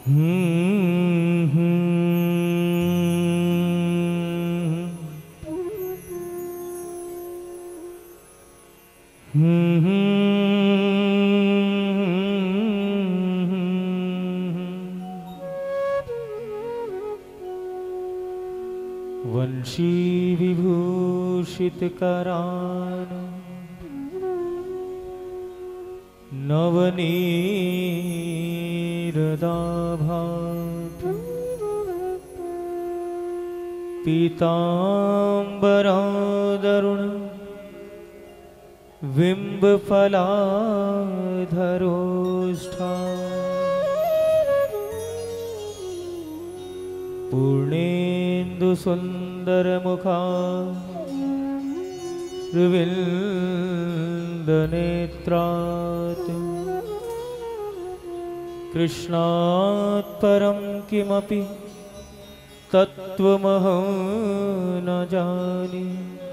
वंशी विभूषित करान नवनीरदाभात पीताम्बरादरुण बिम्बफलाधरोष्ठा पूर्णेन्दु सुन्दरमुखा रुविन्दनेत्रात् कृष्णात् परं किमपि तत्त्वमहं न जाने।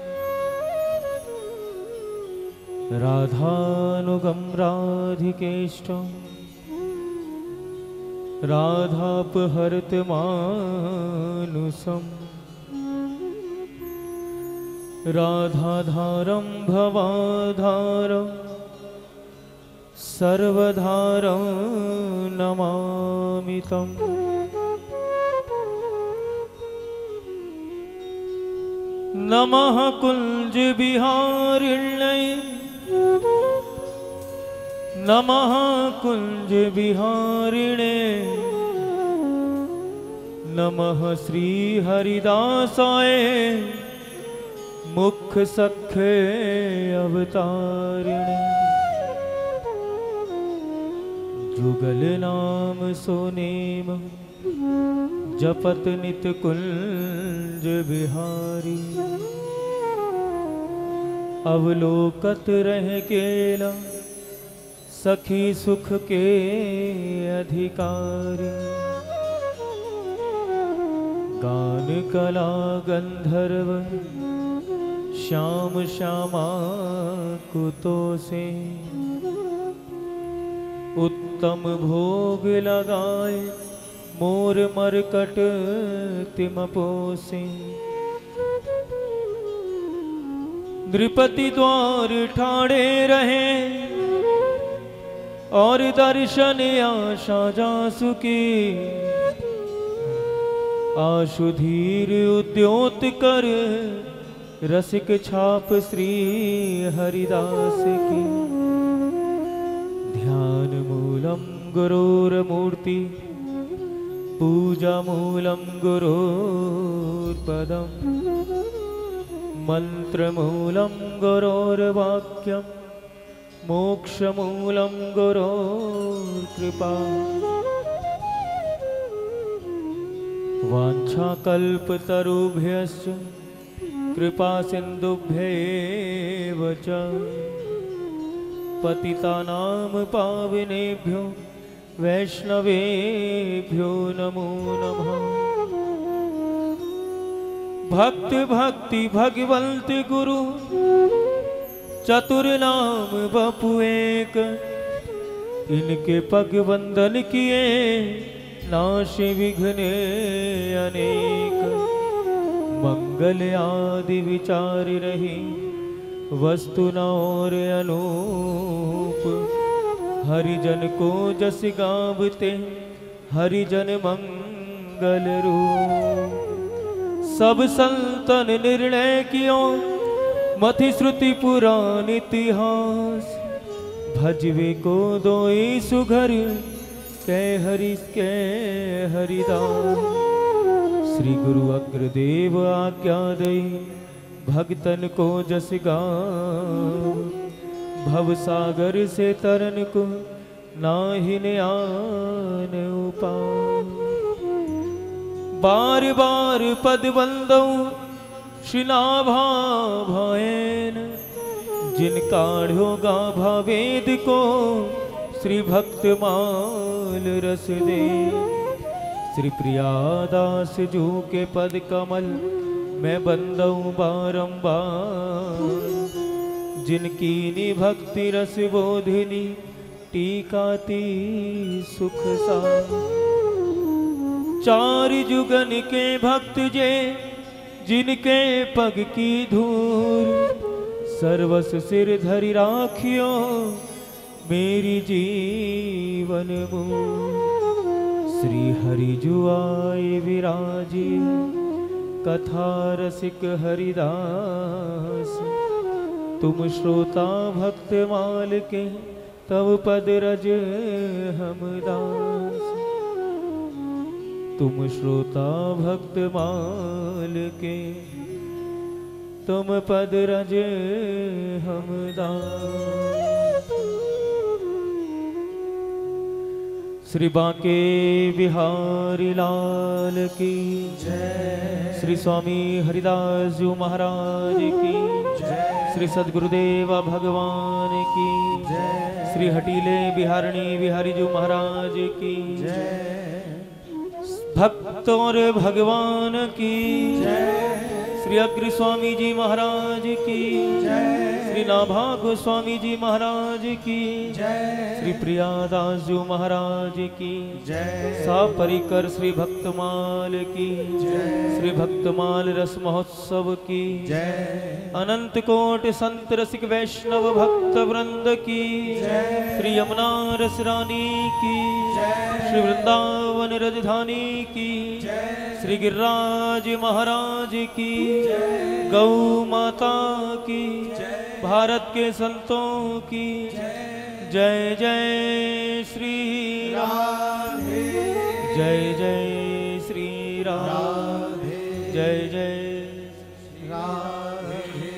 राधानुगं राधिकेष्टं राधापहर्तमानुसम् राधाधारं भवाधारं सर्वधारं नमामि तम्। नमः कुञ्जविहारिण्यै नमः कुञ्जविहारिणे नमः श्रीहरिदासाय मुख सखे अवतारिणे। जुगल नाम सोनेम जपत नित कुंज बिहारी। अवलोकत रह केला सखी सुख के अधिकारी। गान कला गंधर्व श्याम श्यामा कुतो से उत्तम भोग लगाए मोर मरकट तिम पोसे। नृपति द्वार ठाड़े रहे और दर्शन आशा जासु की। आशुधीर उद्योत कर रसिक छाप श्री हरिदास की। ध्यान मूलम गुरोर्मूर्ति पूजा मूलम गुरोर्पदम। मंत्र मूलम गुरोर्वाक्यम मोक्ष मूलम गुरोर्कृपा। वाञ्छा कल्पतरुभ्यश्च कृपा सिन्धुभ्यैव च। पतितानां पावनेभ्यो वैष्णवेभ्यो नमो नमः। भक्त भक्ति भगवंत गुरु चतुर नाम बपु एक। इनके पग वंदन किए नाशे विघ्न अनेक। मंगल आदि विचार रही वस्तु न और अनूप। हरिजन को जस गावते हरिजन मंगल रूप। सब संतन निर्णय कियो मथि श्रुति पुराण इतिहास। भजवे को दोई सुघर कै हरिदास। श्री गुरु अग्रदेव आज्ञा दई भगतन को जस गाओ। भव सागर से तरन को नाहि आन उपाय। बार बार पद बंदौ श्रीनाभा भयन। जिन काढ़ो गाभा वेद को श्री भक्त माल रस दे। श्री प्रियादास जू के पद कमल मैं बंदौ बारंबार। जिनकी नि भक्ति रस बोधिनी टीकाती सुख सा। चार जुगन के भक्त जे जिनके पग की धूल सर्वस सिर धरि राखियो मेरी जीवन मूल। श्री हरि जुआए विराजी कथा रसिक हरिदास तुम श्रोता भक्त माल के तव पद रज हम दास। तुम श्रोता भक्त माल के तुम पद रज हम दास। श्री बांके बिहारी लाल की जय। श्री स्वामी हरिदास जी महाराज की जय। श्री सद्गुरुदेव भगवान की जय। श्री हटीले बिहारणी बिहारी जी महाराज की जय। भक्त और भगवान की जय। श्री अग्र स्वामी जी महाराज की जय। श्री नाभा गोस्वामी जी महाराज की जय। श्री प्रियादास जी महाराज की जय। सा परिकर श्री भक्तमाल की जय। श्री भक्तमाल रस महोत्सव की जय। अनंत कोट संत रसिक वैष्णव भक्त वृंद की जय। श्री यमुना रस रानी की जय। श्री वृंदावन राजधानी की जय। श्री गिरिराज महाराज की जय। गौ माता की जय। भारत के संतों की जय। जय जय श्री राधे। जय जय श्री राधे। जय जय राधे।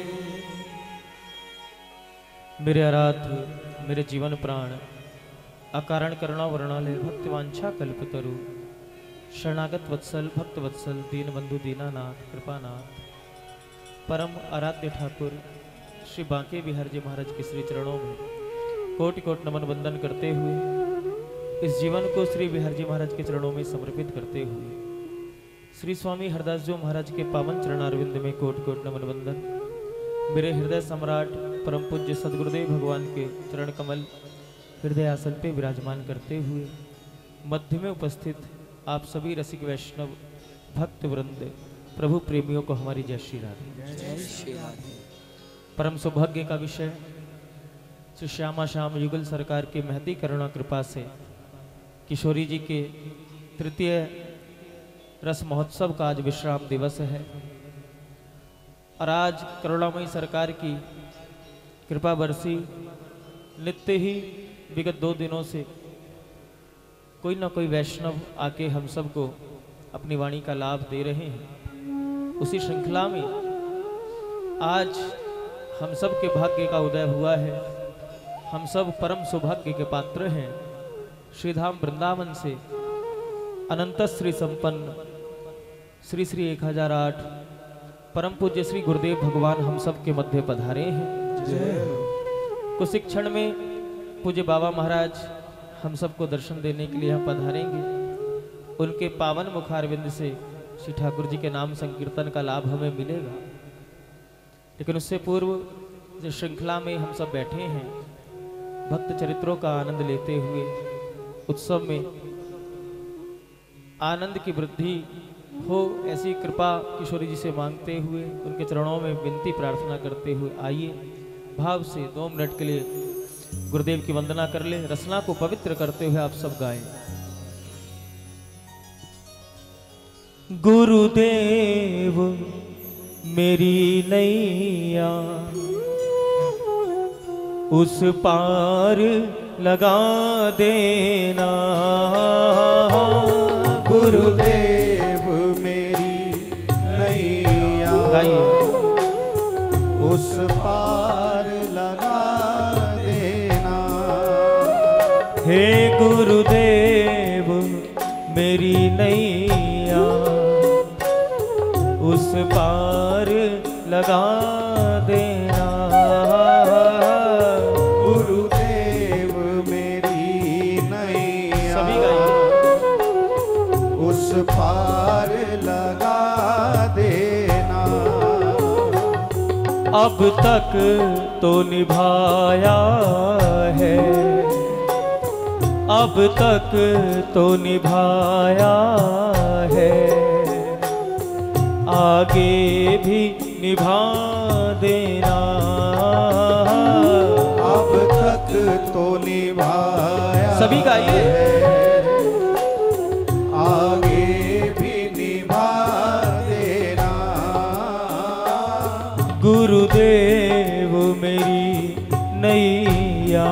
मेरे आराध्य मेरे जीवन प्राण अकारण करुणा वर्णालय भक्तिवांछा कल्पतरु शरणागत वत्सल भक्त वत्सल दीन बंधु दीनानाथ कृपानाथ परम आराध्य ठाकुर श्री बांके बिहार जी महाराज के श्री चरणों में कोटि कोटि नमन वंदन करते हुए इस जीवन को श्री बिहार जी महाराज के चरणों में समर्पित करते हुए श्री स्वामी हरदास जी महाराज के पावन चरणारविंद में कोटि कोटि नमन वंदन। मेरे हृदय सम्राट परम पूज्य सद्गुरुदेव भगवान के चरण कमल हृदय आसन पे विराजमान करते हुए मध्य में उपस्थित आप सभी रसिक वैष्णव भक्त वृंद प्रभु प्रेमियों को हमारी जय श्री राधे। जय श्री राधे। परम सौभाग्य का विषय श्री श्यामा श्याम युगल सरकार की महती करुणा कृपा से किशोरी जी के तृतीय रस महोत्सव का आज विश्राम दिवस है और आज करुणामयी सरकार की कृपा बरसी। नित्य ही विगत 2 दिनों से कोई ना कोई वैष्णव आके हम सबको अपनी वाणी का लाभ दे रहे हैं। उसी श्रृंखला में आज हम सब के भाग्य का उदय हुआ है। हम सब परम सौभाग्य के पात्र हैं। श्रीधाम वृंदावन से अनंत श्री संपन्न श्री श्री 1008 परम पूज्य श्री गुरुदेव भगवान हम सब के मध्य पधारे हैं। कुछ क्षण में पूज्य बाबा महाराज हम सबको दर्शन देने के लिए यहाँ पधारेंगे। उनके पावन मुखारविंद से श्री ठाकुर जी के नाम संकीर्तन का लाभ हमें मिलेगा। लेकिन उससे पूर्व जो श्रृंखला में हम सब बैठे हैं भक्त चरित्रों का आनंद लेते हुए उत्सव में आनंद की वृद्धि हो ऐसी कृपा किशोरी जी से मांगते हुए उनके चरणों में विनती प्रार्थना करते हुए आइए भाव से 2 मिनट के लिए गुरुदेव की वंदना कर ले। रसना को पवित्र करते हुए आप सब गाएं। गुरुदेव मेरी नैया उस पार लगा देना। गुरुदेव मेरी नैया उस पार लगा देना। हे गुरुदेव मेरी नैया उस पार लगा देना। गुरुदेव मेरी नैया सभी गाइए। उस पार लगा देना। अब तक तो निभाया है, अब तक तो निभाया आगे भी निभा देना। अब तक तो निभाया सभी गाइए। आगे भी निभा देना। गुरुदेव मेरी नैया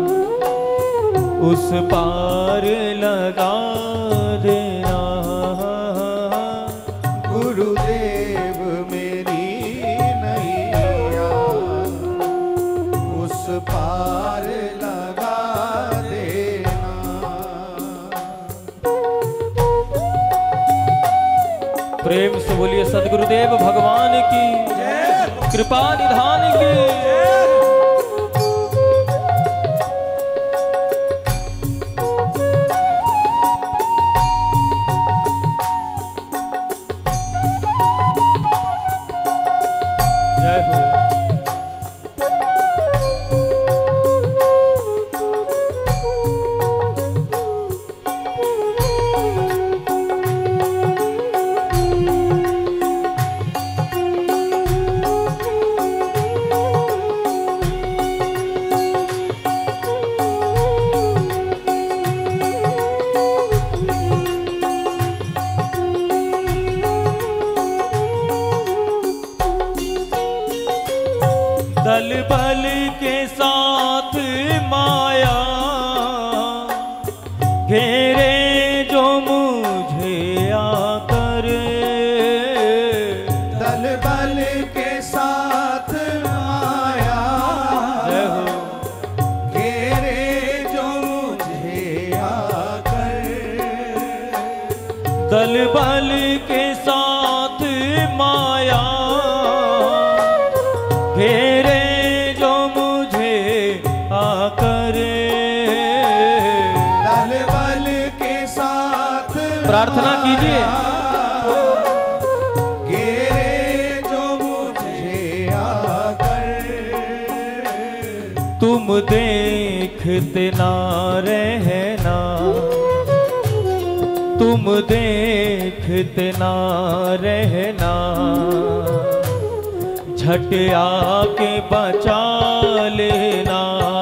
उस पार लगा देना। गुरुदेव मेरी नैया उस पार लगा देना। प्रेम से बोलिए सदगुरुदेव भगवान की कृपा निधान की। जय हो। दल बल के साथ माया घेरे जो मुझे आकर। दल बल के साथ माया घेरे जो मुझे आकर। दल बल के साथ माया घेरे जो मुझे आकर। दल बल के साथ प्रार्थना कीजिए। घेरे जो मुझे आकर। तुम देखते ना रहना, तुम देखते ना रहना, झट आके बचा लेना।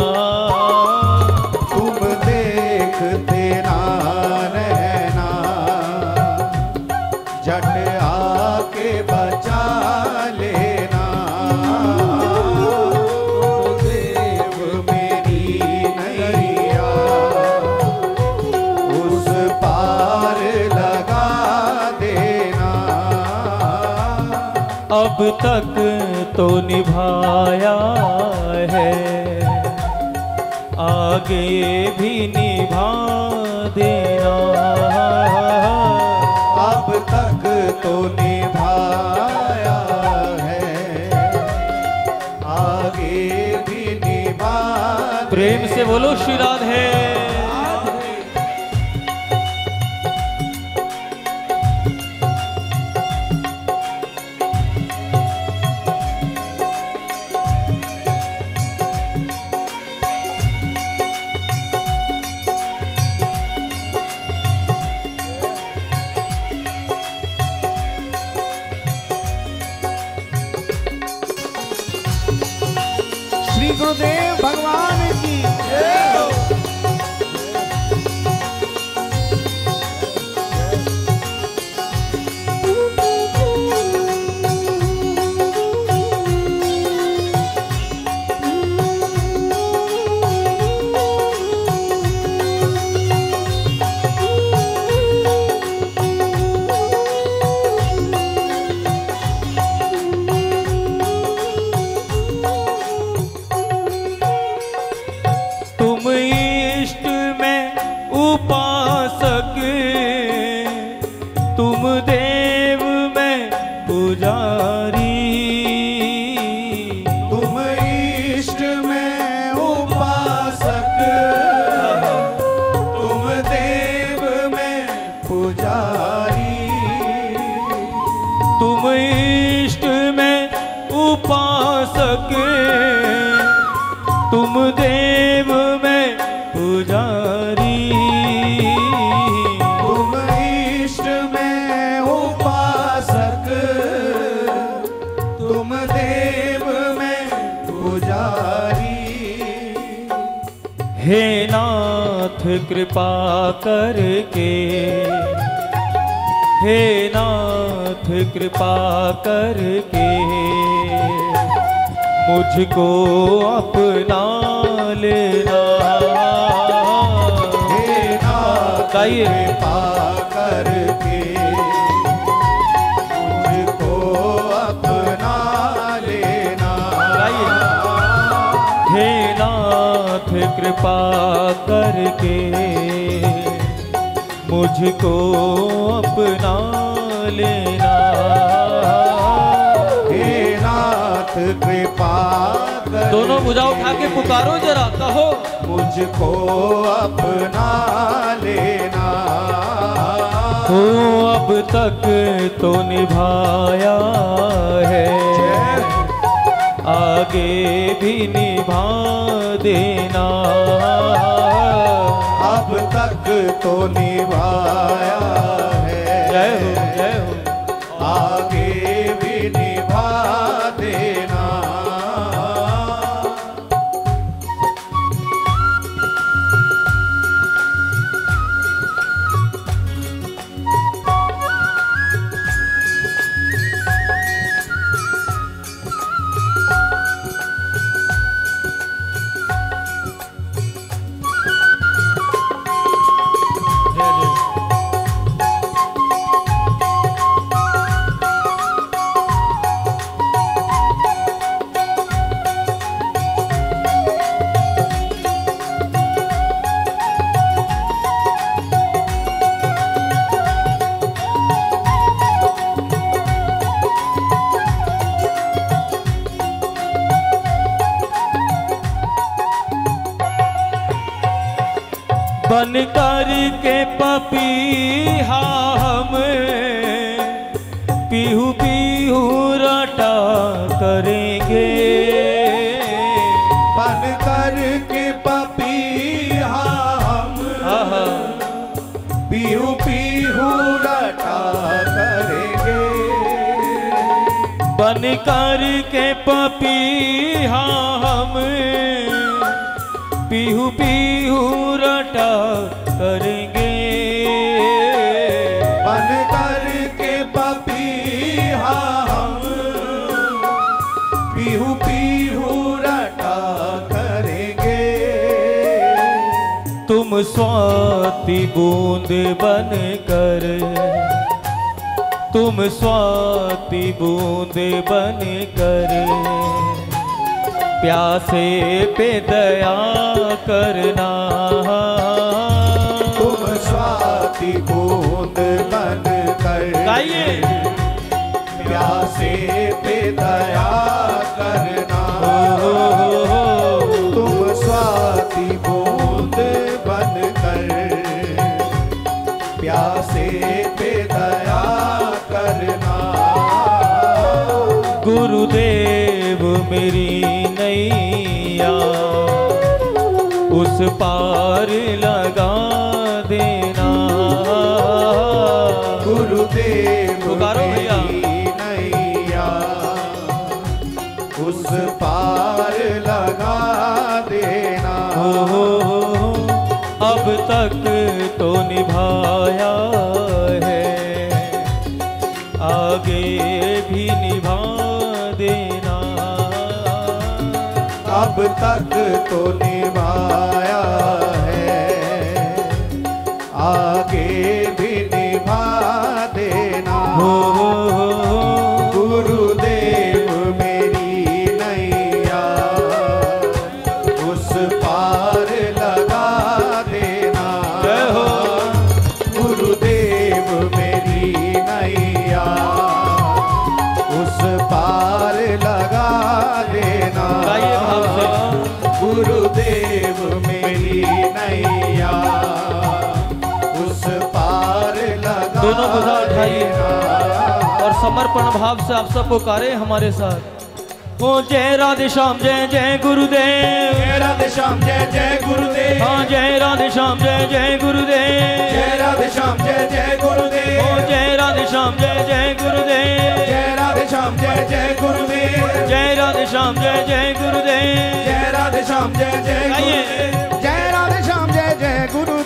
तुम देखते ना रहना, झट आके बचा लेना। गुरुदेव मेरी नैया उस पार लगा देना। अब तक तो निभाया है, आगे भी निभा देना। अब तक तो निभाया है, आगे भी निभा। प्रेम से बोलो श्री राधे। श्री गुरुदेव भगवान की जय हो। तुम इष्ट में उपासक, तुम देव में पुजारी। तुम इष्ट में उपासक, तुम देव में पुजारी। तुम इष्ट में उपासक, तुम देव में पुजारी। तुम इष्ट में कृपा करके, हे नाथ कृपा करके मुझको अपना लेना। हे नाथ कृपा करके मुझको अपना लेना। हे नाथ कृपा करके मुझको अपना लेना। हे नाथ कृपा करके, दोनों भुजा उठा के पुकारो जरा, कहो मुझको अपना लेना। हो अब तक तो निभाया है, आगे भी निभा देना। अब तक तो निभाया है, जय हो जय हो। आगे भी निभा देना। बन कर के पपीहा हम पीहू पीहू रटा करेंगे। बन कर के पपीहा हम पीहू पीहू रटा करेंगे। बन कर के पपीहा हम पीहू पीहू रटा करेंगे। बन कर के पपीहा हम पीहू पीहू रटा करेंगे। तुम स्वाति बूंद बन कर, तुम स्वाति बूंद बन कर प्यासे पे दया करना। तुम स्वाति बूंद बन कर गाइए, प्यासे पे दया करना। तुम स्वाति बूंद बन कर प्यासे पे दया करना। गुरुदेव मेरी नैया उस पार लगा देना। गुरुदेव पुकारो भैया, मेरी नैया उस पार लगा देना। अब तक तो निभाया है, आगे भी निभा देना। अब तक तो निभाया है, आगे भी निभा देना। गुरुदेव मेरी नैया उस पार लगा देना। गुरुदेव मेरी नैया उस पार लगा देना। गुरुदेव मेरी नैया उस पार लगा दोनों बुझा उठाइए देना। और समर्पण भाव से आप सब पुकारे हमारे साथ। ओ जय राधे श्याम जय जय गुरुदेव। जय राधे श्याम जय जय गुरुदेव। हाँ जय राधे श्याम जय जय गुरुदेव। जय राधे श्याम जय जय गुरुदेव। ओ जय राधे श्याम जय जय गुरुदेव। जय राधे श्याम जय जय गुरुदेव। जय राधे श्याम जय जय गुरुदेव। जय राधे श्याम जय जय गुरुदेव। जय राधे श्याम जय जय गुरुदेव।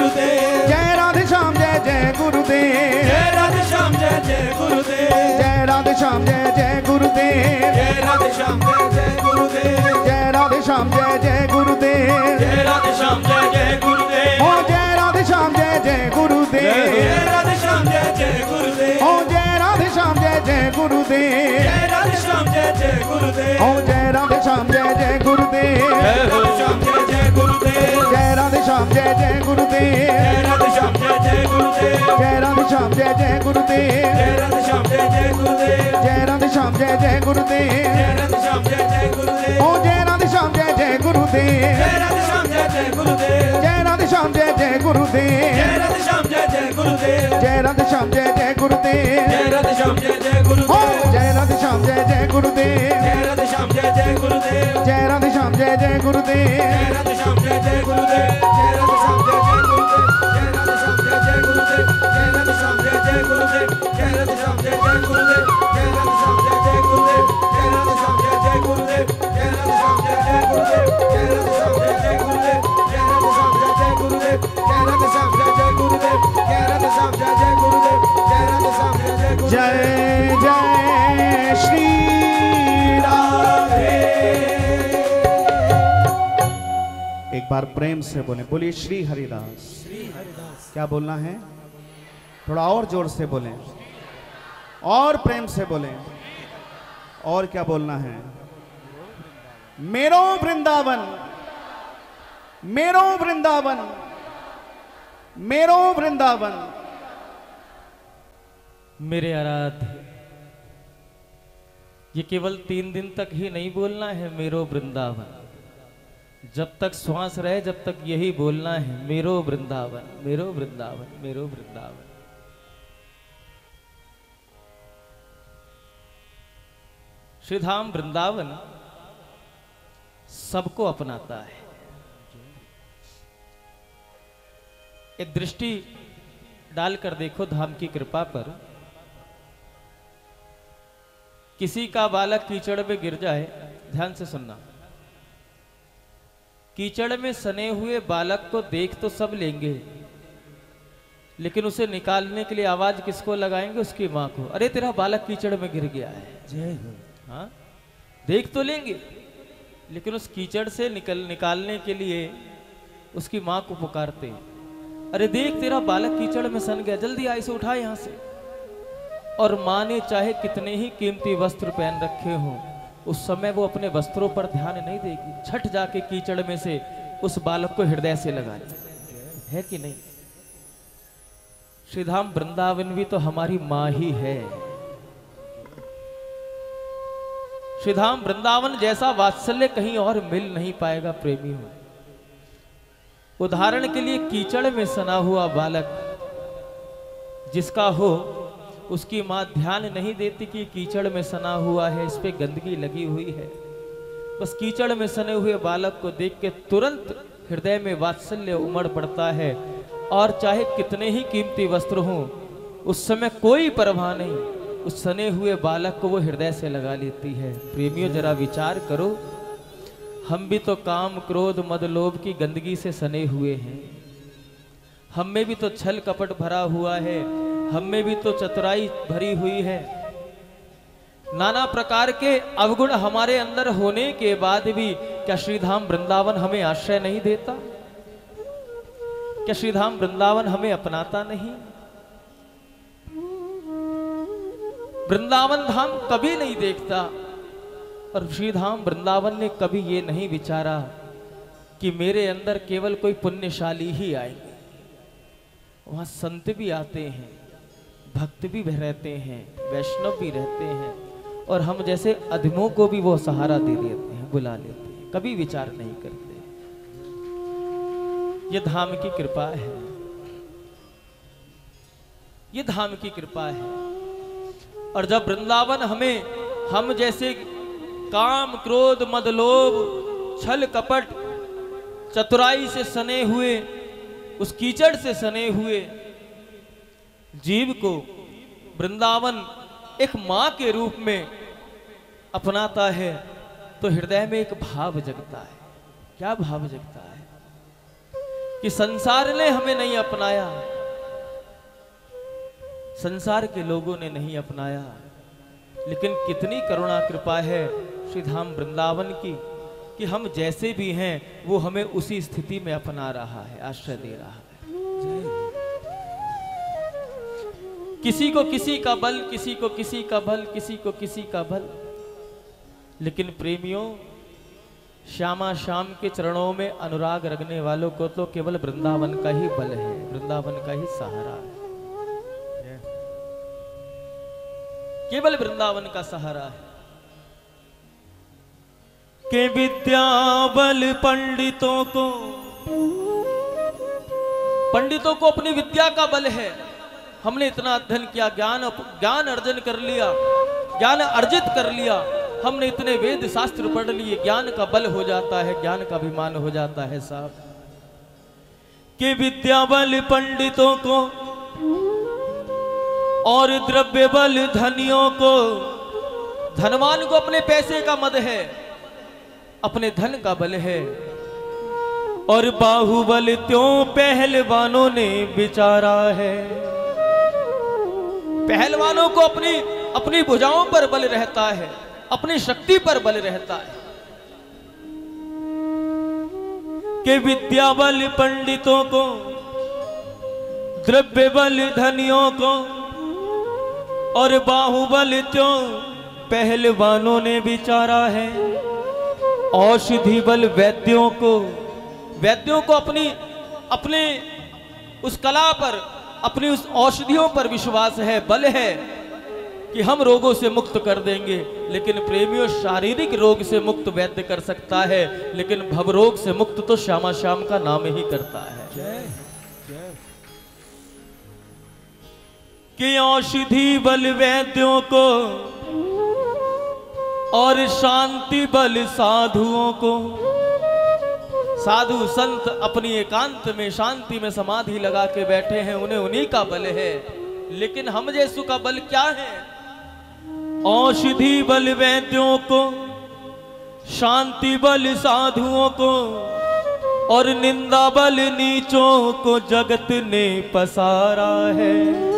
गुरुदेव, जय राधे श्याम जय जय गुरुदेव, जय राधे श्याम जय जय गुरुदेव, जय राधे श्याम जय जय गुरुदेव, जय राधे श्याम जय जय गुरुदेव, जय राधे श्याम जय जय गुरुदेव, जय राधे श्याम जय जय गुरुदेव, ओ जय राधे श्याम जय जय गुरुदेव, जय राधे श्याम जय जय गुरुदेव, ओ जय राधे श्याम जय जय गुरुदेव, जय राधे श्याम जय जय गुरुदेव, ओ जय राधे श्याम जय जय गुरुदेव, जय राधे श्याम जय जय गुरुदेव, जय राधे श्याम जय जय गुरुदेव, जय राधे श्याम जय जय गुरुदेव, जय राधे श्याम जय जय गुरुदेव, जय राधे श्याम जय जय गुरुदेव, जय राधे श्याम जय जय गुरुदेव, जय राधे श्याम जय जय गुरुदेव, ओ जय राधे श्याम जय जय गुरुदेव, जय राधे श्याम जय जय गुरुदेव, जय राधे श्याम जय जय गुरुदेव, जय राधे श्याम जय जय गुरुदेव, जय राधे श्याम जय जय गुरुदेव, जय राधे श्याम जय जय ओ गुरुदेव, जय राधे श्याम जय जय गुरुदेव, जय राधे श्याम जय जय गुरुदेव, जय राधे श्याम जय जय गुरुदेव, जय राधे श्याम जय जय गुरुदेव, जय राधे श्याम जय जय गुरुदेव, जय राधे श्याम जय जय गुरुदेव, जय राधे श्याम जय जय गुरुदेव, जय राधे श्याम जय जय गुरुदेव, जय राधे श्याम जय जय गुरुदेव, जय राधे श्याम जय जय गुरुदेव, जय राधे श्याम जय जय गुरुदेव, जय राधे श्याम जय जय गुरुदेव, जय राधे श्याम जय जय गुरुदेव, जय राधे श्याम जय जय गुरुदेव, जय राधे श्याम जय जय गुरुदेव, जय जय श्री राधे। एक बार प्रेम से बोले, बोलिए श्री हरिदास। क्या बोलना है? थोड़ा और जोर से बोलें, और प्रेम से बोलें। और क्या बोलना है? मेरो वृंदावन, मेरो वृंदावन, मेरो वृंदावन। मेरे आराध्य, ये केवल 3 दिन तक ही नहीं बोलना है मेरो वृंदावन। जब तक श्वास रहे, जब तक यही बोलना है मेरो वृंदावन, मेरो वृंदावन, मेरो वृंदावन। श्रीधाम वृंदावन सबको अपनाता है। एक दृष्टि डालकर देखो धाम की कृपा पर। किसी का बालक कीचड़ में गिर जाए, ध्यान से सुनना, कीचड़ में सने हुए बालक को देख तो सब लेंगे, लेकिन उसे निकालने के लिए आवाज किसको लगाएंगे? उसकी माँ को। अरे तेरा बालक कीचड़ में गिर गया है, जय हो। हाँ, देख तो लेंगे, लेकिन उस कीचड़ से निकालने के लिए उसकी माँ को पुकारते। अरे देख तेरा बालक कीचड़ में सन गया, जल्दी आ इसे उठा यहां से। और माँ ने चाहे कितने ही कीमती वस्त्र पहन रखे हों, उस समय वो अपने वस्त्रों पर ध्यान नहीं देगी। झट जाके कीचड़ में से उस बालक को हृदय से लगा ले, है कि नहीं? श्रीधाम वृंदावन भी तो हमारी माँ ही है। श्रीधाम वृंदावन जैसा वात्सल्य कहीं और मिल नहीं पाएगा प्रेमियों। उदाहरण के लिए कीचड़ में सना हुआ बालक जिसका हो, उसकी माँ ध्यान नहीं देती कि कीचड़ में सना हुआ है, इस पे गंदगी लगी हुई है। बस कीचड़ में सने हुए बालक को देख के तुरंत हृदय में वात्सल्य उमड़ पड़ता है। और चाहे कितने ही कीमती वस्त्र हों, उस समय कोई परवाह नहीं, उस सने हुए बालक को वो हृदय से लगा लेती है। प्रेमियों जरा विचार करो, हम भी तो काम क्रोध मद लोभ की गंदगी से सने हुए हैं। हम में भी तो छल कपट भरा हुआ है, हम में भी तो चतुराई भरी हुई है। नाना प्रकार के अवगुण हमारे अंदर होने के बाद भी क्या श्रीधाम वृंदावन हमें आश्रय नहीं देता? क्या श्रीधाम वृंदावन हमें अपनाता नहीं? वृंदावन धाम कभी नहीं देखता, और श्रीधाम वृंदावन ने कभी ये नहीं विचारा कि मेरे अंदर केवल कोई पुण्यशाली ही आएंगे। वहां संत भी आते हैं, भक्त भी रहते हैं, वैष्णव भी रहते हैं, और हम जैसे अधमों को भी वो सहारा दे देते हैं, बुला लेते हैं, कभी विचार नहीं करते। ये धाम की कृपा है, ये धाम की कृपा है। और जब वृंदावन हमें, हम जैसे काम क्रोध मद लोभ छल कपट चतुराई से सने हुए, उस कीचड़ से सने हुए जीव को वृंदावन एक मां के रूप में अपनाता है, तो हृदय में एक भाव जगता है। क्या भाव जगता है? कि संसार ने हमें नहीं अपनाया, संसार के लोगों ने नहीं अपनाया, लेकिन कितनी करुणा कृपा है श्री धाम वृंदावन की कि हम जैसे भी हैं वो हमें उसी स्थिति में अपना रहा है, आश्रय दे रहा है। किसी को किसी का बल, किसी को किसी का बल, किसी को किसी का बल, लेकिन प्रेमियों श्यामा श्याम के चरणों में अनुराग रखने वालों को तो केवल वृंदावन का ही बल है, वृंदावन का ही सहारा है, केवल वृंदावन का सहारा है। के विद्या बल पंडितों को अपनी विद्या का बल है। हमने इतना अध्ययन किया, ज्ञान अर्जन कर लिया, ज्ञान अर्जित कर लिया, हमने इतने वेद शास्त्र पढ़ लिए, ज्ञान का बल हो जाता है, ज्ञान का अभिमान हो जाता है साहब। कि विद्या बल पंडितों को और द्रव्य बल धनियों को, धनवान को अपने पैसे का मद है, अपने धन का बल है, और बाहुबल त्यों पहलवानों ने विचारा है। पहलवानों को अपनी भुजाओं पर बल रहता है, अपनी शक्ति पर बल रहता है। कि विद्या बल पंडितों को, द्रव्य बल धनियों को, और बाहुबल त्यों पहलवानों ने विचारा है। औषधि बल वैद्यों को अपने उस कला पर, अपनी उस औषधियों पर विश्वास है, बल है कि हम रोगों से मुक्त कर देंगे। लेकिन प्रेमियों शारीरिक रोग से मुक्त वैद्य कर सकता है, लेकिन भव रोग से मुक्त तो श्यामा श्याम का नाम ही करता है। कि औषधि बल वैद्यों को और शांति बल साधुओं को। साधु संत अपनी एकांत में शांति में समाधि लगा के बैठे हैं, उन्हें उन्हीं का बल है, लेकिन हम जैसु का बल क्या है? औषधि बल वैद्यों को, शांति बल साधुओं को, और निंदा बल नीचों को जगत ने पसारा है।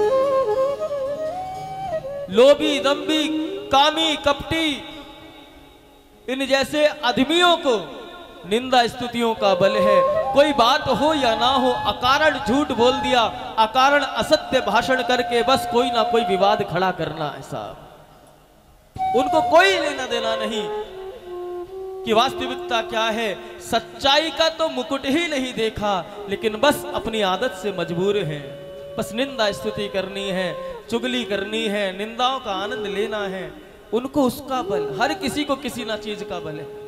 लोभी, दंभी, कामी, कपटी, इन जैसे आदमियों को निंदा स्तुतियों का बल है। कोई बात हो या ना हो, अकारण झूठ बोल दिया, अकारण असत्य भाषण करके बस कोई ना कोई विवाद खड़ा करना है साहब। उनको कोई लेना देना नहीं कि वास्तविकता क्या है। सच्चाई का तो मुकुट ही नहीं देखा, लेकिन बस अपनी आदत से मजबूर है, बस निंदा स्तुति करनी है, चुगली करनी है, निंदाओं का आनंद लेना है। उनको उसका बल, हर किसी को किसी ना चीज का बल है।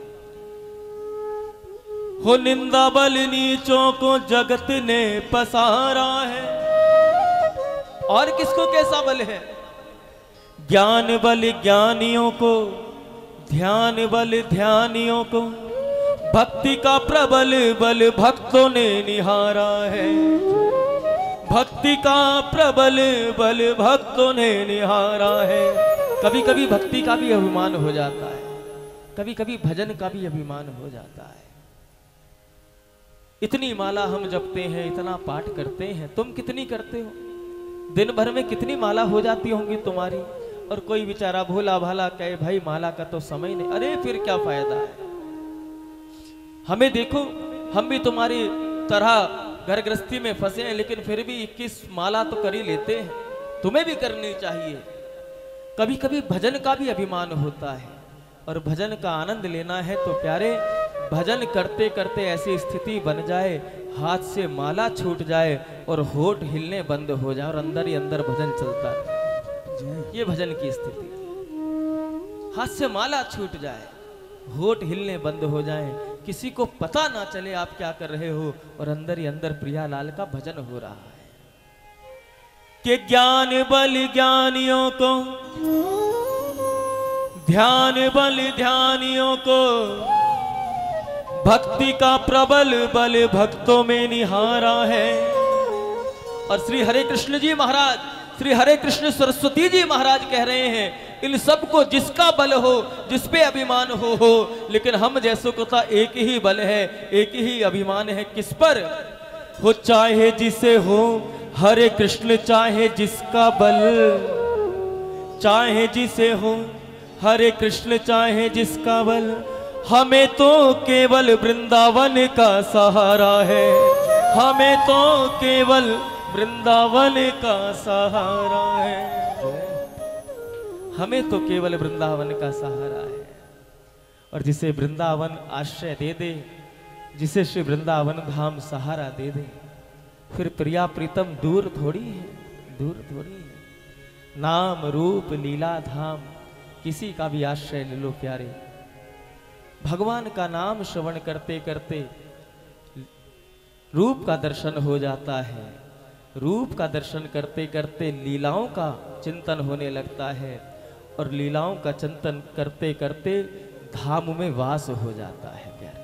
हो निंदा बल नीचों को जगत ने पसारा है। और किसको कैसा बल है? ज्ञान बल ज्ञानियों को, ध्यान बल ध्यानियों को, भक्ति का प्रबल बल भक्तों ने निहारा है। भक्ति का प्रबल बल भक्तों ने निहारा है। कभी कभी भक्ति का भी अभिमान हो जाता है, कभी कभी भजन का भी अभिमान हो जाता है। इतनी माला हम जपते हैं, इतना पाठ करते हैं, तुम कितनी करते हो? दिन भर में कितनी माला हो जाती होंगी तुम्हारी? और कोई बेचारा भोला भाला कहे भाई माला का तो समय नहीं। अरे फिर क्या फायदा है? हमें देखो, हम भी तुम्हारी तरह घर गृहस्थी में फंसे हैं, लेकिन फिर भी 21 माला तो कर ही लेते हैं। तुम्हें भी करनी चाहिए। कभी कभी भजन का भी अभिमान होता है, और भजन का आनंद लेना है तो प्यारे, भजन करते करते ऐसी स्थिति बन जाए, हाथ से माला छूट जाए और होठ हिलने बंद हो जाए और अंदर ही अंदर भजन चलता है। ये भजन की स्थिति, हाथ से माला छूट जाए, होठ हिलने बंद हो जाए, किसी को पता ना चले आप क्या कर रहे हो, और अंदर ही अंदर प्रियालाल का भजन हो रहा है। कि ज्ञान बल ज्ञानियों को, ध्यान बल ध्यानियों को, भक्ति का प्रबल बल भक्तों में निहारा है। और श्री हरे कृष्ण जी महाराज, श्री हरे कृष्ण सरस्वती जी महाराज कह रहे हैं, इन सबको जिसका बल हो, जिस पे अभिमान हो, लेकिन हम जैसों को तो एक ही बल है, एक ही अभिमान है। किस पर? हो चाहे जिसे हो हरे कृष्ण चाहे जिसका बल, चाहे जिसे हो हरे कृष्ण चाहे जिसका बल, हमें तो केवल वृंदावन का सहारा है, हमें तो केवल वृंदावन का सहारा है, हमें तो केवल वृंदावन का सहारा है। और जिसे वृंदावन आश्रय दे दे, जिसे श्री वृंदावन धाम सहारा दे दे, फिर प्रिया प्रीतम दूर थोड़ी है, दूर थोड़ी है। नाम रूप लीला धाम किसी का भी आश्रय ले लो प्यारे, भगवान का नाम श्रवण करते करते रूप का दर्शन हो जाता है, रूप का दर्शन करते करते लीलाओं का चिंतन होने लगता है, और लीलाओं का चिंतन करते करते धाम में वास हो जाता है प्यारे।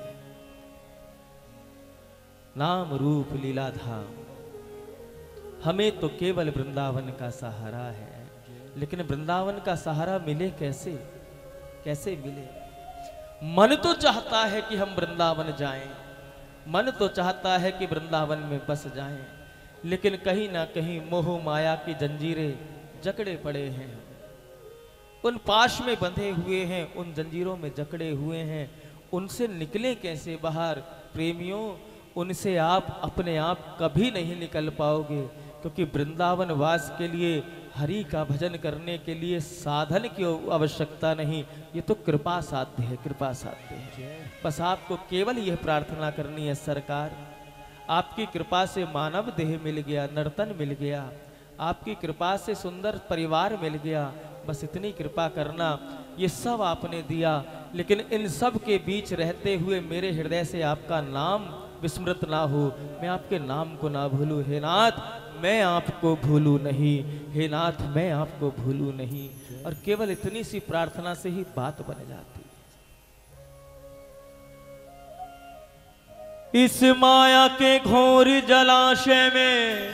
नाम रूप लीला धाम, हमें तो केवल वृंदावन का सहारा है। लेकिन वृंदावन का सहारा मिले कैसे, कैसे मिले? मन तो चाहता है कि हम वृंदावन जाएं, मन तो चाहता है कि वृंदावन में बस जाएं, लेकिन कहीं ना कहीं मोह माया की जंजीरें जकड़े पड़े हैं, उन पाश में बंधे हुए हैं, उन जंजीरों में जकड़े हुए हैं। उनसे निकले कैसे बाहर प्रेमियों? उनसे आप अपने आप कभी नहीं निकल पाओगे, क्योंकि वृंदावन वास के लिए, हरि का भजन करने के लिए साधन की आवश्यकता नहीं, ये तो कृपा साध्य है, कृपा साध्य है। बस आपको केवल यह प्रार्थना करनी है, सरकार आपकी कृपा से मानव देह मिल गया, नर्तन मिल गया, आपकी कृपा से सुंदर परिवार मिल गया, बस इतनी कृपा करना। ये सब आपने दिया, लेकिन इन सब के बीच रहते हुए मेरे हृदय से आपका नाम विस्मृत ना हो, मैं आपके नाम को ना भूलूं। हे नाथ मैं आपको भूलूं नहीं, हे नाथ मैं आपको भूलूं नहीं। और केवल इतनी सी प्रार्थना से ही बात बन जाती है। इस माया के घोर जलाशय में,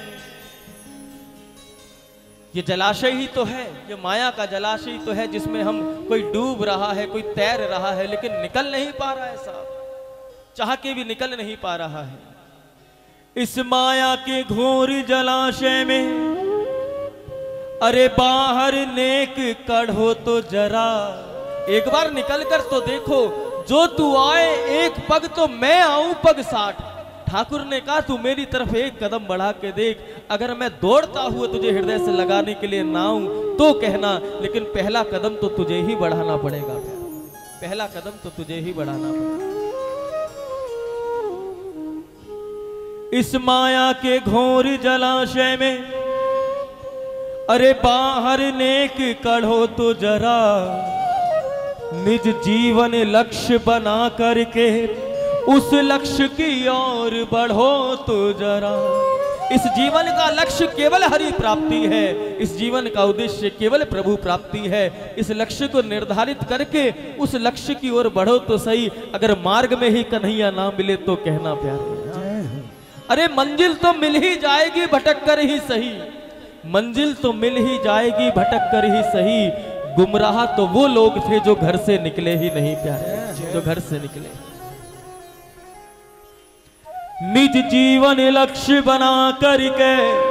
ये जलाशय ही तो है, ये माया का जलाशय ही तो है, जिसमें हम कोई डूब रहा है, कोई तैर रहा है, लेकिन निकल नहीं पा रहा है साहब, चाह के भी निकल नहीं पा रहा है। इस माया के घोर जलाशय में अरे बाहर नेक कढ़ो तो जरा, एक बार निकल कर तो देखो, जो तू आए एक पग तो मैं आऊं पग 60। ठाकुर ने कहा तू मेरी तरफ एक कदम बढ़ा के देख, अगर मैं दौड़ता हुआ तुझे हृदय से लगाने के लिए ना आऊं तो कहना, लेकिन पहला कदम तो तुझे ही बढ़ाना पड़ेगा, पहला कदम तो तुझे ही बढ़ाना पड़ेगा। इस माया के घोर जलाशय में अरे बाहर नेक कढ़ो तो जरा, निज जीवन लक्ष्य बना करके उस लक्ष्य की ओर बढ़ो तो जरा। इस जीवन का लक्ष्य केवल हरि प्राप्ति है, इस जीवन का उद्देश्य केवल प्रभु प्राप्ति है। इस लक्ष्य को निर्धारित करके उस लक्ष्य की ओर बढ़ो तो सही। अगर मार्ग में ही कन्हैया ना मिले तो कहना प्यारे, अरे मंजिल तो मिल ही जाएगी भटक कर ही सही, मंजिल तो मिल ही जाएगी भटक कर ही सही। गुमराह तो वो लोग थे जो घर से निकले ही नहीं प्यारे, जो घर से निकले। निज जीवन लक्ष्य बना करके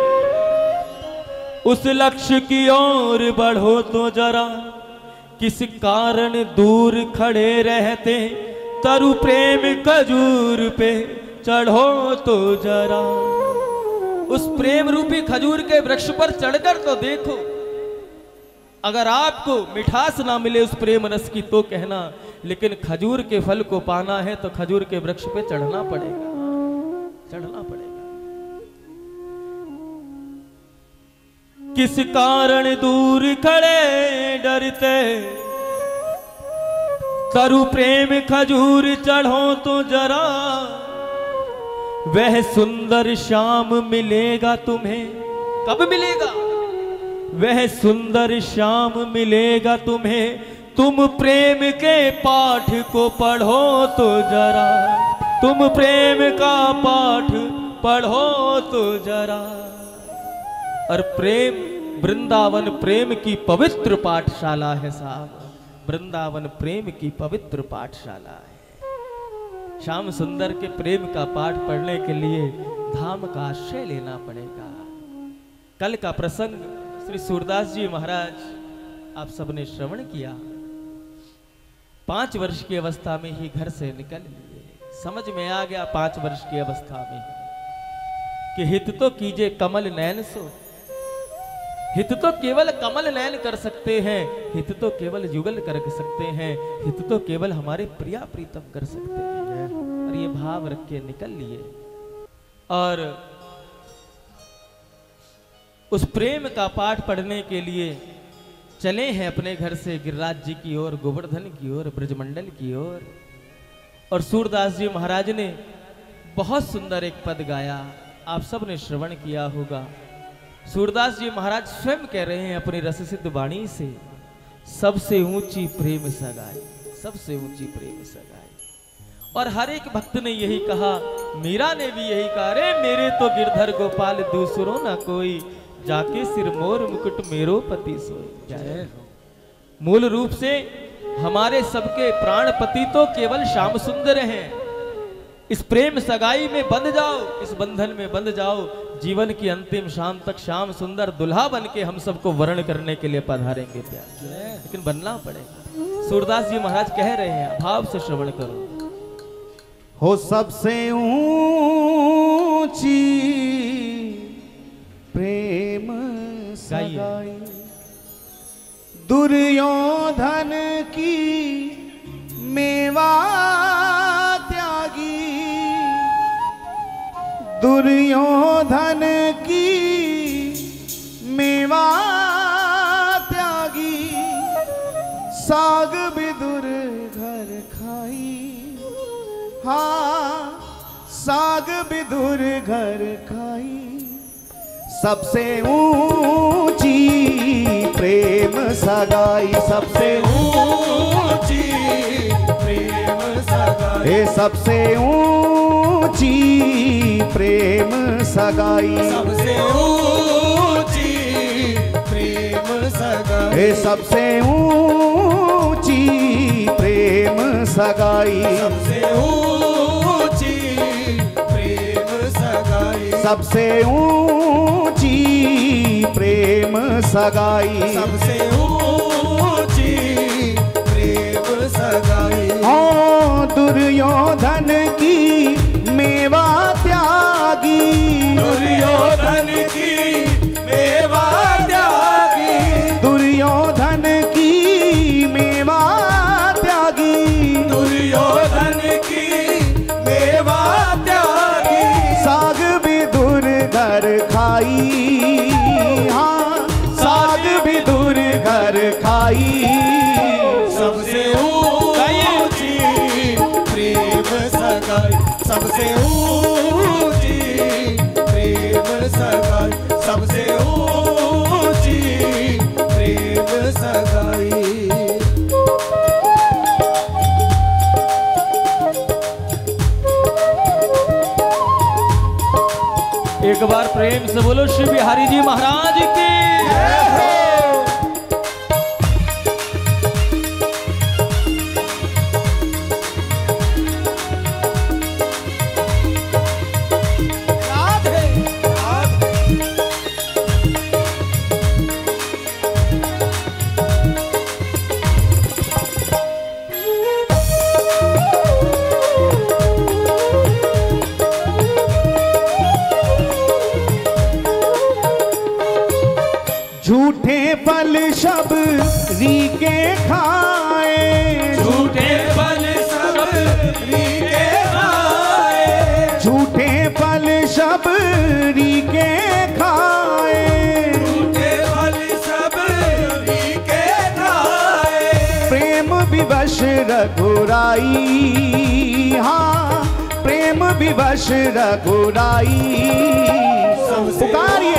उस लक्ष्य की ओर बढ़ो तो जरा, किस कारण दूर खड़े रहते तरु प्रेम खजूर पे चढ़ो तो जरा। उस प्रेम रूपी खजूर के वृक्ष पर चढ़कर तो देखो, अगर आपको मिठास ना मिले उस प्रेम रस की तो कहना, लेकिन खजूर के फल को पाना है तो खजूर के वृक्ष पे चढ़ना पड़ेगा, चढ़ना पड़ेगा। किस कारण दूर खड़े डरते तरु प्रेम खजूर चढ़ो तो जरा, वह सुंदर श्याम मिलेगा तुम्हें। कब मिलेगा? वह सुंदर श्याम मिलेगा तुम्हें, तुम प्रेम के पाठ को पढ़ो तो जरा, तुम प्रेम का पाठ पढ़ो तो जरा। और प्रेम, वृंदावन प्रेम की पवित्र पाठशाला है साहब, वृंदावन प्रेम की पवित्र पाठशाला है। श्याम सुंदर के प्रेम का पाठ पढ़ने के लिए धाम का आश्रय लेना पड़ेगा। कल का प्रसंग श्री सूरदास जी महाराज आप सबने श्रवण किया। 5 वर्ष की अवस्था में ही घर से निकल लिए। समझ में आ गया 5 वर्ष की अवस्था में कि हित तो कीजिए कमल नयन सो। हित तो केवल कमल नयन कर सकते हैं, हित तो केवल युगल कर सकते हैं, हित तो केवल हमारे प्रिया प्रीतम कर सकते हैं। और ये भाव रख के निकल लिए और उस प्रेम का पाठ पढ़ने के लिए चले हैं अपने घर से गिरिराज जी की ओर, गोवर्धन की ओर, ब्रजमंडल की ओर। और सूरदास जी महाराज ने बहुत सुंदर एक पद गाया, आप सब ने श्रवण किया होगा। सूरदास जी महाराज स्वयं कह रहे हैं अपनी रस सिद्ध वाणी से, सबसे ऊंची प्रेम सगाई, सबसे ऊंची प्रेम सगाई। और हर एक भक्त ने यही कहा, मीरा ने भी यही कहा, रे मेरे तो गिरधर गोपाल दूसरो ना कोई, जाके सिर मोर मुकुट मेरो पति सोई। मूल रूप से हमारे सबके प्राणपति तो केवल श्याम सुंदर हैं। इस प्रेम सगाई में बंध जाओ, इस बंधन में बंध जाओ, जीवन की अंतिम शाम तक श्याम सुंदर दुल्हा बन के हम सबको वर्ण करने के लिए पधारेंगे प्यार, लेकिन बनना पड़ेगा। सूरदास जी महाराज कह रहे हैं, भाव से श्रवण करो। हो सबसे ऊंची प्रेम सगाई, दुर्योधन की मेवा त्यागी, दुर्योधन की मेवा त्यागी, साग विदुर घर खाई। हाँ, साग विदुर घर खाई। सबसे ऊंची प्रेम सगाई, सबसे ऊंची प्रेम सगाई, हे सबसे ऊंची प्रेम सगाई, सबसे ऊंची प्रेम सगाई, हे सबसे ऊंची प्रेम सगाई, सबसे ऊंची प्रेम सगाई, सबसे ऊंची प्रेम सगाई, सबसे ऊंची प्रेम सगाई। ओ दुर्योधन की मेवा त्यागी, दुर्योधन की मेवा त्यागी, दुर्योधन की मेवा त्यागी, दुर्योधन की मेवा त्यागी, साग विदुर घर खाई। हाँ, साग विदुर घर खाई। सबसे ऊंची प्रेम सगाई, सबसे ऊंची प्रेम सगाई, सबसे ऊंची प्रेम सगाई। एक बार प्रेम से बोलो श्री बिहारी जी महाराज की जय हो। झूठे फल शबरी के खाए, झूठे फल शबरी के खाए, झूठे फल शबरी के खाए, झूठे फल शबरी के खाए, प्रेम विवश रघुराई। हाँ, प्रेम विवश रघुराई। पुकारिए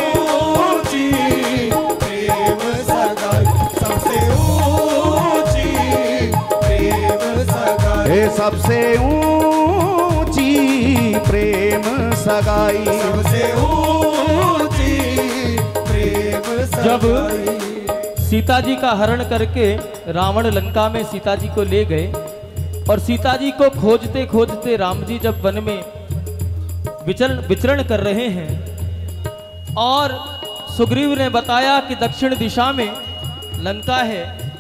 सबसे ऊंची प्रेम सगाई, सबसे ऊंची प्रेम सगाई। जब सीता जी का हरण करके रावण लंका में सीता जी को ले गए और सीता जी को खोजते खोजते राम जी जब वन में विचरण कर रहे हैं और सुग्रीव ने बताया कि दक्षिण दिशा में लंका है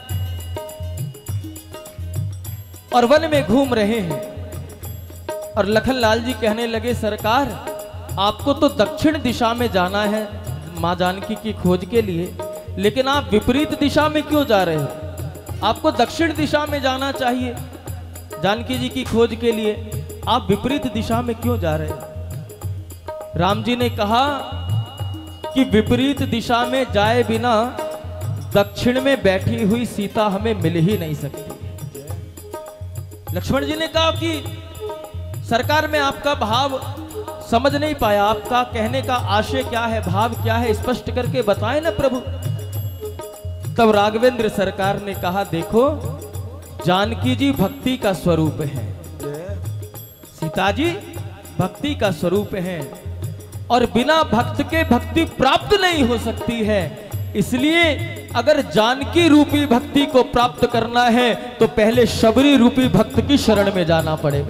और वन में घूम रहे हैं। और लखन लाल जी कहने लगे, सरकार आपको तो दक्षिण दिशा में जाना है मां जानकी की खोज के लिए, लेकिन आप विपरीत दिशा में क्यों जा रहे हो? आपको दक्षिण दिशा में जाना चाहिए जानकी जी की खोज के लिए, आप विपरीत दिशा में क्यों जा रहे हो? राम जी ने कहा कि विपरीत दिशा में जाए बिना दक्षिण में बैठी हुई सीता हमें मिल ही नहीं सकती। लक्ष्मण जी ने कहा कि सरकार मैं आपका भाव समझ नहीं पाया, आपका कहने का आशय क्या है, भाव क्या है, स्पष्ट करके बताएं ना प्रभु। तब राघवेंद्र सरकार ने कहा, देखो जानकी जी भक्ति का स्वरूप है, सीता जी भक्ति का स्वरूप है और बिना भक्त के भक्ति प्राप्त नहीं हो सकती है। इसलिए अगर जानकी रूपी भक्ति को प्राप्त करना है तो पहले शबरी रूपी भक्त की शरण में जाना पड़ेगा।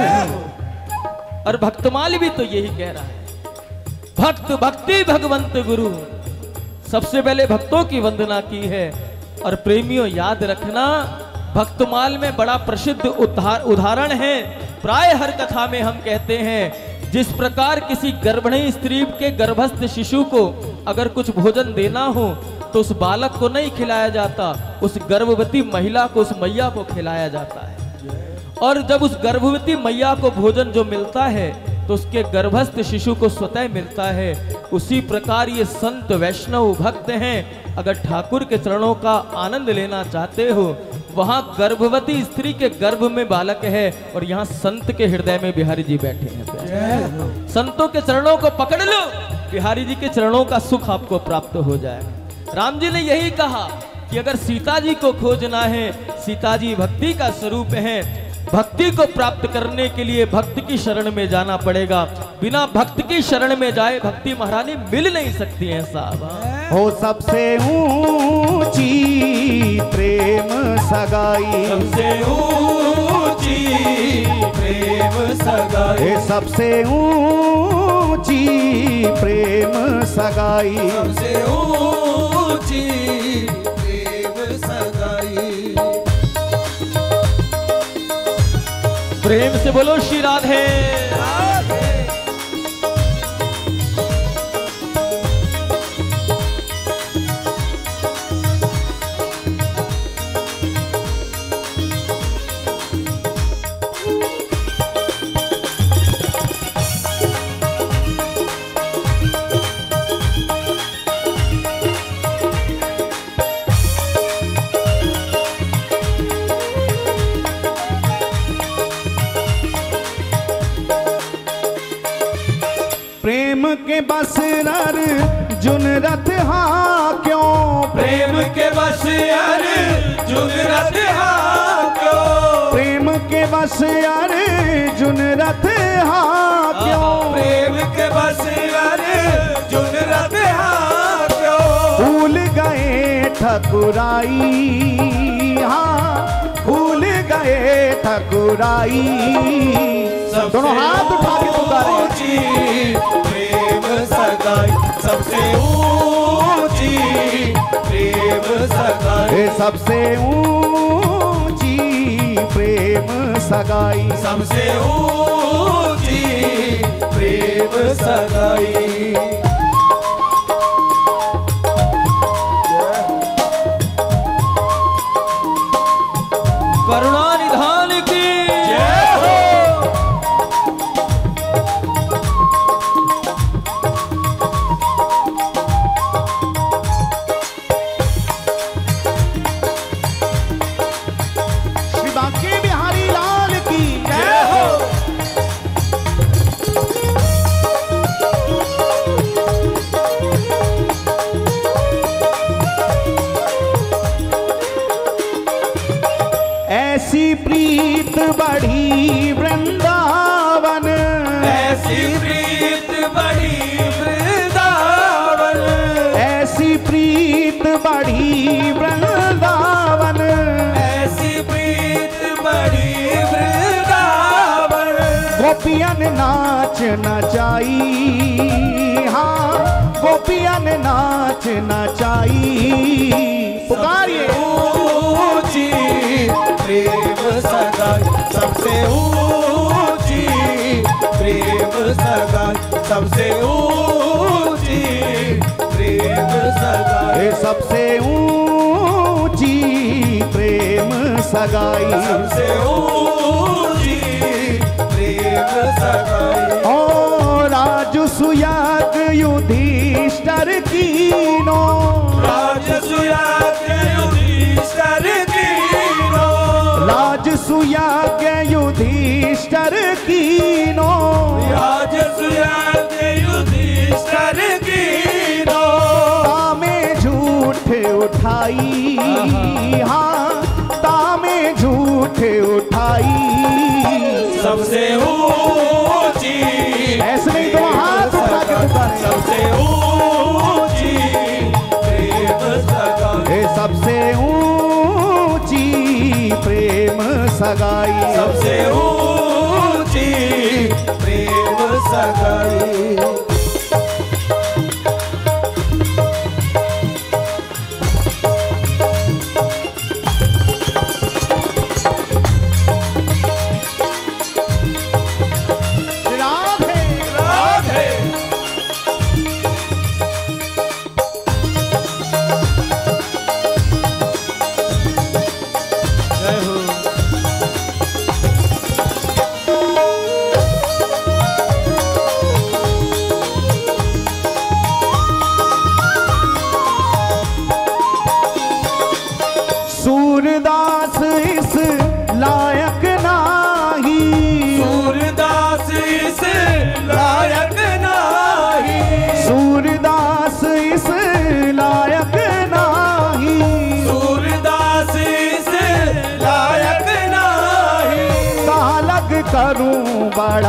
और भक्तमाल भी तो यही कह रहा है, भक्त भक्ति भगवंत गुरु, सबसे पहले भक्तों की वंदना की है। और प्रेमियों याद रखना, भक्तमाल में बड़ा प्रसिद्ध उदाहरण है, प्राय हर कथा में हम कहते हैं, जिस प्रकार किसी गर्भिणी स्त्री के गर्भस्थ शिशु को अगर कुछ भोजन देना हो तो उस बालक को नहीं खिलाया जाता, उस गर्भवती महिला को, उस मैया को खिलाया जाता है। और जब उस गर्भवती मैया को भोजन जो मिलता है तो उसके गर्भस्थ शिशु को स्वतः मिलता है। उसी प्रकार ये संत वैष्णव भक्त हैं, अगर ठाकुर के चरणों का आनंद लेना चाहते हो, वहां गर्भवती स्त्री के गर्भ में बालक है और यहाँ संत के हृदय में बिहारी जी बैठे हैं। संतों के चरणों को पकड़ लो, बिहारी जी के चरणों का सुख आपको प्राप्त हो जाए। राम जी ने यही कहा कि अगर सीता जी को खोजना है, सीता जी भक्ति का स्वरूप है, भक्ति को प्राप्त करने के लिए भक्त की शरण में जाना पड़ेगा। बिना भक्त की शरण में जाए भक्ति महारानी मिल नहीं सकती है साहब। हो सबसे ऊंची प्रेम सगाई, सबसे ऊंची प्रेम सगाई, सबसे ऊंची प्रेम सगाई, सबसे ऊंची प्रेम सगाई। प्रेम से बोलो श्री राधे। प्रेम के बस अर्जुन रथ हाँ क्यों, प्रेम के बस अर्जुन रथ हाँ क्यों, प्रेम के बस अर्जुन रथ हाँ क्यों, प्रेम के बस अर्जुन रथ हाँ क्यों। भूल गए ठकुराई, हाँ भूल गए ठकुराई। दोनों हाथ उठा के पुकारे, प्रेम सगाई, सबसे ऊंची प्रेम सगाई, सबसे ऊंची प्रेम सगाई, सबसे ऊंची प्रेम सगाई। करुणा निधान की जय हो। श्री बांके बिहारी लाल की जय हो। ऐसी प्रीत बढ़ी वृंदावन, ऐसी प्रीत बढ़ी वृंदावन, ऐसी प्रीत बढ़ी वृंदावन, ऐसी प्रीत बढ़ी वृंदावन। गोपियन नाच नचाई, हाँ गोपियन नाच नचाई। पुकारिए ऊंची प्रेम सगाई सबसे ऊंची प्रेम सगाई सबसे ऊंची प्रेम सगाई सबसे ऊंची प्रेम सगाई सबसे ऊंची प्रेम सगाई। और राजसुयाग युधिष्ठिर कीनो, राजसुयाग युधिष्ठिर कीनो, राजसुयाग युधिष्ठिर कीनो, राजसुयाग युधिष्ठिर कीनो। तामे झूठ उठाई, हाँ तामे झूठ उठाई सबसे ऊंची ऐसे नहीं तो हाथ उठा के पुकारे सबसे ऊंची प्रेम सगाई सबसे ऊंची प्रेम सगाई सबसे ऊंची प्रेम सगाई। सूरदास इस लायक नाही, सूरदास इस लायक नाही, सूरदास इस लायक नाही, सूरदास इस लायक नाही। कहाँ लग करूं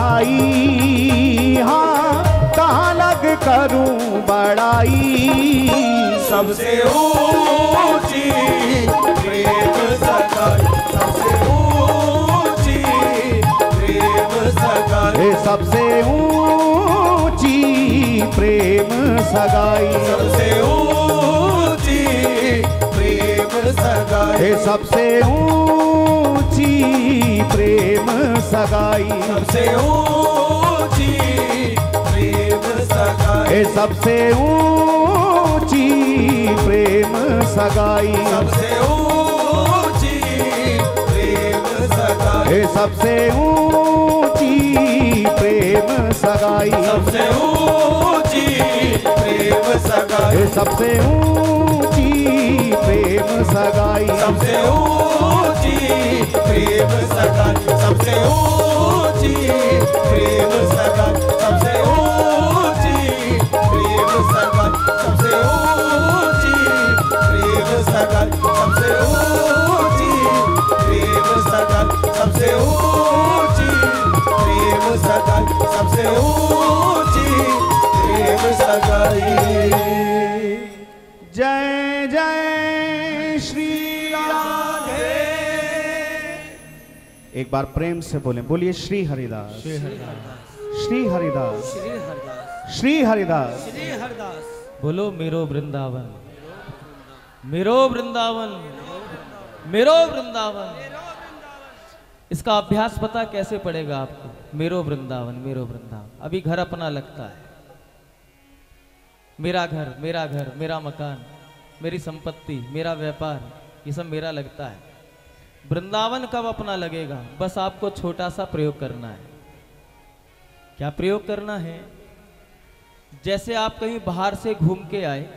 बड़ाई, हाँ कहाँ लग करूं बड़ाई सबसे ऊंची प्रेम सगाई सबसे ऊंची प्रेम सगाई सबसे ऊंची प्रेम सगाई सबसे ऊंची प्रेम सगाई सबसे ऊंची प्रेम सगाई सबसे ऊंची प्रेम सगाई सबसे ऊंची प्रेम सगाई सबसे ऊंची प्रेम सगाई सबसे ऊंची प्रेम सगाई सबसे ऊंची प्रेम सगाई सबसे ऊंची प्रेम सगाई सबसे ऊंची प्रेम सगाई सबसे ऊंची प्रेम सगाई सबसे ऊंची प्रेम सगाई सबसे ऊंची प्रेम सगाई सबसे ऊंची प्रेम सगाई सबसे ऊंची प्रेम सगाई सबसे ऊंची प्रेम सगाई। जय जय श्री राधे। एक बार प्रेम से बोले, बोलिए श्री हरिदास श्री हरिदास श्री हरिदास श्री हरिदास श्री हरिदास। श्री हरिदास। बोलो मेरो वृंदावन, मेरो वृंदावन, मेरो वृंदावन। इसका अभ्यास पता कैसे पड़ेगा आपको? मेरो वृंदावन, मेरो वृंदावन। अभी घर अपना लगता है, मेरा घर, मेरा घर, मेरा मकान, मेरी संपत्ति, मेरा व्यापार, ये सब मेरा लगता है। वृंदावन कब अपना लगेगा? बस आपको छोटा सा प्रयोग करना है। क्या प्रयोग करना है? जैसे आप कहीं बाहर से घूम के आए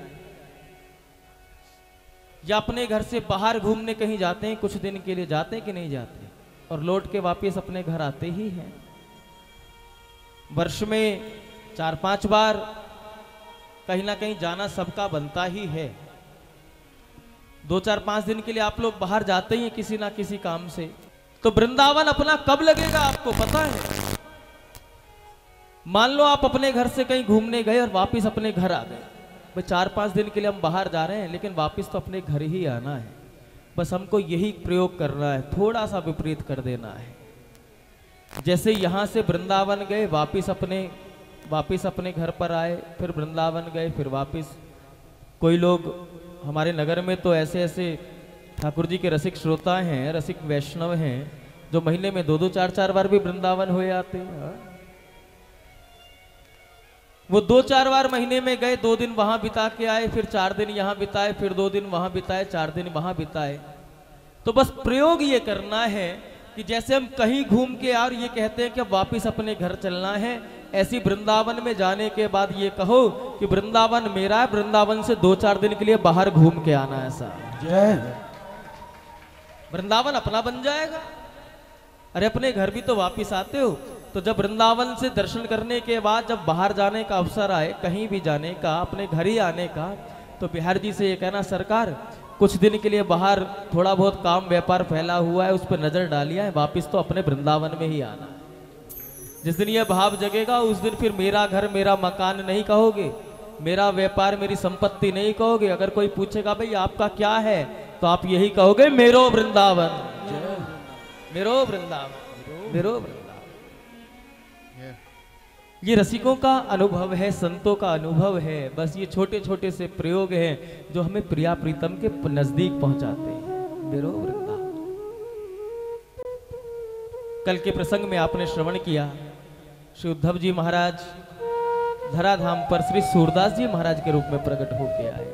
या अपने घर से बाहर घूमने कहीं जाते हैं, कुछ दिन के लिए जाते हैं कि नहीं जाते, और लौट के वापस अपने घर आते ही हैं। वर्ष में 4-5 बार कहीं ना कहीं जाना सबका बनता ही है। 2-4-5 दिन के लिए आप लोग बाहर जाते ही हैं किसी ना किसी काम से। तो वृंदावन अपना कब लगेगा आपको पता है? मान लो आप अपने घर से कहीं घूमने गए और वापस अपने घर आ गए। भाई 4-5 दिन के लिए हम बाहर जा रहे हैं, लेकिन वापस तो अपने घर ही आना है। बस हमको यही प्रयोग करना है, थोड़ा सा विपरीत कर देना है। जैसे यहाँ से वृंदावन गए वापिस अपने घर पर आए, फिर वृंदावन गए, फिर वापिस। कोई लोग हमारे नगर में तो ऐसे ऐसे ठाकुर जी के रसिक श्रोता हैं, रसिक वैष्णव हैं, जो महीने में 2-2 4-4 बार भी वृंदावन हो आते हैं। वो 2-4 बार महीने में गए, 2 दिन वहां बिता के आए, फिर 4 दिन यहाँ बिताए, फिर 2 दिन वहां बिताए, 4 दिन वहां बिताए। तो बस प्रयोग ये करना है कि जैसे हम कहीं घूम के और ये कहते हैं कि अब वापिस अपने घर चलना है, ऐसी वृंदावन में जाने के बाद ये कहो कि वृंदावन मेरा है, वृंदावन से 2-4 दिन के लिए बाहर घूम के आना। ऐसा वृंदावन अपना बन जाएगा। अरे अपने घर भी तो वापिस आते हो, तो जब वृंदावन से दर्शन करने के बाद जब बाहर जाने का अवसर आए, कहीं भी जाने का, अपने घर ही आने का, तो बिहार जी से ये कहना, सरकार कुछ दिन के लिए बाहर थोड़ा बहुत काम व्यापार फैला हुआ है, उस पर नजर डालिया है, वापिस तो अपने वृंदावन में ही आना। जिस दिन ये भाव जगेगा उस दिन फिर मेरा घर मेरा मकान नहीं कहोगे, मेरा व्यापार मेरी संपत्ति नहीं कहोगे। अगर कोई पूछेगा भाई आपका क्या है, तो आप यही कहोगे मेरो वृंदावन, मेरो वृंदावन, मेरो वृंदावन। ये रसिकों का अनुभव है, संतों का अनुभव है। बस ये छोटे छोटे से प्रयोग हैं जो हमें प्रिया प्रीतम के नजदीक पहुंचाते हैं। मेरो वृंदावन। कल के प्रसंग में आपने श्रवण किया, श्री उद्धव जी महाराज धराधाम पर श्री सूरदास जी महाराज के रूप में प्रकट होके आए।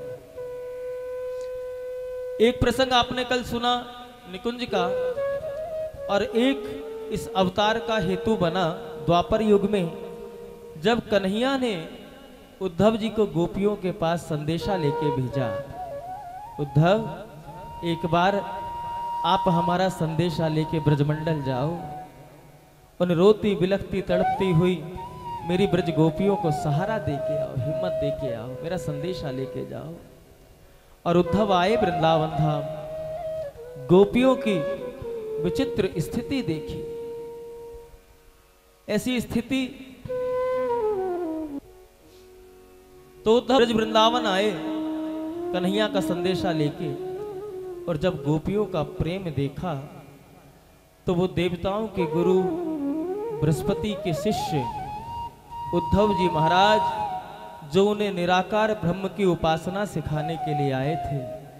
एक प्रसंग आपने कल सुना निकुंज का, और एक इस अवतार का हेतु बना द्वापर युग में, जब कन्हैया ने उद्धव जी को गोपियों के पास संदेशा लेके भेजा, उद्धव एक बार आप हमारा संदेशा लेके ब्रजमंडल जाओ, उन रोती बिलखती तड़पती हुई मेरी ब्रज गोपियों को सहारा दे के आओ, हिम्मत दे के आओ, मेरा संदेशा लेके जाओ। और उद्धव आए वृंदावन धाम, गोपियों की विचित्र स्थिति देखी। ऐसी स्थिति तो उद्धव ब्रज वृंदावन आए कन्हैया का संदेशा लेके, और जब गोपियों का प्रेम देखा तो वो देवताओं के गुरु बृहस्पति के शिष्य उद्धव जी महाराज, जो उन्हें निराकार ब्रह्म की उपासना सिखाने के लिए आए थे,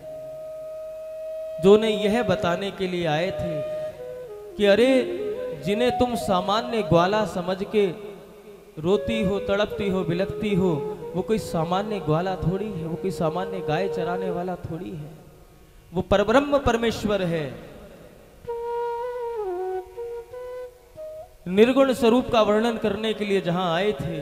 जो उन्हें यह बताने के लिए आए थे कि अरे जिन्हें तुम सामान्य ग्वाला समझ के रोती हो, तड़पती हो, बिलखती हो, वो कोई सामान्य ग्वाला थोड़ी है, वो कोई सामान्य गाय चराने वाला थोड़ी है, वो परब्रह्म परमेश्वर है। निर्गुण स्वरूप का वर्णन करने के लिए जहां आए थे,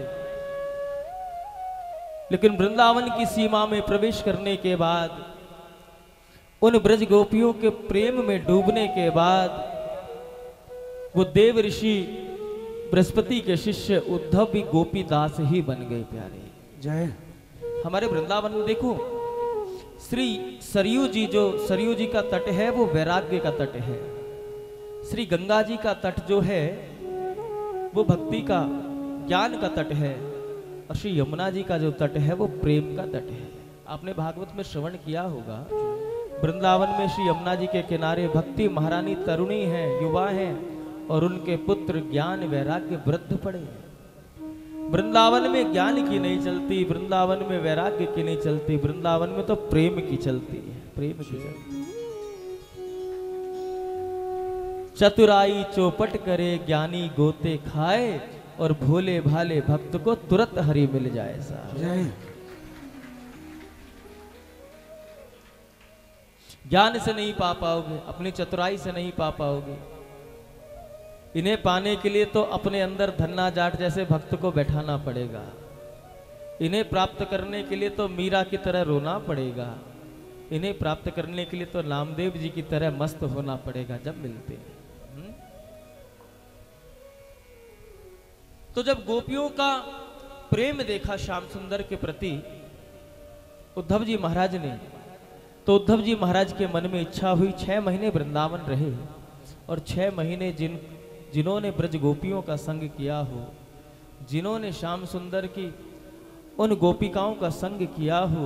लेकिन वृंदावन की सीमा में प्रवेश करने के बाद, उन ब्रज गोपियों के प्रेम में डूबने के बाद, वो देव ऋषि बृहस्पति के शिष्य उद्धव भी गोपी दास ही बन गए। प्यारे जय। हमारे वृंदावन में देखो, श्री सरयू जी, जो सरयू जी का तट है वो वैराग्य का तट है। श्री गंगा जी का तट जो है वो भक्ति का, ज्ञान का तट है। और श्री यमुना जी का जो तट है वो प्रेम का तट है। आपने भागवत में श्रवण किया होगा, वृंदावन में श्री यमुना जी के किनारे भक्ति महारानी तरुणी हैं, युवा हैं, और उनके पुत्र ज्ञान वैराग्य वृद्ध पड़े हैं। वृंदावन में ज्ञान की नहीं चलती, वृंदावन में वैराग्य की नहीं चलती, वृंदावन में तो प्रेम की चलती है, प्रेम की चलती है। चतुराई चौपट करे ज्ञानी गोते खाए, और भोले भाले भक्त को तुरंत हरि मिल जाए। साहब ज्ञान से नहीं पा पाओगे, अपनी चतुराई से नहीं पा पाओगे। इन्हें पाने के लिए तो अपने अंदर धन्ना जाट जैसे भक्त को बैठाना पड़ेगा। इन्हें प्राप्त करने के लिए तो मीरा की तरह रोना पड़ेगा। इन्हें प्राप्त करने के लिए तो नामदेव जी की तरह मस्त होना पड़ेगा जब मिलते हैं। तो जब गोपियों का प्रेम देखा श्याम सुंदर के प्रति उद्धव जी महाराज ने, तो उद्धव जी महाराज के मन में इच्छा हुई 6 महीने वृंदावन रहे, और 6 महीने जिन्होंने ब्रज गोपियों का संग किया हो, जिन्होंने श्याम सुंदर की उन गोपिकाओं का संग किया हो,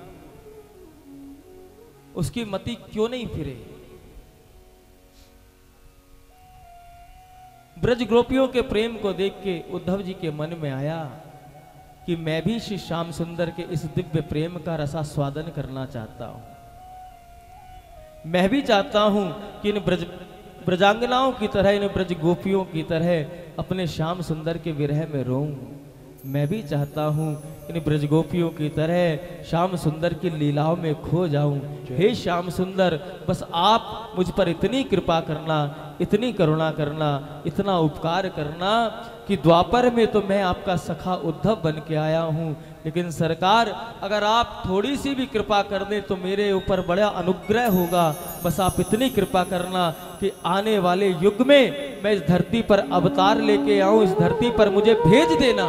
उसकी मति क्यों नहीं फिरे। ब्रज गोपियों के प्रेम को देख के उद्धव जी के मन में आया कि मैं भी श्री श्याम सुंदर के इस दिव्य प्रेम का रसास्वादन करना चाहता हूं। मैं भी चाहता हूं कि इन ब्रजांगनाओं की तरह, इन ब्रज गोपियों की तरह अपने श्याम सुंदर के विरह में रोऊं। मैं भी चाहता हूं इन ब्रज गोपियों की तरह श्याम सुंदर की लीलाओं में खो जाऊं। हे श्याम सुंदर, बस आप मुझ पर इतनी कृपा करना, इतनी करुणा करना, इतना उपकार करना कि द्वापर में तो मैं आपका सखा उद्धव बन के आया हूं, लेकिन सरकार अगर आप थोड़ी सी भी कृपा कर दें तो मेरे ऊपर बड़ा अनुग्रह होगा। बस आप इतनी कृपा करना कि आने वाले युग में मैं इस धरती पर अवतार लेके आऊं, इस धरती पर मुझे भेज देना।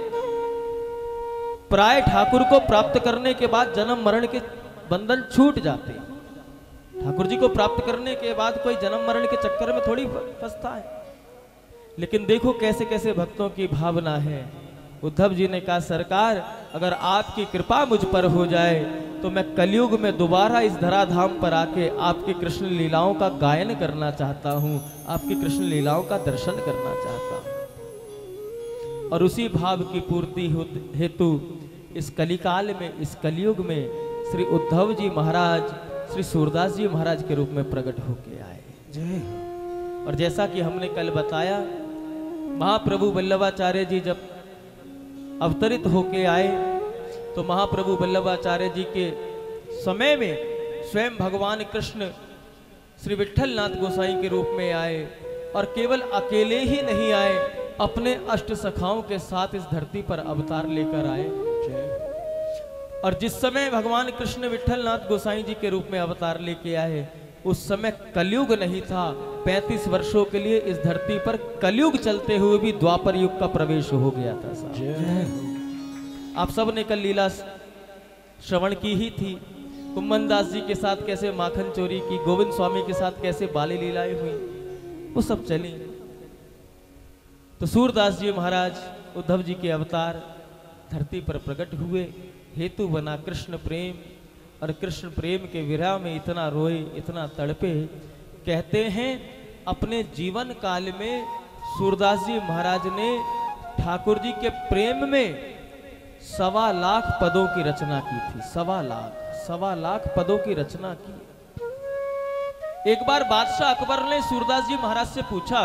प्राय ठाकुर को प्राप्त करने के बाद जन्म मरण के बंधन छूट जाते। ठाकुर जी को प्राप्त करने के बाद कोई जन्म मरण के चक्कर में थोड़ी फंसता है, लेकिन देखो कैसे कैसे भक्तों की भावना है। उद्धव जी ने कहा, सरकार अगर आपकी कृपा मुझ पर हो जाए तो मैं कलयुग में दोबारा इस धराधाम पर आके आपकी कृष्ण लीलाओं का गायन करना चाहता हूँ, आपकी कृष्ण लीलाओं का दर्शन करना चाहता हूँ। और उसी भाव की पूर्ति हेतु इस कलिकाल में, इस कलयुग में श्री उद्धव जी महाराज श्री सूरदास जी महाराज के रूप में प्रकट होके आए। जय। और जैसा कि हमने कल बताया, महाप्रभु वल्लभाचार्य जी जब अवतरित होके आए तो महाप्रभु वल्लभाचार्य जी के समय में स्वयं भगवान कृष्ण श्री विट्ठल नाथ गोसाई के रूप में आए, और केवल अकेले ही नहीं आए, अपने अष्ट सखाओं के साथ इस धरती पर अवतार लेकर आए। और जिस समय भगवान कृष्ण विट्ठल नाथ गोसाई जी के रूप में अवतार लेके आए, उस समय कलयुग नहीं था। 35 वर्षों के लिए इस धरती पर कलयुग चलते हुए भी द्वापर युग का प्रवेश हो गया था। आप सब ने कल लीला श्रवण की ही थी। कुम्मन दास जी के साथ कैसे माखन चोरी की, गोविंद स्वामी के साथ कैसे बाली लीलाएं हुई, वो सब चली। तो सूरदास जी महाराज उद्धव जी के अवतार धरती पर प्रकट हुए, हेतु बना कृष्ण प्रेम, और कृष्ण प्रेम के विरह में इतना रोए, इतना तड़पे। कहते हैं अपने जीवन काल में सूरदास जी महाराज ने ठाकुर जी के प्रेम में 1.25 लाख पदों की रचना की थी। 1.25 लाख पदों की रचना की। एक बार बादशाह अकबर ने सूरदास जी महाराज से पूछा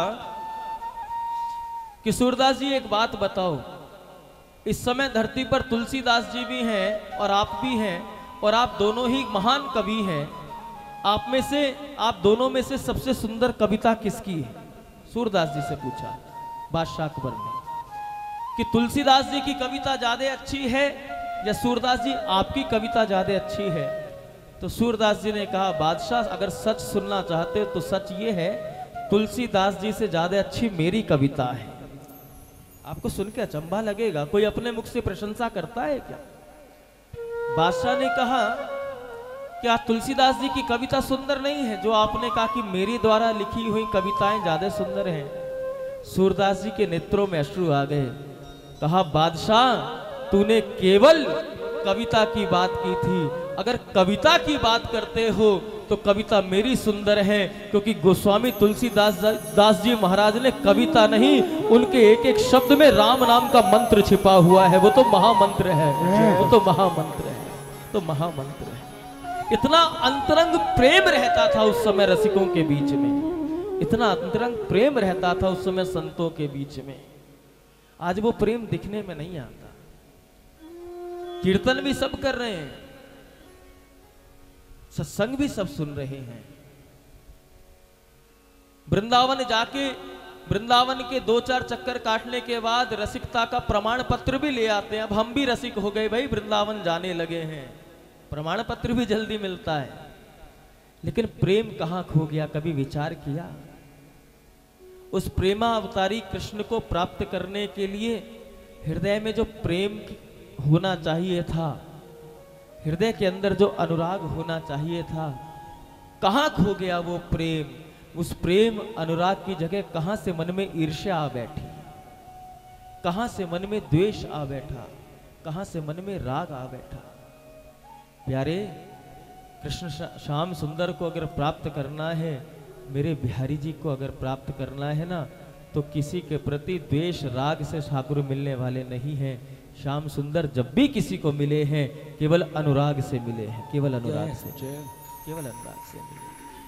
कि सूरदास जी एक बात बताओ, इस समय धरती पर तुलसीदास जी भी हैं और आप भी हैं, और आप दोनों ही महान कवि हैं, आप दोनों में से सबसे सुंदर कविता किसकी है? सूरदास जी से पूछा बादशाह अकबर ने कि तुलसीदास जी की कविता ज्यादा अच्छी है या सूरदास जी आपकी कविता ज्यादा अच्छी है? तो सूरदास जी ने कहा, बादशाह अगर सच सुनना चाहते हो तो सच ये है, तुलसीदास जी से ज्यादा अच्छी मेरी कविता है। आपको सुन के अचंभा लगेगा, कोई अपने मुख से प्रशंसा करता है क्या? बादशाह ने कहा, क्या तुलसीदास जी की कविता सुंदर नहीं है जो आपने कहा कि मेरी द्वारा लिखी हुई कविताएं ज्यादा सुंदर हैं? सूरदास जी के नेत्रों में अश्रु आ गए। कहा, बादशाह तूने केवल कविता की बात की थी, अगर कविता की बात करते हो तो कविता मेरी सुंदर है, क्योंकि गोस्वामी तुलसीदास जी महाराज ने कविता नहीं, उनके एक एक शब्द में राम नाम का मंत्र छिपा हुआ है। वो तो महामंत्र है, वो तो महामंत्र है, तो महामंत्र है। इतना अंतरंग प्रेम रहता था उस समय रसिकों के बीच में, इतना अंतरंग प्रेम रहता था उस समय संतों के बीच में। आज वो प्रेम दिखने में नहीं आता। कीर्तन भी सब कर रहे हैं, सत्संग भी सब सुन रहे हैं, वृंदावन जाके वृंदावन के 2-4 चक्कर काटने के बाद रसिकता का प्रमाण पत्र भी ले आते हैं। अब हम भी रसिक हो गए भाई, वृंदावन जाने लगे हैं, प्रमाण पत्र भी जल्दी मिलता है, लेकिन प्रेम कहां खो गया? कभी विचार किया? उस प्रेमावतारी कृष्ण को प्राप्त करने के लिए हृदय में जो प्रेम होना चाहिए था, हृदय के अंदर जो अनुराग होना चाहिए था, कहां खो गया वो प्रेम? उस प्रेम अनुराग की जगह कहां से मन में ईर्ष्या आ बैठी, कहां से मन में द्वेष आ बैठा, कहां से मन में राग आ बैठा। प्यारे, कृष्ण श्याम सुंदर को अगर प्राप्त करना है, मेरे बिहारी जी को अगर प्राप्त करना है ना, तो किसी के प्रति द्वेष राग से ठाकुर मिलने वाले नहीं हैं। श्याम सुंदर जब भी किसी को मिले हैं केवल अनुराग से मिले हैं, केवल अनुराग से, केवल अनुराग से मिले।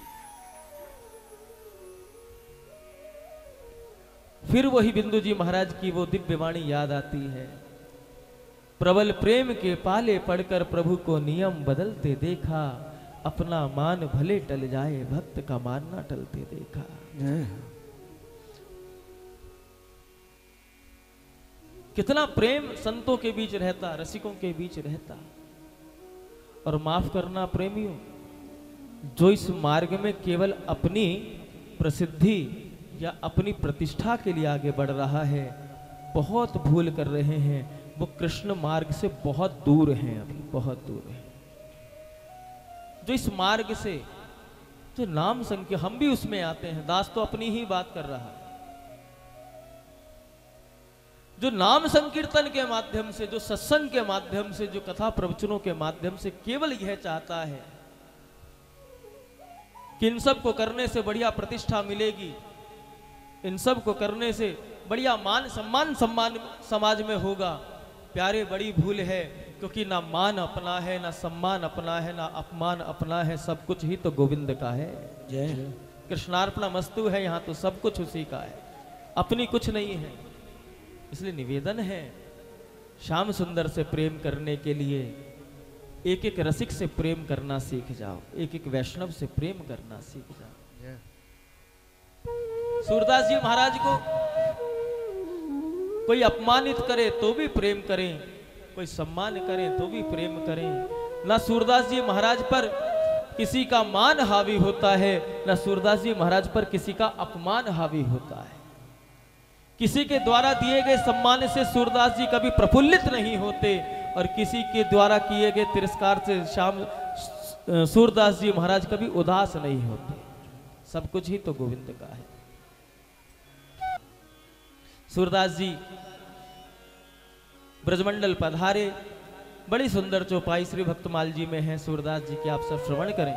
फिर वही बिंदु जी महाराज की वो दिव्य वाणी याद आती है, प्रबल प्रेम के पाले पड़कर प्रभु को नियम बदलते देखा, अपना मान भले टल जाए भक्त का मान ना टलते देखा। कितना प्रेम संतों के बीच रहता, रसिकों के बीच रहता। और माफ करना प्रेमियों, जो इस मार्ग में केवल अपनी प्रसिद्धि या अपनी प्रतिष्ठा के लिए आगे बढ़ रहा है, बहुत भूल कर रहे हैं। वो कृष्ण मार्ग से बहुत दूर हैं, अभी बहुत दूर हैं। जो इस मार्ग से जो नाम संख्या, हम भी उसमें आते हैं, दास तो अपनी ही बात कर रहा है। जो नाम संकीर्तन के माध्यम से, जो सत्संग के माध्यम से, जो कथा प्रवचनों के माध्यम से केवल यह चाहता है कि इन सब को करने से बढ़िया प्रतिष्ठा मिलेगी, इन सब को करने से बढ़िया मान सम्मान समाज में होगा, प्यारे बड़ी भूल है। क्योंकि ना मान अपना है, ना सम्मान अपना है, ना अपमान अपना है, सब कुछ ही तो गोविंद का है। कृष्णार्पणा मस्तु है, यहाँ तो सब कुछ उसी का है, अपनी कुछ नहीं है। इसलिए निवेदन है, श्याम सुंदर से प्रेम करने के लिए एक एक रसिक से प्रेम करना सीख जाओ, एक एक वैष्णव से प्रेम करना सीख जाओ। सूरदास जी महाराज को कोई अपमानित करे तो भी प्रेम करें, कोई सम्मान करें तो भी प्रेम करें। ना सूरदास जी महाराज पर किसी का मान हावी होता है, ना सूरदास जी महाराज पर किसी का अपमान हावी होता है। किसी के द्वारा दिए गए सम्मान से सूरदास जी कभी प्रफुल्लित नहीं होते, और किसी के द्वारा किए गए तिरस्कार से सूरदास जी महाराज कभी उदास नहीं होते। सब कुछ ही तो गोविंद का है। सूरदास जी ब्रजमंडल पधारे, बड़ी सुंदर चौपाई श्री भक्तमाल जी में है, सूरदास जी की आप सब श्रवण करें।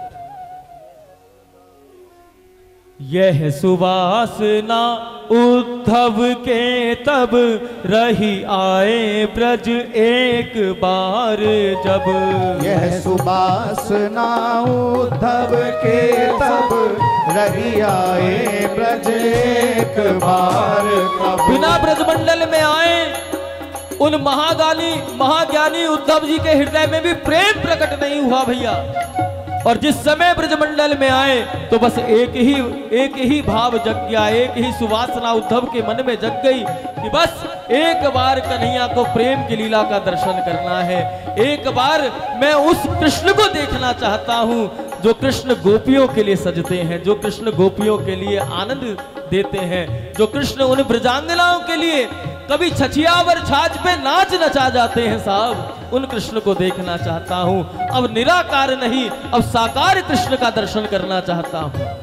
यह सुवासना उद्धव के तब रही आए ब्रज एक बार जब, यह सुवासना उद्धव के तब रही आए ब्रज एक बार कब। बिना ब्रजमंडल में आए उन महाज्ञानी उद्धव जी के हृदय में भी प्रेम प्रकट नहीं हुआ भैया। और जिस समय ब्रजमंडल में आए तो बस एक ही भाव जग गया, एक ही सुवासना उद्धव के मन में जग गई कि बस एक बार कन्हैया को प्रेम की लीला का दर्शन करना है। एक बार मैं उस कृष्ण को देखना चाहता हूं जो कृष्ण गोपियों के लिए सजते हैं, जो कृष्ण गोपियों के लिए आनंद देते हैं, जो कृष्ण उन ब्रजांगनाओं के लिए कभी छछियावर छाछ पे नाच नचा जाते हैं साहब, उन कृष्ण को देखना चाहता हूं। अब निराकार नहीं, अब साकार कृष्ण का दर्शन करना चाहता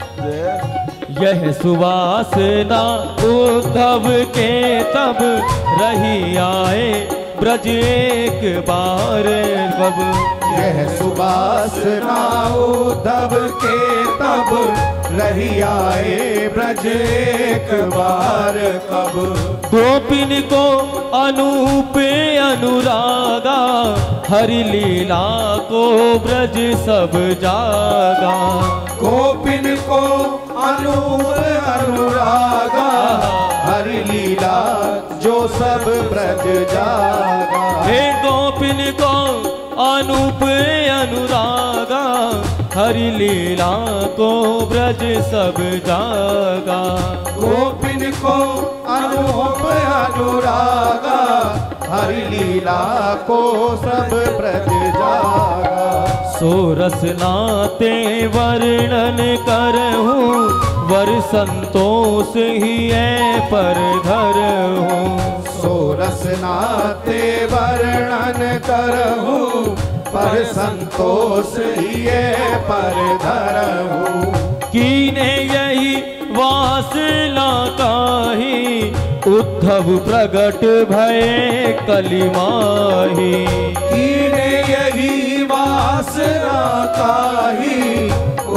हूं। यह सुवासना उद्धव के तब रही आए ब्रज एक बार कब। यह सुवासना उद्धव के तब रही आए ब्रज एक बार कब। गोपिन को अनूप अनुरागा, हरि लीला को ब्रज सब जागा। गोपिन को अनूप अनुरागा, हरि लीला जो सब ब्रज जागा। हे गोपिन को अनूप अनुरागा, हरि लीला को ब्रज सब जागा। गोपिन को अनूप अनुरागा, हरि लीला को सब ब्रज जागा। सोरस नाते वर्णन करहूँ, वर संतोष ही है पर धरहूँ। सोरस नाते वर्णन करहूँ, पर संतोष हिये पर धरहूँ। कीने यही वासना काही, उद्धव प्रगट भये कलिमाही। कीने यही वासना काही, उद्धव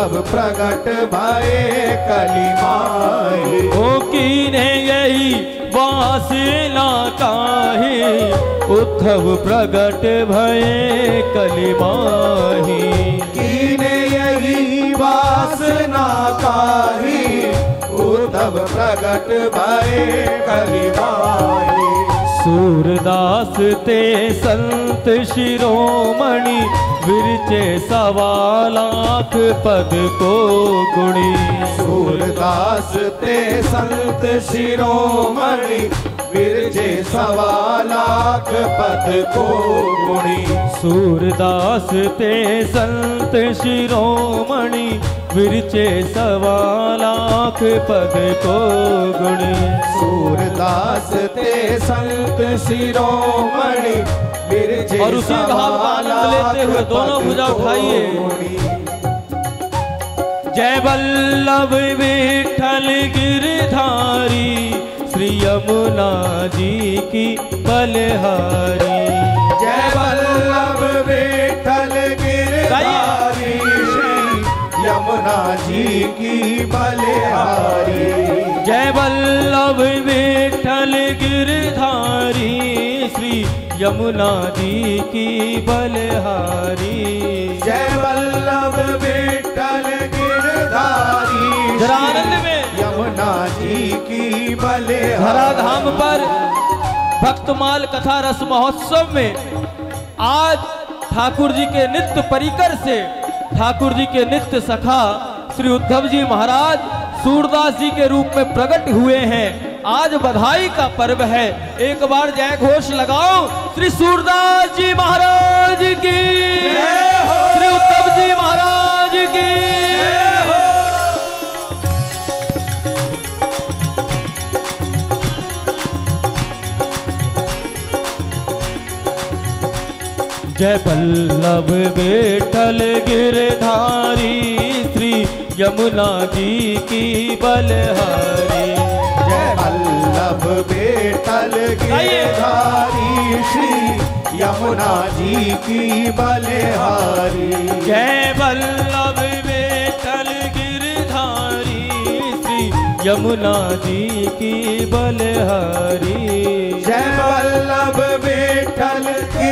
तब प्रगट भये कली माही। ओ कीने यही वासना काहे, उद्धव प्रगट भये कली माही। कीने यही वासना काहे, उद्धव प्रगट भये कली माही। सूरदास ते संत शिरोमणि, विरचे 1.25 लाख पद को गुणी। सूरदास ते संत शिरोमणि, विरचे 1.25 लाख पद को गुणी। सूरदास ते संत शिरोमणि, विरचे 1.25 लाख पद को गुणी। सूरदास ते संत शिरोमणि, विरचे और उसी भाव का आनंद लेते हुए दोनों भुजा उठाइए। जय वल्लभ विठ्ठल गिरधारी, श्री यमुना जी की बलिहारी। जय वल्लभ विठ्ठल गिरधारी, श्री यमुना जी की बलिहारी। जय वल्लभ विठ्ठल गिरधारी, श्री यमुना जी की बलिहारी। जय वल्लभ विठ्ठल गिरधारी, जरा आनंद में यमुना जी की बलिहारी। धराधाम पर भक्तमाल कथा रस महोत्सव में आज ठाकुर जी के नित्य परिकर से ठाकुर जी के नित्य सखा श्री उद्धव जी महाराज सूरदास जी के रूप में प्रकट हुए हैं। आज बधाई का पर्व है। एक बार जय घोष लगाओ श्री सूरदास जी महाराज की, श्री उद्धव जी महाराज की। जय वल्लभ विठ्ठल गिरधारी, श्री यमुना जी की बलिहारी। जय वल्लभ विठ्ठल गिरधारी, श्री यमुना जी की बलिहारी। जय वल्लभ विठ्ठल गिरधारी, श्री यमुना जी की बलिहारी। जय वल्लभ विठ्ठल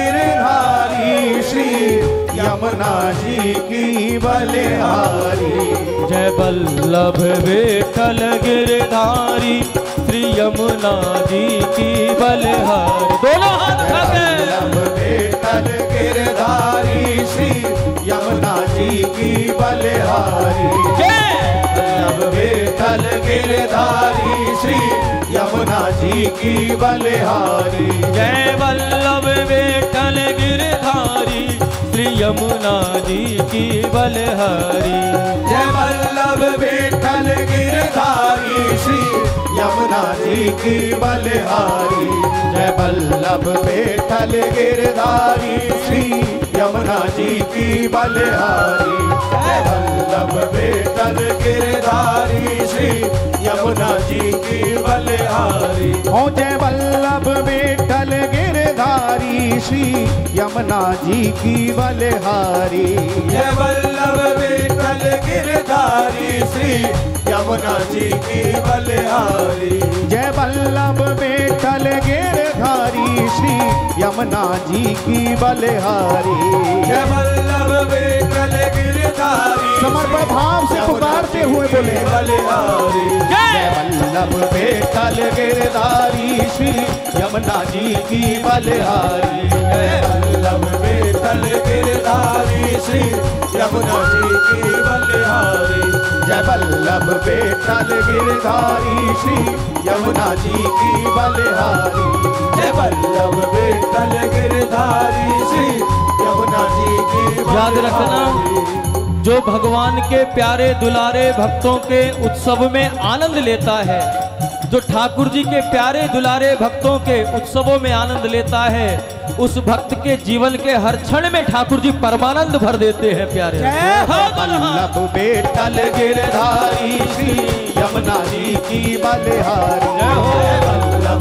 गिरधारी, श्री यमुना जी की बलिहारी। जय वल्लभ विठ्ठल गिरधारी, श्री यमुना जी की बलिहारी। दोनों हाथ उठा के वल्लभ विठ्ठल गिरधारी, श्री यमुना जी की बलिहारी। वल्लभ विठ्ठल गिरधारी, श्री यमुना जी की बलिहारी। जय वल्लभ विठ्ठल गिरधारी, श्री यमुना जी की बलिहारी। जय वल्लभ विठ्ठल गिरधारी, श्री यमुना जी की बलिहारी। जय वल्लभ विठ्ठल गिरधारी, श्री यमुना जी की बलिहारी। जय वल्लभ विठ्ठल गिरधारी, श्री यमुना जी की बलिहारी। ओ जय वल्लभ विठ्ठल गिरधारी, श्री यमुना जी की बलिहारी। जय वल्लभ विठ्ठल गिरधारी, श्री यमुना जी की बलिहारी। जय वल्लभ विठ्ठल गिरधारी, श्री यमुना जी की बलिहारी। जय वल्लभ विठ्ठल गिरधारी, समर्पण भाव से पुकारते हुए बोले बलिहारी। जय वल्लभ विठ्ठल गिरधारी, श्री यमुना जी की बलिहारी। जय वल्लभ विठ्ठल गिरधारी, श्री यमुना जी की बलिहारी। जय वल्लभ विठ्ठल गिरधारी, श्री यमुना जी की बलिहारी। जय वल्लभ विठ्ठल गिरधारी, श्री यमुना जी की याद रखना, जो भगवान के प्यारे दुलारे भक्तों के उत्सव में आनंद लेता है, जो ठाकुर जी के प्यारे दुलारे भक्तों के उत्सवों में आनंद लेता है, उस भक्त के जीवन के हर क्षण में ठाकुर जी परमानंद भर देते हैं। प्यारे वल्लभ विठ्ठल गिरधारी, श्री यमुना जी की बलिहारी। जय वल्लभ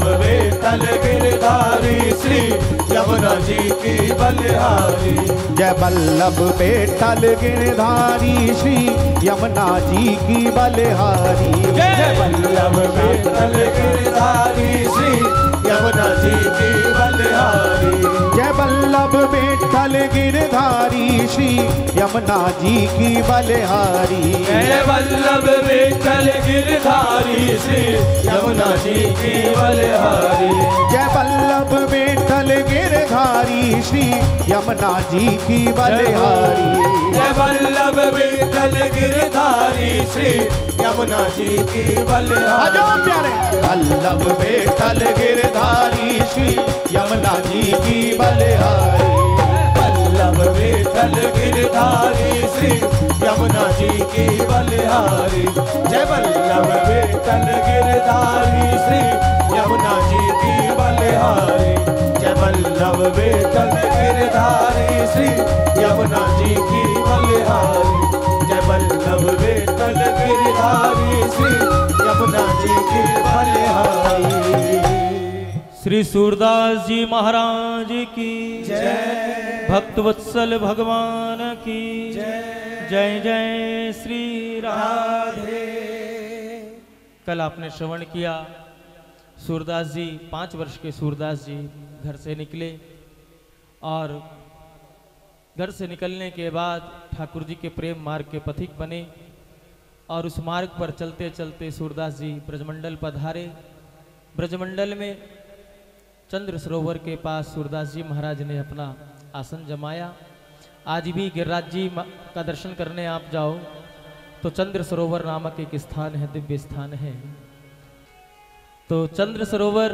विठ्ठल गिरधारी श्री यमुना जी की बलिहारी। जय वल्लभ विठ्ठल गिरधारी श्री यमुना जी की बलिहारी। जय वल्लभ विठ्ठल गिरधारी श्री यमुना जी की बलिहारी। जय वल्लभ विठ्ठल गिरधारी श्री यमुना जी की बलिहारी। जय वल्लभ विठ्ठल गिरधारी श्री यमुना जी की बलिहारी। जय वल्लभ विठ्ठल गिरधारी श्री यमुना जी की बलिहारी। जय वल्लभ विठ्ठल गिरधारी श्री यमुना जी की बलिहारी। प्यारे वल्लभ विठ्ठल गिरधारी श्री यमुना जी की बलिहारी। वल्लभ विठ्ठल गिरधारी श्री यमुना जी की बलिहारी। जय वल्लभ विठ्ठल गिरधारी श्री यमुना जी की बलिहारी। जय वल्लभ विठ्ठल गिरधारी श्री यमुना जी की बलिहारी। जय वल्लभ विठ्ठल गिरधारी श्री यमुना जी की बलिहारी। श्री सूरदास जी महाराज की जय। भक्त वत्सल भगवान की जय जय श्री राधे। कल आपने श्रवण किया, सूरदास जी 5 वर्ष के सूरदास जी घर से निकले और घर से निकलने के बाद ठाकुर जी के प्रेम मार्ग के पथिक बने और उस मार्ग पर चलते चलते सूरदास जी ब्रजमंडल पधारे। ब्रजमंडल में चंद्र सरोवर के पास सूरदास जी महाराज ने अपना आसन जमाया। आज भी गिरिराज जी का दर्शन करने आप जाओ तो चंद्र सरोवर नामक एक स्थान है, दिव्य स्थान है। तो चंद्र सरोवर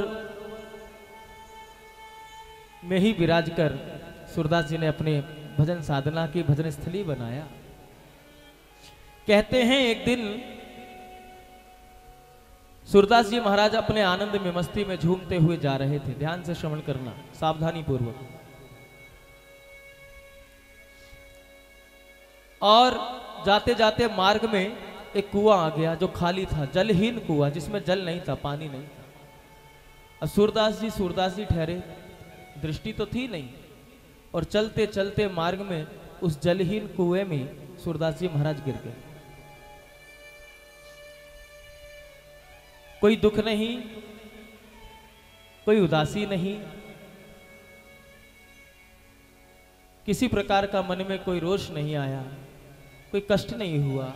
में ही विराज कर सूरदास जी ने अपने भजन साधना की भजन स्थली बनाया। कहते हैं एक दिन सूरदास जी महाराज अपने आनंद में मस्ती में झूमते हुए जा रहे थे। ध्यान से श्रवण करना, सावधानी पूर्वक। और जाते जाते मार्ग में एक कुआं आ गया जो खाली था, जलहीन कुआं, जिसमें जल नहीं था, पानी नहीं था। अब सूरदास जी ठहरे, दृष्टि तो थी नहीं, और चलते चलते मार्ग में उस जलहीन कुएं में सूरदास जी महाराज गिर गए। कोई दुख नहीं, कोई उदासी नहीं, किसी प्रकार का मन में कोई रोष नहीं आया, कोई कष्ट नहीं हुआ।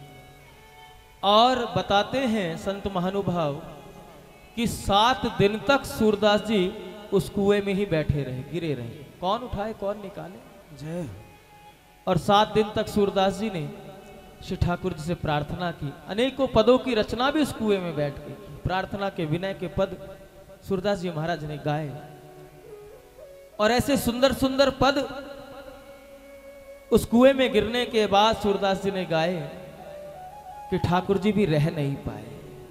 और बताते हैं संत महानुभाव कि 7 दिन तक सूरदास जी उस कुएं में ही बैठे रहे, गिरे रहे। कौन उठाए कौन निकाले। जय। और 7 दिन तक सूरदास जी ने श्री ठाकुर जी से प्रार्थना की। अनेकों पदों की रचना भी उस कुएं में बैठ गई। प्रार्थना के विनय के पद सूरदास जी महाराज ने गाए, और ऐसे सुंदर सुंदर पद उस कुएं में गिरने के बाद सूरदास जी ने गाए कि ठाकुर जी भी रह नहीं पाए।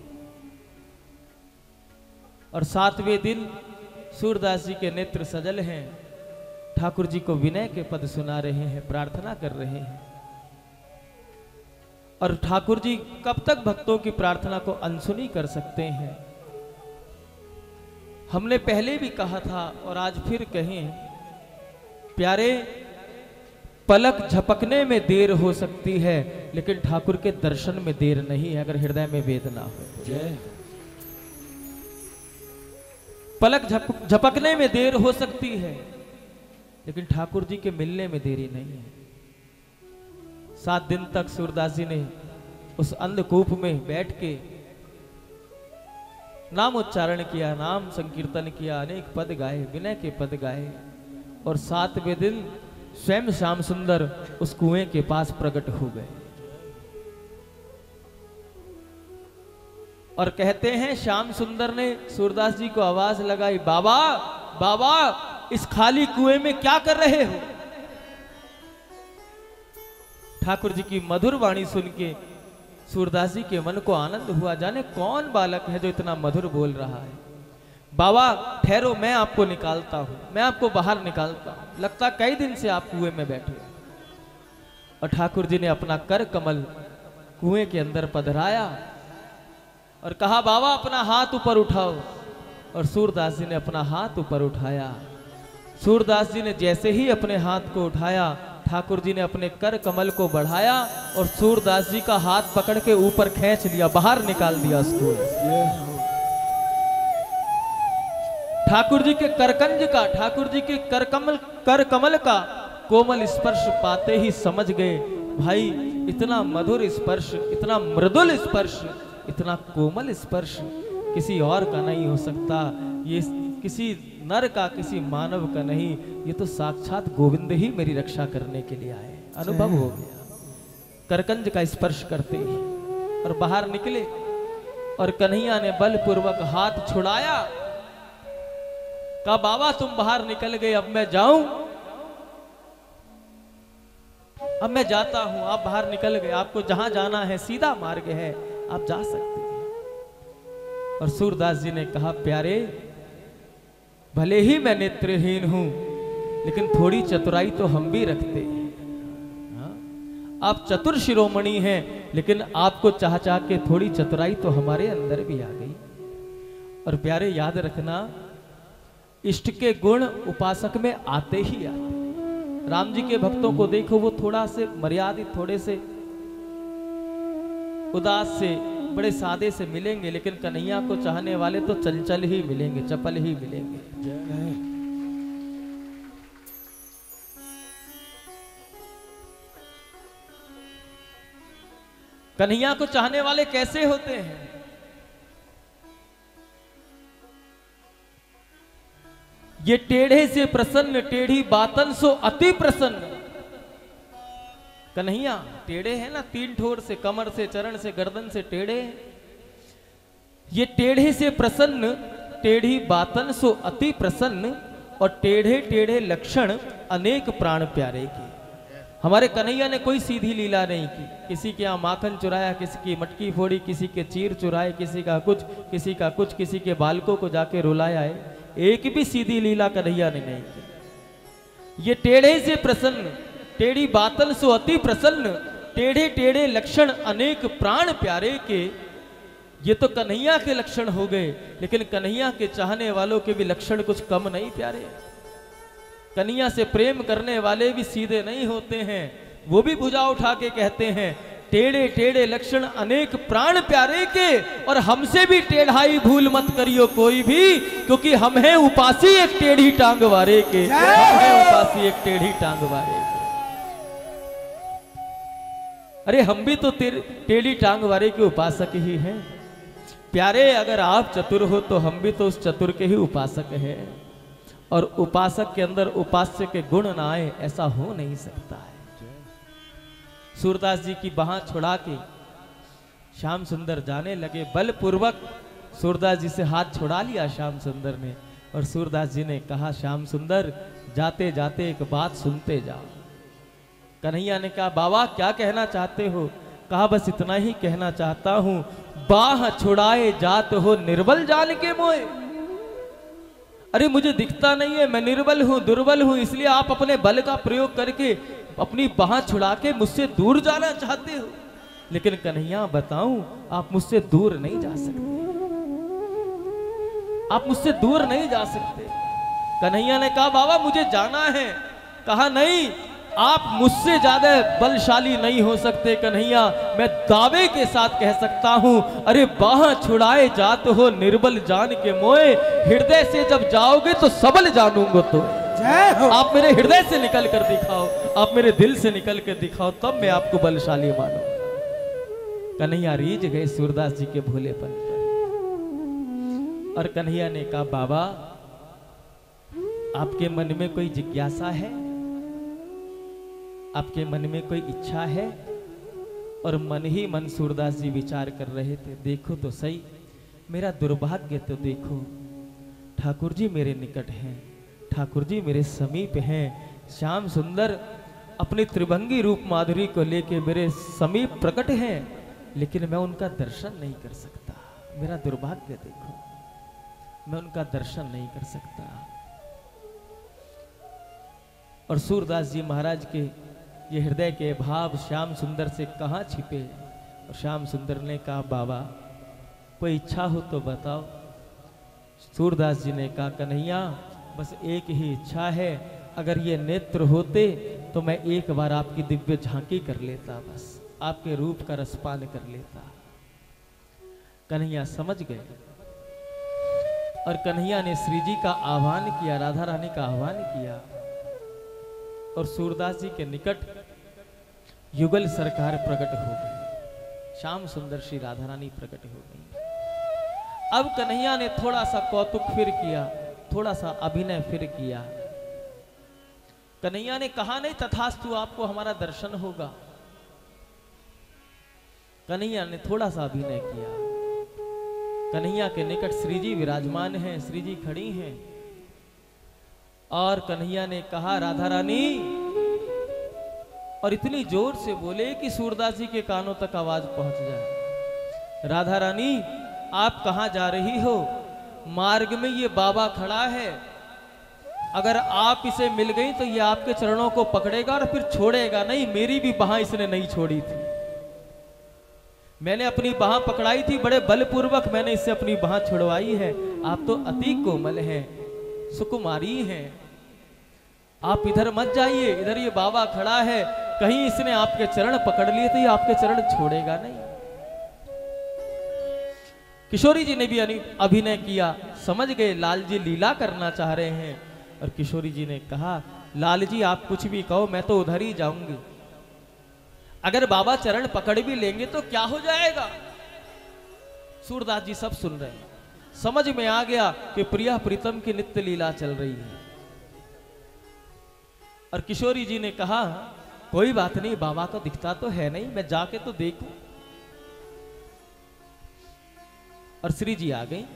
और 7वें दिन सूरदास जी के नेत्र सजल हैं, ठाकुर जी को विनय के पद सुना रहे हैं, प्रार्थना कर रहे हैं। और ठाकुर जी कब तक भक्तों की प्रार्थना को अनसुनी कर सकते हैं। हमने पहले भी कहा था और आज फिर कहें, प्यारे, पलक झपकने में देर हो सकती है लेकिन ठाकुर के दर्शन में देर नहीं है, अगर हृदय में वेदना हो। जय। पलक झपकने में देर हो सकती है लेकिन ठाकुर जी के मिलने में देरी नहीं है। 7 दिन तक सूरदास जी ने उस अंधकूप में बैठ के नाम उच्चारण किया, नाम संकीर्तन किया, अनेक पद गाए, विनय के पद गाए। और 7वें दिन स्वयं श्याम सुंदर उस कुएं के पास प्रकट हो गए। और कहते हैं श्याम सुंदर ने सूरदास जी को आवाज लगाई, बाबा बाबा इस खाली कुएं में क्या कर रहे हो। ठाकुर जी की मधुर वाणी सुन के सूरदास जी के मन को आनंद हुआ, जाने कौन बालक है जो इतना मधुर बोल रहा है। बाबा ठहरो, मैं आपको निकालता हूं, मैं आपको बाहर निकालता हूं, लगता कई दिन से आप कुएं में बैठे हो। और ठाकुर जी ने अपना कर कमल कुएं के अंदर पधराया और कहा, बाबा अपना हाथ ऊपर उठाओ। और सूरदास जी ने अपना हाथ ऊपर उठाया। सूरदास जी ने जैसे ही अपने हाथ को उठाया, ठाकुर जी ने अपने कर कमल को बढ़ाया और सूरदास जी का हाथ पकड़ के ऊपर खींच लिया, बाहर निकाल दिया स्थूल। ठाकुर जी के करकंज का, ठाकुर जी के कर कमल का कोमल स्पर्श पाते ही समझ गए, भाई इतना मधुर स्पर्श, इतना मृदुल स्पर्श, इतना कोमल स्पर्श किसी और का नहीं हो सकता। ये किसी नर का, किसी मानव का नहीं, ये तो साक्षात गोविंद ही मेरी रक्षा करने के लिए आए। अनुभव हो गया करकंज का स्पर्श करते ही। और बाहर निकले और कन्हैया ने बलपूर्वक हाथ छुड़ाया। कहा बाबा तुम बाहर निकल गए, अब मैं जाऊं? अब मैं जाता हूं, आप बाहर निकल गए, आपको जहां जाना है सीधा मार्ग है, आप जा सकते हैं। और सूरदास जी ने कहा प्यारे, भले ही मैं नेत्रहीन हूं, लेकिन थोड़ी चतुराई तो हम भी रखते हैं। हाँ? आप चतुर शिरोमणि हैं, लेकिन आपको चाह चाह के थोड़ी चतुराई तो हमारे अंदर भी आ गई। और प्यारे याद रखना, इष्ट के गुण उपासक में आते ही आते। राम जी के भक्तों को देखो, वो थोड़ा से मर्यादित, थोड़े से उदास से, बड़े सादे से मिलेंगे, लेकिन कन्हैया को चाहने वाले तो चंचल ही मिलेंगे, चपल ही मिलेंगे। कन्हैया को चाहने वाले कैसे होते हैं? ये टेढ़े से प्रसन्न, टेढ़ी बातन सो अति प्रसन्न। कन्हैया टेढ़े है ना, 3 ठोर से, कमर से, चरण से, गर्दन से टेढ़े। ये टेढ़े से प्रसन्न, टेढ़ी बातन सो अति प्रसन्न, और टेढ़े टेढ़े लक्षण अनेक प्राण प्यारे के। हमारे कन्हैया ने कोई सीधी लीला नहीं की। किसी के यहाँ माखन चुराया, किसी की मटकी फोड़ी, किसी के चीर चुराए, किसी का कुछ, किसी का कुछ, किसी के बालकों को जाके रुलाया है। एक भी सीधी लीला कन्हैया ने नहीं की। ये टेढ़े से प्रसन्न, टेढ़ी बातन सो अति प्रसन्न, टेढ़े टेढ़े लक्षण अनेक प्राण प्यारे के। ये तो कन्हैया के लक्षण हो गए, लेकिन कन्हैया के चाहने वालों के भी लक्षण कुछ कम नहीं प्यारे। कन्हैया से प्रेम करने वाले भी सीधे नहीं होते हैं। वो भी भुजा उठा के कहते हैं, टेढ़े टेढ़े लक्षण अनेक प्राण प्यारे के, और हमसे भी टेढ़ाई भूल मत करियो कोई भी, क्योंकि हम हैं उपासी एक टेढ़ी टांग वारे के। हम हैं उपासी एक टेढ़ी टांग वारे के। अरे हम भी तो टेढ़ी टांग वारे के उपासक ही हैं प्यारे। अगर आप चतुर हो तो हम भी तो उस चतुर के ही उपासक हैं। और उपासक के अंदर उपास्य के गुण ना आए, ऐसा हो नहीं सकता है। सूरदास जी की बाह छुड़ा के श्याम सुंदर जाने लगे। बलपूर्वक सूरदास जी से हाथ छुड़ा लिया श्याम सुंदर ने, और सूरदास जी ने कहा श्याम सुंदर जाते जाते एक बात सुनते जाओ। कन्हैया ने कहा बाबा क्या कहना चाहते हो? कहा बस इतना ही कहना चाहता हूं, बाह छुड़ाए जात हो निर्बल जान के मोए। अरे मुझे दिखता नहीं है, मैं निर्बल हूं, दुर्बल हूं, इसलिए आप अपने बल का प्रयोग करके अपनी बाह छुड़ा के मुझसे दूर जाना चाहते हो। लेकिन कन्हैया बताऊं, आप मुझसे दूर नहीं जा सकते, आप मुझसे दूर नहीं जा सकते। कन्हैया ने कहा बाबा मुझे जाना है। कहा नहीं, आप मुझसे ज्यादा बलशाली नहीं हो सकते कन्हैया, मैं दावे के साथ कह सकता हूं। अरे बाह छुड़ाए जात हो निर्बल जान के मोए, हृदय से जब जाओगे तो सबल जानूंगा। तो आप मेरे हृदय से निकल कर दिखाओ, आप मेरे दिल से निकल कर दिखाओ, तब मैं आपको बलशाली मानूं। कन्हैया रीझ गए सूरदास जी के भोलेपन पर। और कन्हैया ने कहा बाबा आपके मन में कोई जिज्ञासा है, आपके मन में कोई इच्छा है? और मन ही मन सूरदास जी विचार कर रहे थे, देखो तो सही, मेरा दुर्भाग्य तो देखो, ठाकुर जी मेरे निकट हैं, ठाकुर जी मेरे समीप हैं, श्याम सुंदर अपनी त्रिभंगी रूप माधुरी को लेके मेरे समीप प्रकट हैं, लेकिन मैं उनका दर्शन नहीं कर सकता। मेरा दुर्भाग्य देखो, मैं उनका दर्शन नहीं कर सकता। और सूरदास जी महाराज के ये हृदय के भाव श्याम सुंदर से कहाँ छिपे? और श्याम सुंदर ने कहा बाबा कोई इच्छा हो तो बताओ। सूरदास जी ने कहा, कन्हैया बस एक ही इच्छा है, अगर ये नेत्र होते तो मैं एक बार आपकी दिव्य झांकी कर लेता, बस आपके रूप का रसपान कर लेता। कन्हैया समझ गए और कन्हैया ने श्री जी का आह्वान किया, राधा रानी का आह्वान किया और सूरदास जी के निकट युगल सरकार प्रकट हो गई। श्याम सुंदर श्री राधा रानी प्रकट हो गई। अब कन्हैया ने थोड़ा सा कौतुक फिर किया, थोड़ा सा अभिनय फिर किया। कन्हैया ने कहा नहीं तथास्तु आपको हमारा दर्शन होगा। कन्हैया ने थोड़ा सा अभिनय किया। कन्हैया के निकट श्री जी विराजमान हैं, श्री जी खड़ी हैं और कन्हैया ने कहा, राधा रानी, और इतनी जोर से बोले कि सूरदास जी के कानों तक आवाज पहुंच जाए, राधा रानी आप कहां जा रही हो? मार्ग में ये बाबा खड़ा है, अगर आप इसे मिल गई तो ये आपके चरणों को पकड़ेगा और फिर छोड़ेगा नहीं। मेरी भी बाह इसने नहीं छोड़ी थी, मैंने अपनी बाह पकड़ाई थी, बड़े बलपूर्वक मैंने इससे अपनी बाह छुड़वाई है। आप तो अति कोमल हैं, सुकुमारी हैं, आप इधर मत जाइए, इधर ये बाबा खड़ा है, कहीं इसने आपके चरण पकड़ लिए तो ये आपके चरण छोड़ेगा नहीं। किशोरी जी ने भी अभिनय किया, समझ गए लाल जी लीला करना चाह रहे हैं और किशोरी जी ने कहा, लाल जी आप कुछ भी कहो, मैं तो उधर ही जाऊंगी। अगर बाबा चरण पकड़ भी लेंगे तो क्या हो जाएगा? सूरदास जी सब सुन रहे हैं, समझ में आ गया कि प्रिया प्रीतम की नित्य लीला चल रही है। और किशोरी जी ने कहा, कोई बात नहीं, बाबा को दिखता तो है नहीं, मैं जाके तो देखूं। और श्री जी आ गई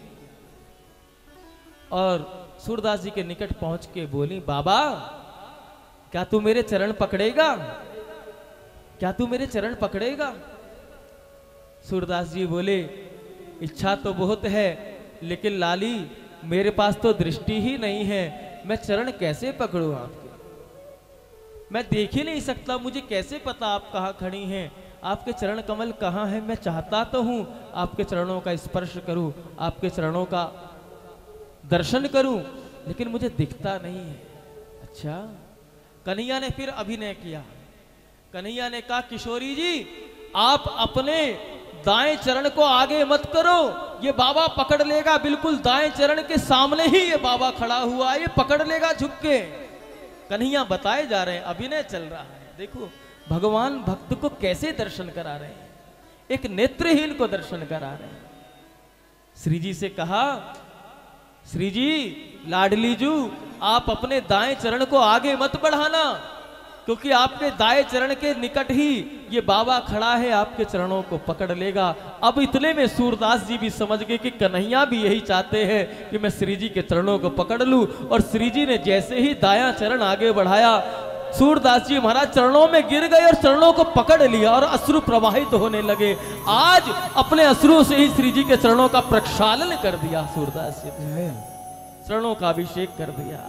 और सूरदास जी के निकट पहुंच के बोली, बाबा क्या तू मेरे चरण पकड़ेगा? क्या तू मेरे चरण पकड़ेगा? सूरदास जी बोले, इच्छा तो बहुत है, लेकिन लाली मेरे पास तो दृष्टि ही नहीं है, मैं चरण कैसे पकड़ूं आपके? मैं देख ही नहीं सकता, मुझे कैसे पता आप कहाँ खड़ी हैं, आपके चरण कमल कहाँ है? मैं चाहता तो हूं आपके चरणों का स्पर्श करूं, आपके चरणों का दर्शन करूं, लेकिन मुझे दिखता नहीं है। अच्छा, कन्हैया ने फिर अभिनय किया। कन्हैया ने कहा, किशोरी जी आप अपने दाएं चरण को आगे मत करो, ये बाबा पकड़ लेगा, बिल्कुल दाएं चरण के सामने ही ये बाबा खड़ा हुआ है, ये पकड़ लेगा झुक के। कन्हैया बताए जा रहे हैं, अभिनय चल रहा है। देखो भगवान भक्त को कैसे दर्शन करा रहे हैं, एक नेत्रहीन को दर्शन करा रहे हैं। श्री जी से कहा, श्री जी लाडली जू आप अपने दाएं चरण को आगे मत बढ़ाना, क्योंकि आपके दाएं चरण के निकट ही ये बाबा खड़ा है, आपके चरणों को पकड़ लेगा। अब इतने में सूरदास जी भी समझ गए कि कन्हैया भी यही चाहते हैं कि मैं श्री जी के चरणों को पकड़ लूं। और श्री जी ने जैसे ही दायां चरण आगे बढ़ाया, सूरदास जी महाराज चरणों में गिर गए और चरणों को पकड़ लिया और अश्रु प्रवाहित होने लगे। आज अपने अश्रुओं से ही श्री जी के चरणों का प्रक्षालन कर दिया। सूरदास जी ने चरणों का अभिषेक कर दिया।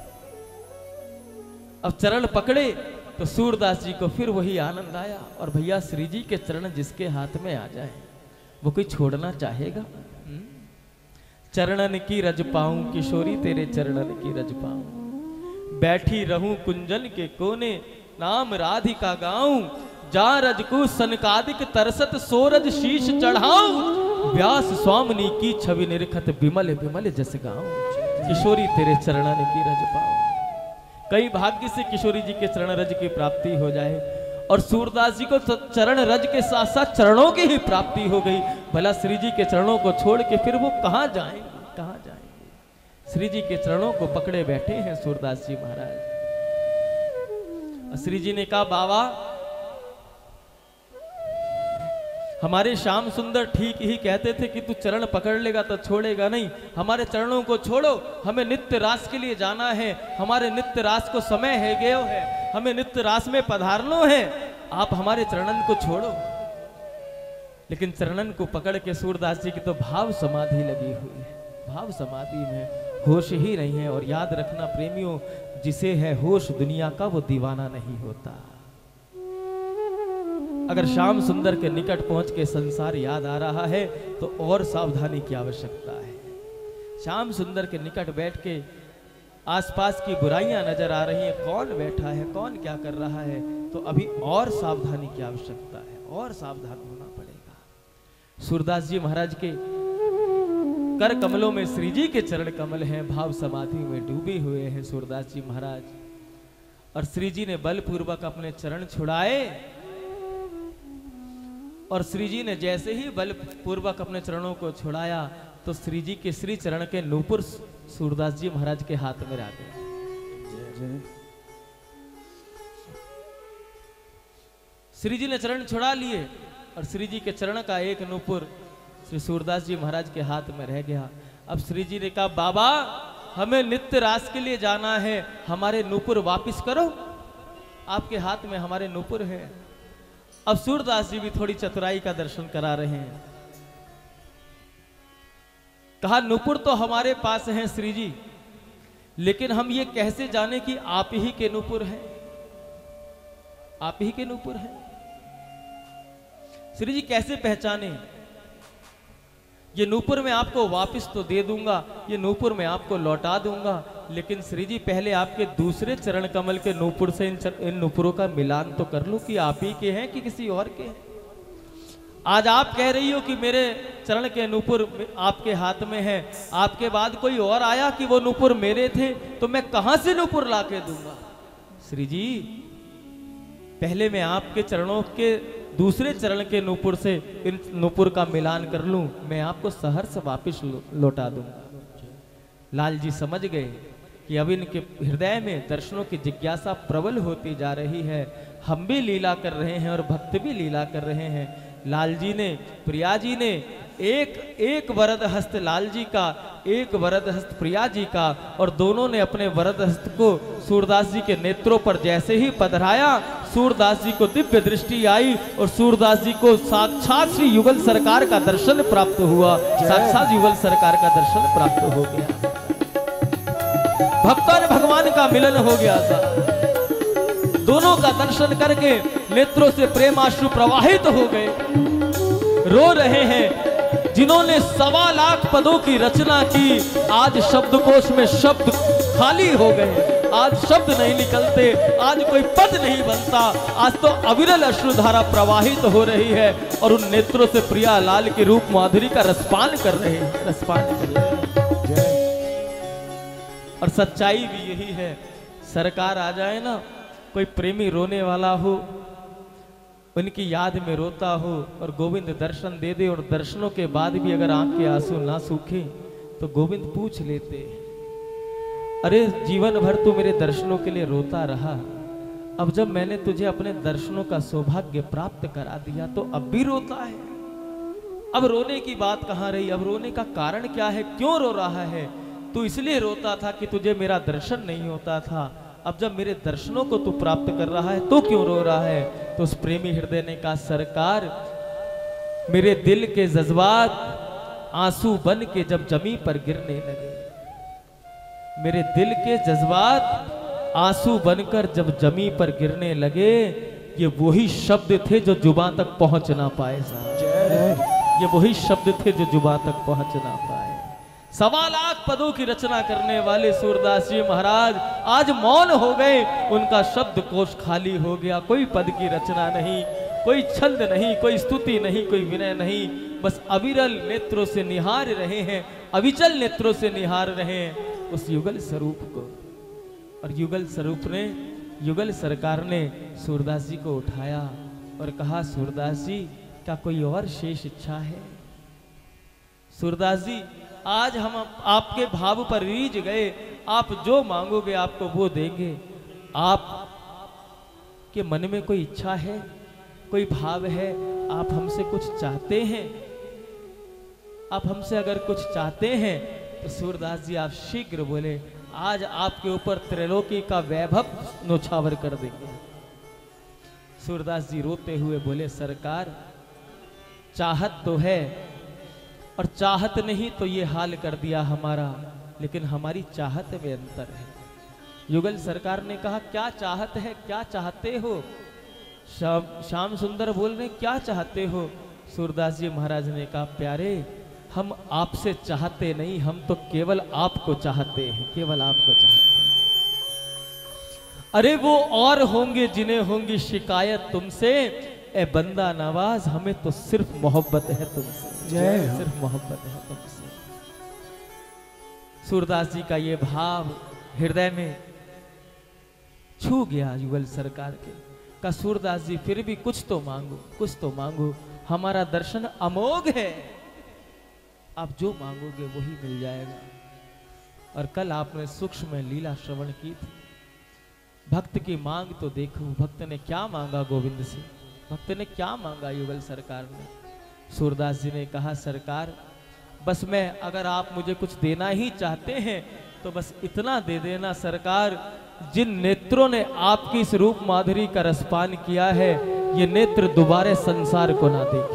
अब चरण पकड़े तो सूरदास जी को फिर वही आनंद आया। और भैया श्री जी के चरण जिसके हाथ में आ जाए वो कोई छोड़ना चाहेगा? चरणन की रज पाऊं किशोरी तेरे चरणन की रज पाऊं, बैठी रहूं कुंजन के कोने नाम राधिका गाऊं, जा रज को सनकादिक तरसत सोरज शीश चढ़ाऊं, व्यास स्वामिनी की छवि निरखत विमल विमल जस गाऊं, किशोरी तेरे चरणन की रज पाऊं। कई भाग्य से किशोरी जी के चरण रज की प्राप्ति हो जाए और सूरदास जी को चरण रज के साथ साथ चरणों की ही प्राप्ति हो गई। भला श्री जी के चरणों को छोड़ के फिर वो कहां जाएंगे, कहां जाएंगे? श्री जी के चरणों को पकड़े बैठे हैं सूरदास जी महाराज। श्री जी ने कहा, बाबा हमारे श्याम सुंदर ठीक ही कहते थे कि तू चरण पकड़ लेगा तो छोड़ेगा नहीं। हमारे चरणों को छोड़ो, हमें नित्य रास के लिए जाना है, हमारे नित्य रास को समय है गयो है, हमें नित्य रास में पधारनो है, आप हमारे चरणन को छोड़ो। लेकिन चरणन को पकड़ के सूरदास जी की तो भाव समाधि लगी हुई है, भाव समाधि में होश ही नहीं है। और याद रखना प्रेमियों, जिसे है होश दुनिया का वो दीवाना नहीं होता। अगर श्याम सुंदर के निकट पहुंच के संसार याद आ रहा है तो और सावधानी की आवश्यकता है। श्याम सुंदर के निकट बैठ के आसपास की बुराइयां नजर आ रही हैं, कौन बैठा है, कौन क्या कर रहा है, तो अभी और सावधानी की आवश्यकता है, और सावधान होना पड़ेगा। सूरदास जी महाराज के कर कमलों में श्री जी के चरण कमल हैं, भाव समाधि में डूबे हुए हैं सूरदास जी महाराज। और श्री जी ने बलपूर्वक अपने चरण छुड़ाए, और श्री जी ने जैसे ही बलपूर्वक अपने चरणों को छुड़ाया तो श्री जी के श्री चरण के नूपुर सूरदास जी महाराज के हाथ में आ गए। श्री जी ने चरण छुड़ा लिए और श्री जी के चरण का एक नूपुर श्री सूरदास जी महाराज के हाथ में रह गया। अब श्री जी ने कहा, बाबा हमें नित्य रास के लिए जाना है, हमारे नूपुर वापिस करो, आपके हाथ में हमारे नूपुर है। अब सूरदास जी भी थोड़ी चतुराई का दर्शन करा रहे हैं। कहा, नूपुर तो हमारे पास हैं श्री जी, लेकिन हम ये कैसे जाने कि आप ही के नूपुर हैं, आप ही के नूपुर हैं? श्री जी कैसे पहचाने? ये नूपुर मैं आपको वापस तो दे दूंगा, ये नूपुर मैं आपको लौटा दूंगा, लेकिन श्री जी पहले आपके दूसरे चरण कमल के नूपुर से इन नूपुरों का मिलान तो कर लो कि आप ही के हैं कि किसी और के हैं। आज आप कह रही हो कि मेरे चरण के नूपुर आपके हाथ में है, आपके बाद कोई और आया कि वो नूपुर मेरे थे, तो मैं कहां से नूपुर लाके दूंगा? श्री जी पहले मैं आपके चरणों के दूसरे चरण के नूपुर से इन नूपुर का मिलान कर लूं, मैं आपको सहर्ष वापिस लौटा दूंगा। लाल जी समझ गए कि अब इनके हृदय में दर्शनों की जिज्ञासा प्रबल होती जा रही है। हम भी लीला कर रहे हैं और भक्त भी लीला कर रहे हैं। लाल जी ने, प्रिया जी ने एक वरद हस्त लाल जी का, एक वरद हस्त प्रिया जी का, और दोनों ने अपने वरद हस्त को सूरदास जी के नेत्रों पर जैसे ही पधराया, सूरदास जी को दिव्य दृष्टि आई और सूरदास जी को साक्षात श्री युगल सरकार का दर्शन प्राप्त हुआ, साक्षात युगल सरकार का दर्शन प्राप्त हो गया। भक्तों ने भगवान का मिलन हो गया था। दोनों का दर्शन करके नेत्रों से प्रेमाश्रु प्रवाहित हो गए, रो रहे हैं। जिन्होंने 1.25 लाख पदों की रचना की, आज शब्दकोश में शब्द खाली हो गए, आज शब्द नहीं निकलते, आज कोई पद नहीं बनता। आज तो अविरल अश्रुधारा प्रवाहित हो रही है और उन नेत्रों से प्रिया लाल के रूप माधुरी का रसपान कर रहे हैं, रसपान कर रहे हैं। और सच्चाई भी यही है, सरकार आ जाए ना, कोई प्रेमी रोने वाला हो, उनकी याद में रोता हो और गोविंद दर्शन दे दे, और दर्शनों के बाद भी अगर आंख के आंसू ना सूखे तो गोविंद पूछ लेते, अरे जीवन भर तू मेरे दर्शनों के लिए रोता रहा, अब जब मैंने तुझे अपने दर्शनों का सौभाग्य प्राप्त करा दिया तो अब भी रोता है? अब रोने की बात कहाँ रही? अब रोने का कारण क्या है? क्यों रो रहा है? तू इसलिए रोता था कि तुझे मेरा दर्शन नहीं होता था, अब जब मेरे दर्शनों को तू प्राप्त कर रहा है तो क्यों रो रहा है? तो उस प्रेमी हृदय ने कहा, सरकार मेरे दिल के जज्बात आंसू बन के जब जमी पर गिरने लगे, मेरे दिल के जज्बात आंसू बनकर जब जमी पर गिरने लगे, ये वही शब्द थे जो जुबान तक पहुंच ना पाए साहब, ये वही शब्द थे जो जुबान तक पहुंच ना पाए। 1.25 लाख पदों की रचना करने वाले सूरदास जी महाराज आज मौन हो गए, उनका शब्द कोश खाली हो गया। कोई पद की रचना नहीं, कोई छंद नहीं, कोई स्तुति नहीं, कोई विनय नहीं, बस अविरल नेत्रों से निहार रहे हैं, अविचल नेत्रों से निहार रहे हैं उस युगल स्वरूप को। और युगल स्वरूप ने, युगल सरकार ने सूरदास जी को उठाया और कहा, सूरदास जी क्या कोई और शेष इच्छा है? सूरदास जी आज हम आपके भाव पर रीझ गए, आप जो मांगोगे आपको वो देंगे। आप के मन में कोई इच्छा है, कोई भाव है, आप हमसे कुछ चाहते हैं? आप हमसे अगर कुछ चाहते हैं तो सूरदास जी आप शीघ्र बोले, आज आपके ऊपर त्रैलोकी का वैभव नौछावर कर देंगे। सूरदास जी रोते हुए बोले, सरकार चाहत तो है और चाहत नहीं तो ये हाल कर दिया हमारा, लेकिन हमारी चाहत में अंतर है। युगल सरकार ने कहा, क्या चाहत है, क्या चाहते हो? श्याम सुंदर बोल रहे, क्या चाहते हो? सूरदास जी महाराज ने कहा, प्यारे हम आपसे चाहते नहीं, हम तो केवल आपको चाहते हैं, केवल आपको चाहते हैं। अरे वो और होंगे जिन्हें होंगी शिकायत तुमसे, ए बंदा नवाज हमें तो सिर्फ मोहब्बत है तुमसे, जय हो। सिर्फ मोहब्बत है तुमसे। सूरदास जी का ये भाव हृदय में छू गया युगल सरकार के। का सूरदास जी फिर भी कुछ तो मांगो, कुछ तो मांगो, हमारा दर्शन अमोघ है, आप जो मांगोगे वही मिल जाएगा। और कल आपने सूक्ष्म लीला श्रवण की थी। भक्त की मांग तो देखो, भक्त ने क्या मांगा गोविंद से, भक्त ने क्या मांगा युगल सरकार ने। सूरदास जी ने कहा सरकार बस मैं, अगर आप मुझे कुछ देना ही चाहते हैं तो बस इतना दे देना सरकार, जिन नेत्रों ने आपकी इस रूप माधुरी का रसपान किया है, ये नेत्र दोबारा संसार को ना देखें,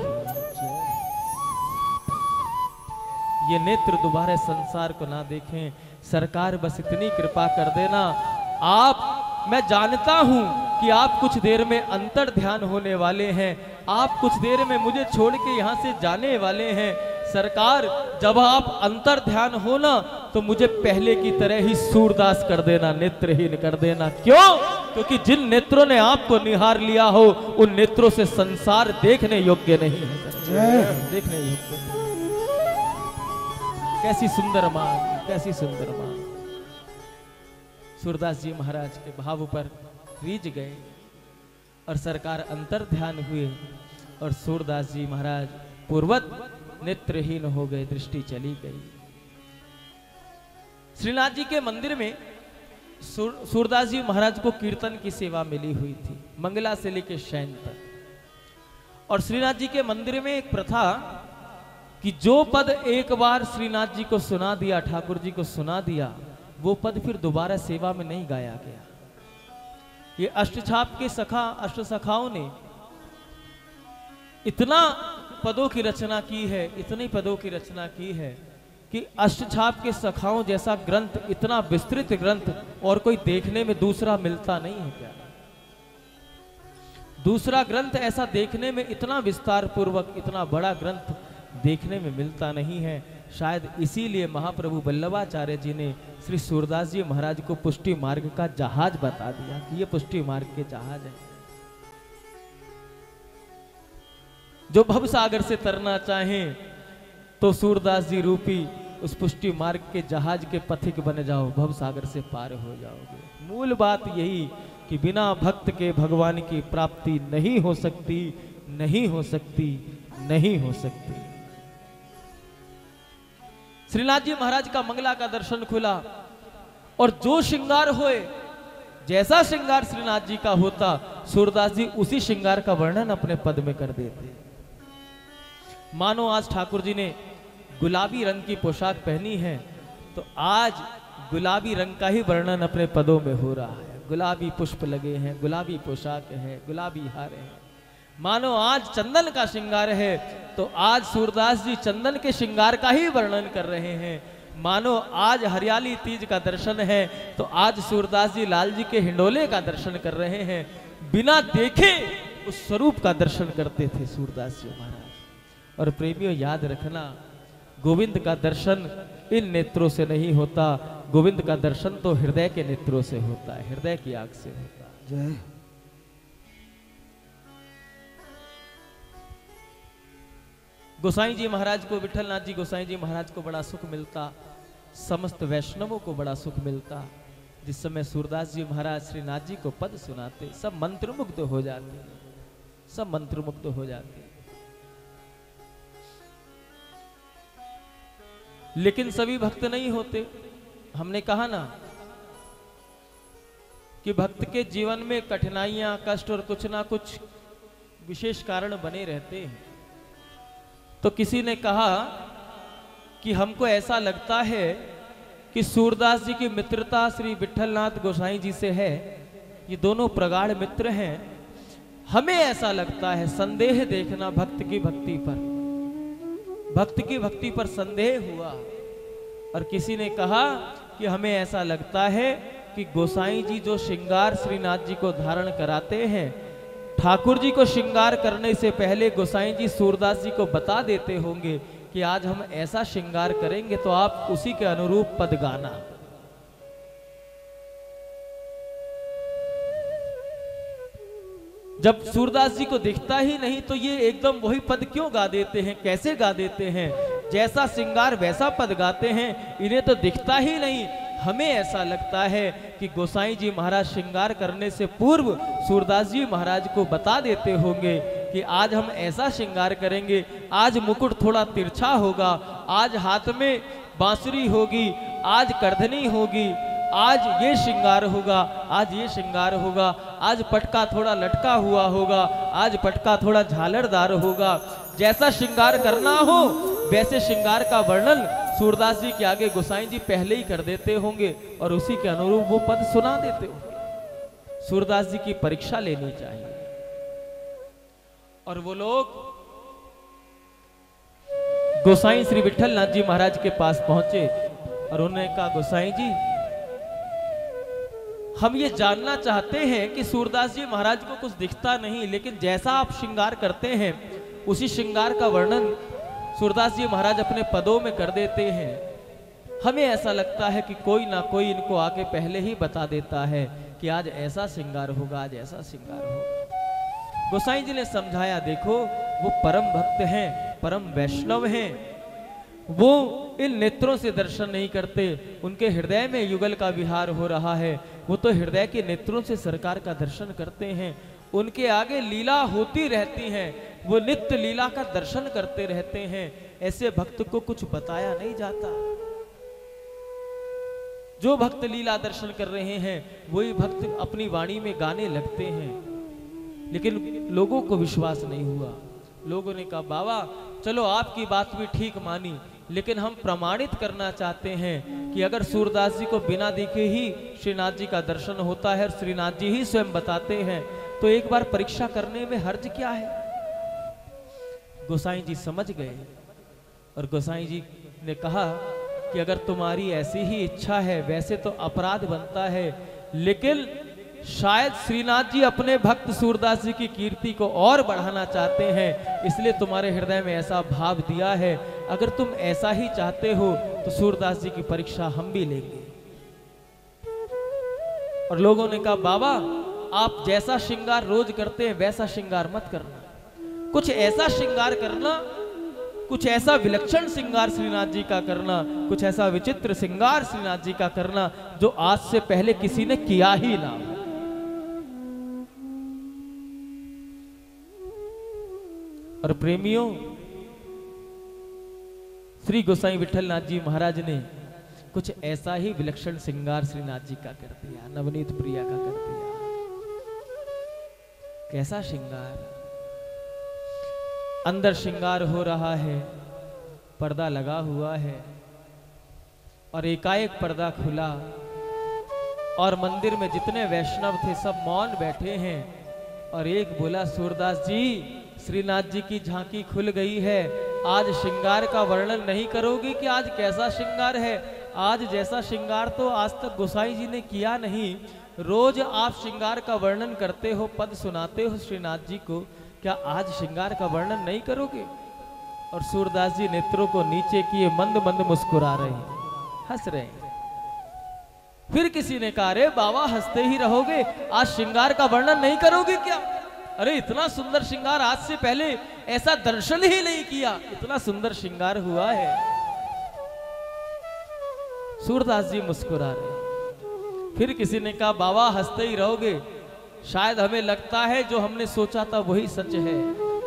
ये नेत्र दोबारा संसार को ना देखें। सरकार बस इतनी कृपा कर देना। आप, मैं जानता हूं कि आप कुछ देर में अंतर ध्यान होने वाले हैं, आप कुछ देर में मुझे छोड़ के यहां से जाने वाले हैं। सरकार जब आप अंतर ध्यान हो ना तो मुझे पहले की तरह ही सूरदास कर देना, नेत्रहीन कर देना। क्यों? क्योंकि जिन नेत्रों ने आपको निहार लिया हो उन नेत्रों से संसार देखने योग्य नहीं है, देखने योग्य नहीं। कैसी सुंदर मांग, कैसी सुंदर मांग। सूरदास जी महाराज के भाव पर रीझ गए और सरकार अंतर ध्यान हुए और सूरदास जी महाराज पूर्वत नेत्रहीन हो गए, दृष्टि चली गई। श्रीनाथ जी के मंदिर में सूरदास जी महाराज को कीर्तन की सेवा मिली हुई थी, मंगला से लेकर शयन तक। और श्रीनाथ जी के मंदिर में एक प्रथा कि जो पद एक बार श्रीनाथ जी को सुना दिया, ठाकुर जी को सुना दिया, वो पद फिर दोबारा सेवा में नहीं गाया गया। ये अष्टछाप के अष्ट सखाओं ने इतना पदों की रचना की है, इतनी पदों की रचना की है कि अष्टछाप के सखाओं जैसा ग्रंथ, इतना विस्तृत ग्रंथ और कोई देखने में दूसरा मिलता नहीं है क्या? दूसरा ग्रंथ ऐसा देखने में इतना विस्तार पूर्वक, इतना बड़ा ग्रंथ देखने में मिलता नहीं है। शायद इसीलिए महाप्रभु वल्लभाचार्य जी ने श्री सूरदास जी महाराज को पुष्टि मार्ग का जहाज बता दिया कि ये पुष्टि मार्ग के जहाज है। जो भव सागर से तरना चाहें तो सूरदास जी रूपी उस पुष्टि मार्ग के जहाज के पथिक बन जाओ, भव सागर से पार हो जाओगे। मूल बात यही कि बिना भक्त के भगवान की प्राप्ति नहीं हो सकती, नहीं हो सकती, नहीं हो सकती। श्रीनाथ जी महाराज का मंगला का दर्शन खुला और जो श्रृंगार होए, जैसा श्रृंगार श्रीनाथ जी का होता, सूरदास जी उसी श्रृंगार का वर्णन अपने पद में कर देते। मानो आज ठाकुर जी ने गुलाबी रंग की पोशाक पहनी है तो आज गुलाबी रंग का ही वर्णन अपने पदों में हो रहा है। गुलाबी पुष्प लगे हैं, गुलाबी पोशाक है, गुलाबी हार है। मानो आज चंदन का श्रृंगार है तो आज सूरदास जी चंदन के श्रृंगार का ही वर्णन कर रहे हैं। मानो आज हरियाली तीज का दर्शन है तो आज सूरदास जी लाल जी के हिंडोले का दर्शन कर रहे हैं। बिना देखे उस स्वरूप का दर्शन करते थे सूरदास जी महाराज। और प्रेमियों याद रखना, गोविंद का दर्शन इन नेत्रों से नहीं होता, गोविंद का दर्शन तो हृदय के नेत्रों से होता है, हृदय की आंख से होता है। जय। गोसाई जी महाराज को, विठलनाथ जी गोसाई जी महाराज को बड़ा सुख मिलता, समस्त वैष्णवों को बड़ा सुख मिलता। जिस समय सूरदास जी महाराज श्रीनाथ जी को पद सुनाते, सब मंत्रमुग्ध हो जाते, सब मंत्रमुग्ध हो जाते। लेकिन सभी भक्त नहीं होते। हमने कहा ना कि भक्त के जीवन में कठिनाइयां, कष्ट और कुछ ना कुछ विशेष कारण बने रहते हैं। तो किसी ने कहा कि हमको ऐसा लगता है कि सूरदास जी की मित्रता श्री विठलनाथ गोसाई जी से है, ये दोनों प्रगाढ़ मित्र हैं। हमें ऐसा लगता है, संदेह देखना भक्त की भक्ति पर, भक्त की भक्ति पर संदेह हुआ। और किसी ने कहा कि हमें ऐसा लगता है कि गोसाई जी जो श्रृंगार श्रीनाथ जी को धारण कराते हैं, ठाकुर जी को श्रृंगार करने से पहले गोसाई जी सूरदास जी को बता देते होंगे कि आज हम ऐसा श्रृंगार करेंगे तो आप उसी के अनुरूप पद गाना। जब सूरदास जी को दिखता ही नहीं तो ये एकदम वही पद क्यों गा देते हैं, कैसे गा देते हैं? जैसा श्रृंगार वैसा पद गाते हैं, इन्हें तो दिखता ही नहीं। हमें ऐसा लगता है कि गोसाई जी महाराज श्रृंगार करने से पूर्व सूरदास जी महाराज को बता देते होंगे कि आज हम ऐसा श्रृंगार करेंगे, आज मुकुट थोड़ा तिरछा होगा, आज हाथ में बांसुरी होगी, आज करधनी होगी, आज ये श्रृंगार होगा, आज ये श्रृंगार होगा, आज पटका थोड़ा लटका हुआ होगा, आज पटका थोड़ा झालरदार होगा। जैसा श्रृंगार करना हो वैसे श्रृंगार का वर्णन सूरदास जी के आगे गोसाई जी पहले ही कर देते होंगे और उसी के अनुरूप वो पद सुना देते होंगे। सूरदास जी की परीक्षा लेनी चाहिए। और वो लोग गोसाई श्री विठल नाथ जी महाराज के पास पहुंचे और उन्होंने कहा, गोसाई जी हम ये जानना चाहते हैं कि सूरदास जी महाराज को कुछ दिखता नहीं, लेकिन जैसा आप श्रृंगार करते हैं उसी श्रृंगार का वर्णन सूरदास जी महाराज अपने पदों में कर देते हैं। हमें ऐसा लगता है कि कोई ना कोई इनको आके पहले ही बता देता है कि आज ऐसा श्रृंगार होगा, आज ऐसा श्रृंगार होगा। गोसाई जी ने समझाया, देखो वो परम भक्त हैं, परम वैष्णव हैं, वो इन नेत्रों से दर्शन नहीं करते, उनके हृदय में युगल का विहार हो रहा है, वो तो हृदय के नेत्रों से सरकार का दर्शन करते हैं। उनके आगे लीला होती रहती है, वो नित्य लीला का दर्शन करते रहते हैं। ऐसे भक्त को कुछ बताया नहीं जाता। जो भक्त लीला दर्शन कर रहे हैं वही भक्त अपनी वाणी में गाने लगते हैं, लेकिन लोगों को विश्वास नहीं हुआ। लोगों ने कहा, बाबा चलो आपकी बात भी ठीक मानी, लेकिन हम प्रमाणित करना चाहते हैं कि अगर सूरदास जी को बिना देखे ही श्रीनाथ जी का दर्शन होता है और श्रीनाथ जी ही स्वयं बताते हैं, तो एक बार परीक्षा करने में हर्ज क्या है? गोसाई जी समझ गए और गोसाई जी ने कहा कि अगर तुम्हारी ऐसी ही इच्छा है, वैसे तो अपराध बनता है, लेकिन शायद श्रीनाथ जी अपने भक्त सूरदास जी की कीर्ति को और बढ़ाना चाहते हैं, इसलिए तुम्हारे हृदय में ऐसा भाव दिया है। अगर तुम ऐसा ही चाहते हो तो सूरदास जी की परीक्षा हम भी लेंगे। और लोगों ने कहा, बाबा आप जैसा श्रृंगार रोज करते हैं वैसा श्रृंगार मत करना, कुछ ऐसा श्रृंगार करना, कुछ ऐसा विलक्षण श्रृंगार श्रीनाथ जी का करना, कुछ ऐसा विचित्र श्रृंगार श्रीनाथ जी का करना जो आज से पहले किसी ने किया ही ना। और प्रेमियों, श्री गोसाई विठल नाथ जी महाराज ने कुछ ऐसा ही विलक्षण श्रृंगार श्रीनाथ जी का कर दिया, नवनीत प्रिया का कर दिया। कैसा श्रृंगार! अंदर श्रृंगार हो रहा है, पर्दा लगा हुआ है, और एकाएक पर्दा खुला और मंदिर में जितने वैष्णव थे सब मौन बैठे हैं। और एक बोला, सूरदास जी श्रीनाथ जी की झांकी खुल गई है, आज श्रृंगार का वर्णन नहीं करोगे कि आज कैसा श्रृंगार है? आज जैसा श्रृंगार तो आज तक गोसाई जी ने किया नहीं। रोज आप श्रृंगार का वर्णन करते हो, पद सुनाते हो श्रीनाथ जी को, क्या आज श्रृंगार का वर्णन नहीं करोगे? और सूरदास जी नेत्रों को नीचे किए मंद मंद मुस्कुरा रहे हैं, हंस रहे हैं। फिर किसी ने कहा, अरे बाबा हंसते ही रहोगे, आज श्रृंगार का वर्णन नहीं करोगे क्या? अरे इतना सुंदर श्रृंगार आज से पहले ऐसा दर्शन ही नहीं किया, इतना सुंदर श्रृंगार हुआ है। सूरदास जी मुस्कुरा रहे। फिर किसी ने कहा, बाबा हंसते ही रहोगे, शायद हमें लगता है जो हमने सोचा था वही सच है।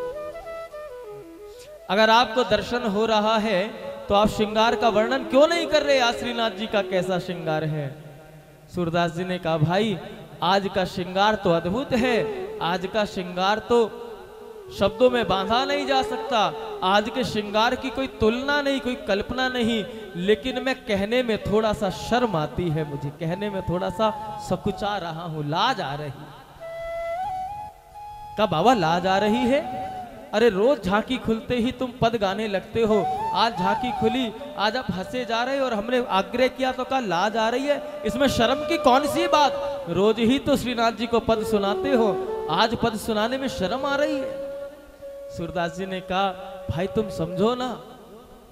अगर आपको दर्शन हो रहा है तो आप श्रृंगार का वर्णन क्यों नहीं कर रहे? आज श्रीनाथ जी का कैसा श्रृंगार है? सूरदास जी ने कहा, भाई आज का श्रृंगार तो अद्भुत है, आज का श्रृंगार तो शब्दों में बांधा नहीं जा सकता, आज के श्रृंगार की कोई तुलना नहीं, कोई कल्पना नहीं, लेकिन मैं कहने में थोड़ा सा शर्म आती है, मुझे कहने में थोड़ा सा सकुचा रहा हूं, लाज आ रही। क्या बाबा लाज आ रही है? अरे रोज झांकी खुलते ही तुम पद गाने लगते हो, आज झांकी खुली, आज आप हंसे जा रहे हो और हमने आग्रह किया तो कहा लाज आ रही है, इसमें शर्म की कौन सी बात? रोज ही तो श्रीनाथ जी को पद सुनाते हो, आज पद सुनाने में शर्म आ रही है? सूरदास जी ने कहा, भाई तुम समझो ना,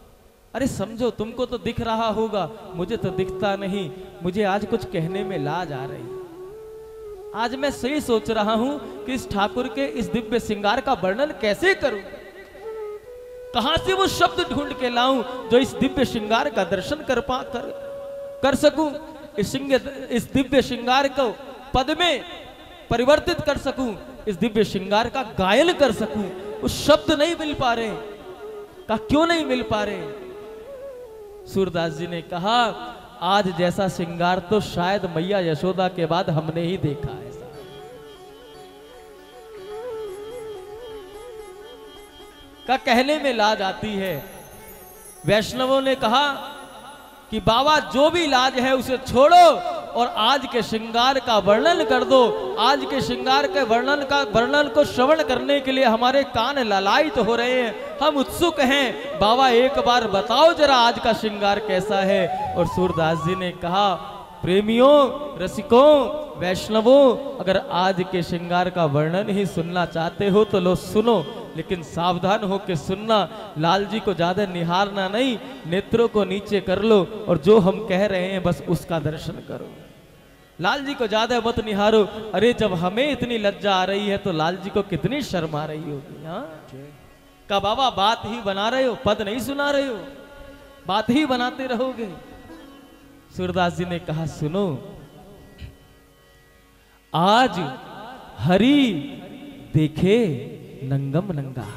अरे समझो, तुमको तो दिख रहा होगा, मुझे तो दिखता नहीं। मुझे आज कुछ कहने में लाज आ रही। आज मैं सही सोच रहा हूं कि इस ठाकुर के इस दिव्य श्रृंगार का वर्णन कैसे करूं, कहां से वो शब्द ढूंढ के लाऊं जो इस दिव्य श्रृंगार का दर्शन कर सकूं, इस दिव्य श्रृंगार को पद में परिवर्तित कर सकूं, इस दिव्य श्रृंगार का गायन कर सकूं। उस शब्द नहीं मिल पा रहे। का क्यों नहीं मिल पा रहे? सूरदास जी ने कहा, आज जैसा श्रृंगार तो शायद मैया यशोदा के बाद हमने ही देखा है। का कहने में लाज आती है। वैष्णवों ने कहा कि बाबा जो भी लाज है उसे छोड़ो और आज के श्रृंगार का वर्णन कर दो। आज के श्रृंगार के वर्णन को श्रवण करने के लिए हमारे कान ललायित हो रहे हैं, हम उत्सुक हैं। बाबा एक बार बताओ जरा आज का श्रृंगार कैसा है। और सूरदास जी ने कहा, प्रेमियों, रसिकों, वैष्णवों, अगर आज के श्रृंगार का वर्णन ही सुनना चाहते हो तो लो सुनो, लेकिन सावधान हो के सुनना। लाल जी को ज्यादा निहारना नहीं, नेत्रों को नीचे कर लो और जो हम कह रहे हैं बस उसका दर्शन करो। लाल जी को ज्यादा मत निहारो। अरे जब हमें इतनी लज्जा आ रही है तो लाल जी को कितनी शर्म आ रही होगी। हाँ का बाबा बात ही बना रहे हो, पद नहीं सुना रहे हो, बात ही बनाते रहोगे। सूरदास जी ने कहा, सुनो, आज हरि देखे नंगम नंगा।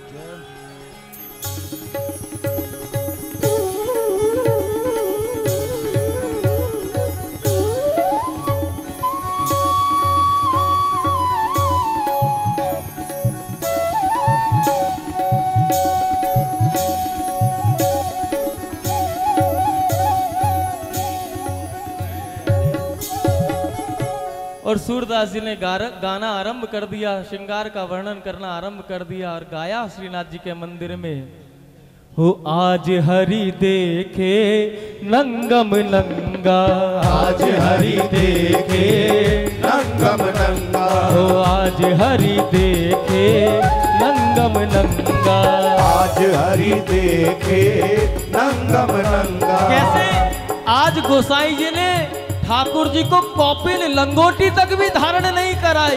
और सूरदास जी ने गाना आरंभ कर दिया, श्रृंगार का वर्णन करना आरंभ कर दिया और गाया श्रीनाथ जी के मंदिर में, हो आज हरि देखे नंगम नंगा, आज हरि देखे नंगम नंगा, हो आज हरि देखे नंगम नंगा, आज हरि देखे नंगम नंगा। कैसे? आज गोसाई जी ने ठाकुर जी को कौपिन लंगोटी तक भी धारण नहीं कराई।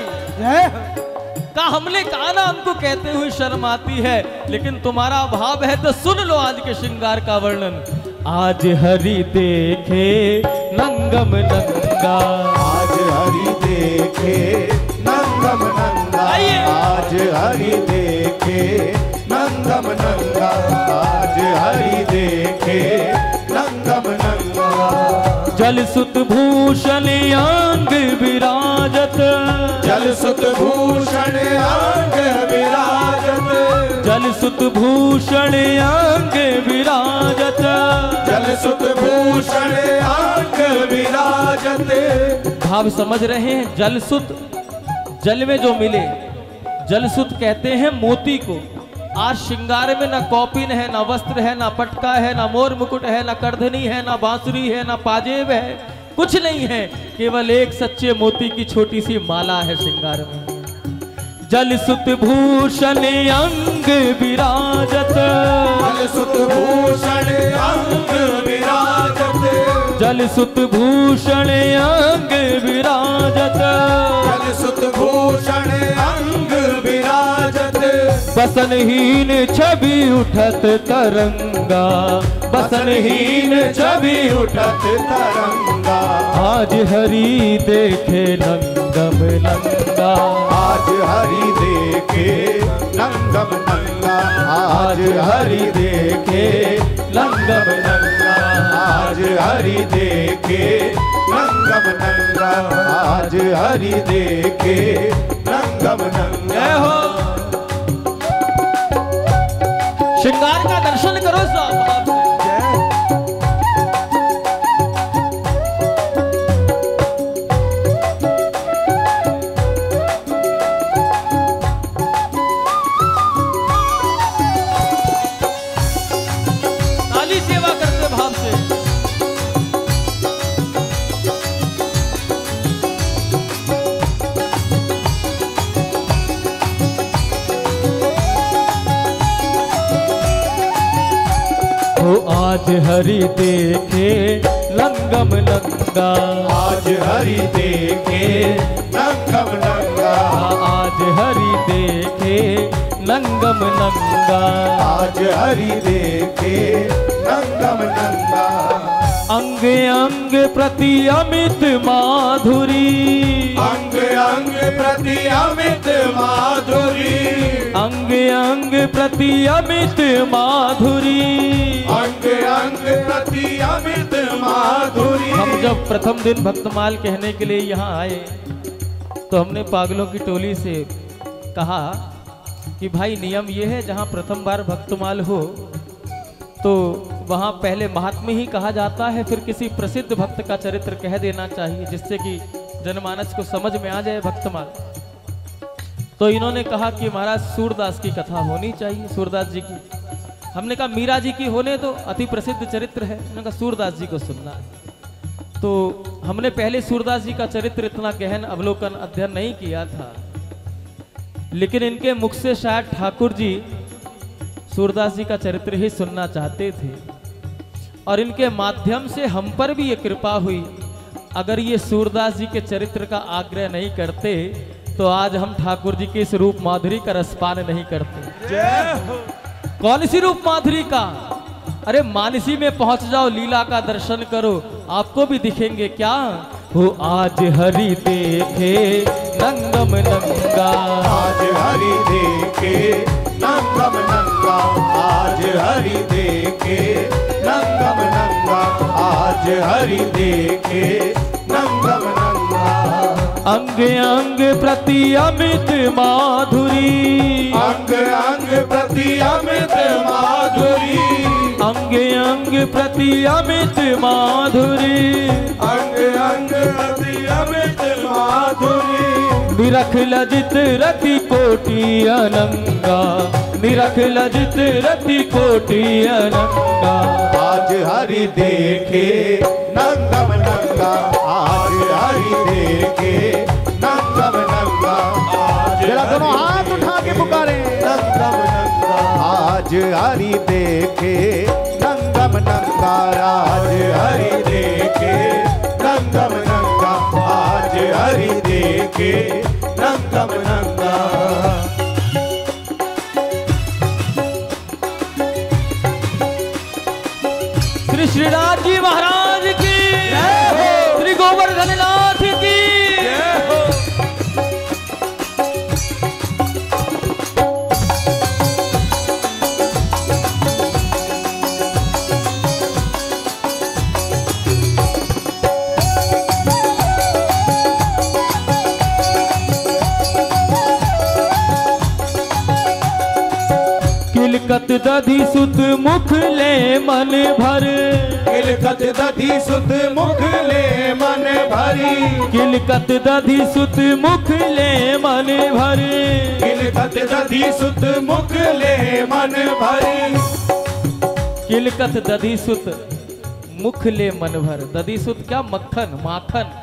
का हमने कहा ना, हमको कहते हुए शर्म आती है, लेकिन तुम्हारा भाव है तो सुन लो आज के श्रृंगार का वर्णन। आज हरि देखे नंगम नंगा, आज हरि देखे नंगम नंगा, आज हरि देखे नंगम नंगा, आज हरि देखे नंगम नंगा। जल सुत भूषण अंग विराजत, जल सुत भूषण अंग विराजत, जल सुत भूषण अंग विराजत, जल सुत भूषण अंग विराजत। भाव समझ रहे हैं? जल सुत, जल में जो मिले, जल सुत कहते हैं मोती को। आज श्रृंगार में ना कौपिन है, ना वस्त्र है, ना पटका है, ना मोर मुकुट है, ना करधनी है, ना बांसुरी है, ना पाजेब है, कुछ नहीं है, केवल एक सच्चे मोती की छोटी सी माला है श्रृंगार में। जल सुत भूषण अंग विराजत, जल सुत भूषण अंग विराजत, जल सुत भूषण अंग विराजत, जल सुत भूषण अंग विराजत। बसनहीन छवि उठत तरंगा, बसनहीन छवि उठत तरंगा, आज हरि देखे नंगम नंगा, आज हरि देखे नंगम नंगा, आज हरि देखे नंगम नंगा, आज हरि देखे नंगम नंगा, आज हरि देखे नंगम नंगा। हो श्रृंगार का दर्शन करो साहब। ताली सेवा करते भाव से। आज हरि देखे नंगम नंगा, आज हरि देखे नंगम नंगा, आज हरि देखे नंगम नंगा, आज हरि देखे नंगम नंगा। अंग अंग प्रति अमित माधुरी, अंग अंग प्रति अमित माधुरी, अंग अंग प्रति अमित माधुरी, अंग अंग प्रति अमित माधुरी। हम जब प्रथम दिन भक्तमाल कहने के लिए यहाँ आए तो हमने पागलों की टोली से कहा कि भाई नियम ये है, जहाँ प्रथम बार भक्तमाल हो तो वहाँ पहले महात्म्य ही कहा जाता है, फिर किसी प्रसिद्ध भक्त का चरित्र कह देना चाहिए जिससे कि जनमानस को समझ में आ जाए भक्तमाल। तो इन्होंने कहा कि महाराज सूरदास की कथा होनी चाहिए, सूरदास जी की। हमने कहा मीरा जी की होने तो अति प्रसिद्ध चरित्र है, उन्होंने कहा सूरदास जी को सुनना है। तो हमने पहले सूरदास जी का चरित्र इतना गहन अवलोकन अध्ययन नहीं किया था, लेकिन इनके मुख से शायद ठाकुर जी सूरदास जी का चरित्र ही सुनना चाहते थे और इनके माध्यम से हम पर भी ये कृपा हुई। अगर ये सूरदास जी के चरित्र का आग्रह नहीं करते तो आज हम ठाकुर जी के इस रूप माधुरी का रसपान नहीं करते। जय हो। कौन सी रूप माधुरी का? अरे मानसी में पहुंच जाओ, लीला का दर्शन करो, आपको भी दिखेंगे क्या हो। आज हरि देखे नंगम नंगा, आज हरि देखे नंगम नंगा, आज हरि देखे नंगम नंगा, आज हरि देखे नंगम नंगा। अंग अंग प्रति अमित माधुरी, अंग अंग प्रति अमित माधुरी, अंग अंग प्रति अमित माधुरी, अंग अंग प्रति अमित माधुरी। निरख लजित रति कोटि अनंगा, निरख लजित रति कोटि अनंगा। आज हरि देखे नंगम नंगा, आज हरि देखे नंगम नंगा, आज जरा दोनों हाथ उठा के पुकारे नंगम नंगा। आज हरि देखे नंगम नंगा, आज हरि देखे नंगम नंगा, आज हरि देखे नंगम नंगा। श्री श्रीनाथ जी महाराज की, श्री गोवर्धन नाथ की। किलकत दधि सुत मुख ले मन भर, किलकत दधि सुत मुख ले मन भरी, किलकत दधि सुत मुख ले मन भर, किलकत दधि सुत मुख ले मन भरी। किलकत दधि सुत मुख ले मन भर। दधि सुत क्या? मक्खन, माखन।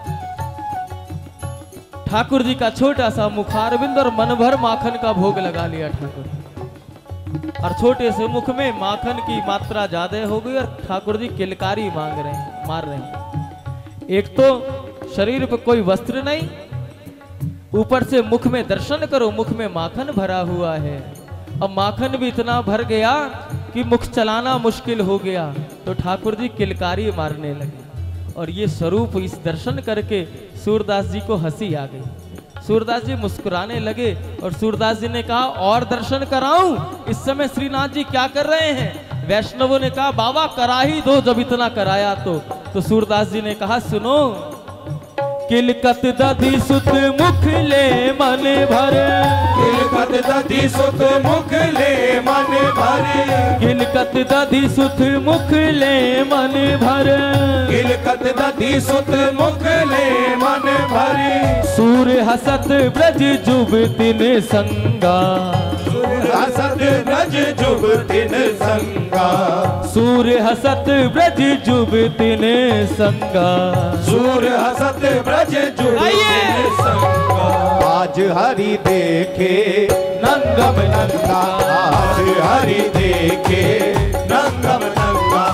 ठाकुर जी का छोटा सा मुखारविंद और मन भर माखन का भोग लगा लिया ठाकुर, और छोटे से मुख में माखन की मात्रा ज्यादा हो गई और ठाकुर जी किलकारी मांग रहे हैं, मार रहे हैं। एक तो शरीर पर कोई वस्त्र नहीं, ऊपर से मुख में दर्शन करो, मुख में माखन भरा हुआ है। अब माखन भी इतना भर गया कि मुख चलाना मुश्किल हो गया, तो ठाकुर जी किलकारी मारने लगे। और ये स्वरूप इस दर्शन करके सूरदास जी को हंसी आ गई। सूरदास जी मुस्कुराने लगे और सूरदास जी ने कहा और दर्शन कराऊं? इस समय श्रीनाथ जी क्या कर रहे हैं? वैष्णवों ने कहा बाबा करा ही दो, जब इतना कराया तो सूरदास जी ने कहा सुनो, किलकत दधि सुत मुख ले मन भर, किलकत दधि सुत मुख ले मन भरे, किलकत दधि सुत मुख ले मन भर, किलकत दधि सुत मुख ले मन भरे। सूर हसत ब्रज जुबतिन संगा, हसत ब्रज जुबतिन संगा, सूर हसत ब्रज जुबतिन संगा, सूर हसत ब्रज जुबतिन संगा। आज हरि देखे नंगम नंगा, आज हरि देखे नंगम नंगा,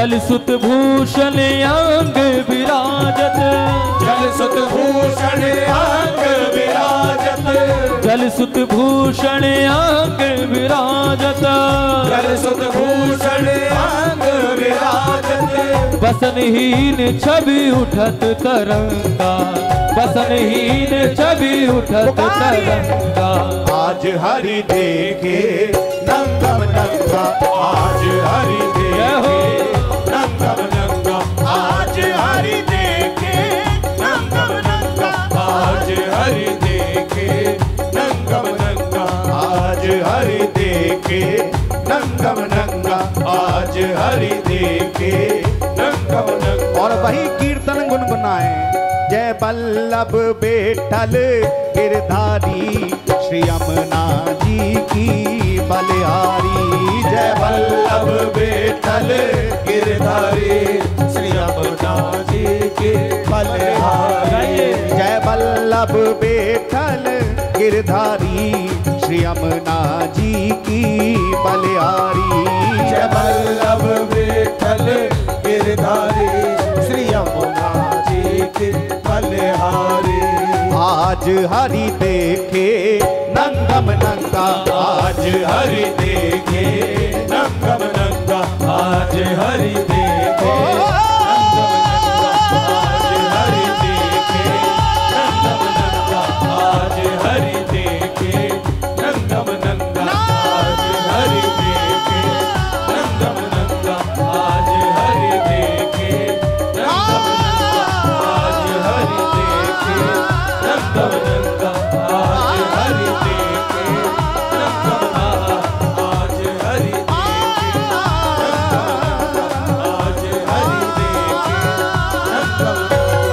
जल सुत भूषण अंग विराजत, जल सुत भूषण अंग विराजत, जल सुत भूषण अंग विराजत, जल सुत भूषण अंग विराजत, बसनहीन छवि उठत तरंगा, बसनहीन छवि उठत तरंगा। आज हरि देखे नंगम नंगा, आज हरि देखे नंगम नंगा, आज हरि देखे नंगम नंगा, आज हरि देखे नंगम नंगा, आज हरि देखे नंगम नंगा, आज हरि देखे नंगम नंगा। और वही कीर्तन गुनगुनाए, जय बल्लभ बेठल गिरधारी श्री यमुना जी की बलिहारी। जय वल्लभ बेठल गिरधारी श्री यमुना जी के बलिहारी। जय वल्लभ बेठल गिरधारी श्री यमुना जी की बलिहारी। जय वल्लभ बेठल गिरधारी श्री यमुना जी के बलिहारी। आज हरि देखे नंगम नंगा, आज हरि देखे नंगम नंगा, आज हरि देखे नंगम नंगा, आज हरि देखे नंगम नंगा, आज हरि देखे नंगम नंगा, आज हरि देखे नंगम नंगा, आज हरि देखे नंगम नंगा, आज हरि देखे नंगम नंगा, आज हरि देखे आज हरि देखे नंगम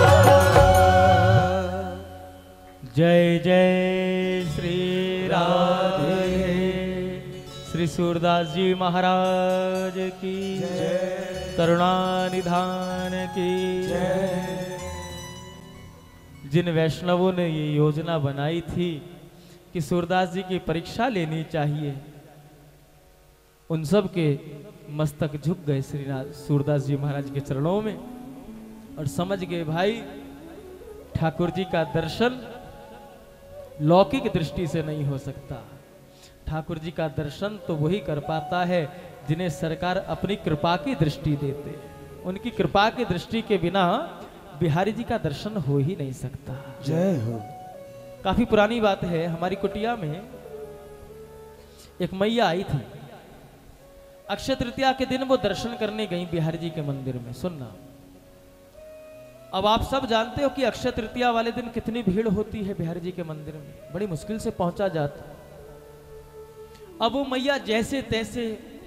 नंगा। जय जय श्री राधे, श्री सूरदास जी महाराज की जय, करुणा निधान की जय। जिन वैष्णवों ने ये योजना बनाई थी कि सूरदास जी की परीक्षा लेनी चाहिए, उन सब के मस्तक झुक गए श्री सूरदास जी महाराज के चरणों में और समझ गए भाई ठाकुर जी का दर्शन लौकिक दृष्टि से नहीं हो सकता। ठाकुर जी का दर्शन तो वही कर पाता है जिन्हें सरकार अपनी कृपा की दृष्टि देते। उनकी कृपा की दृष्टि के बिना बिहारी जी का दर्शन हो ही नहीं सकता। जय हो। काफी पुरानी बात है, हमारी कुटिया में एक मैया आई थी। अक्षय तृतीया के दिन वो दर्शन करने गई बिहारी जी के मंदिर में। सुनना, अब आप सब जानते हो कि अक्षय तृतीया वाले दिन कितनी भीड़ होती है बिहारी जी के मंदिर में, बड़ी मुश्किल से पहुंचा जाता। अब वो मैया जैसे तैसे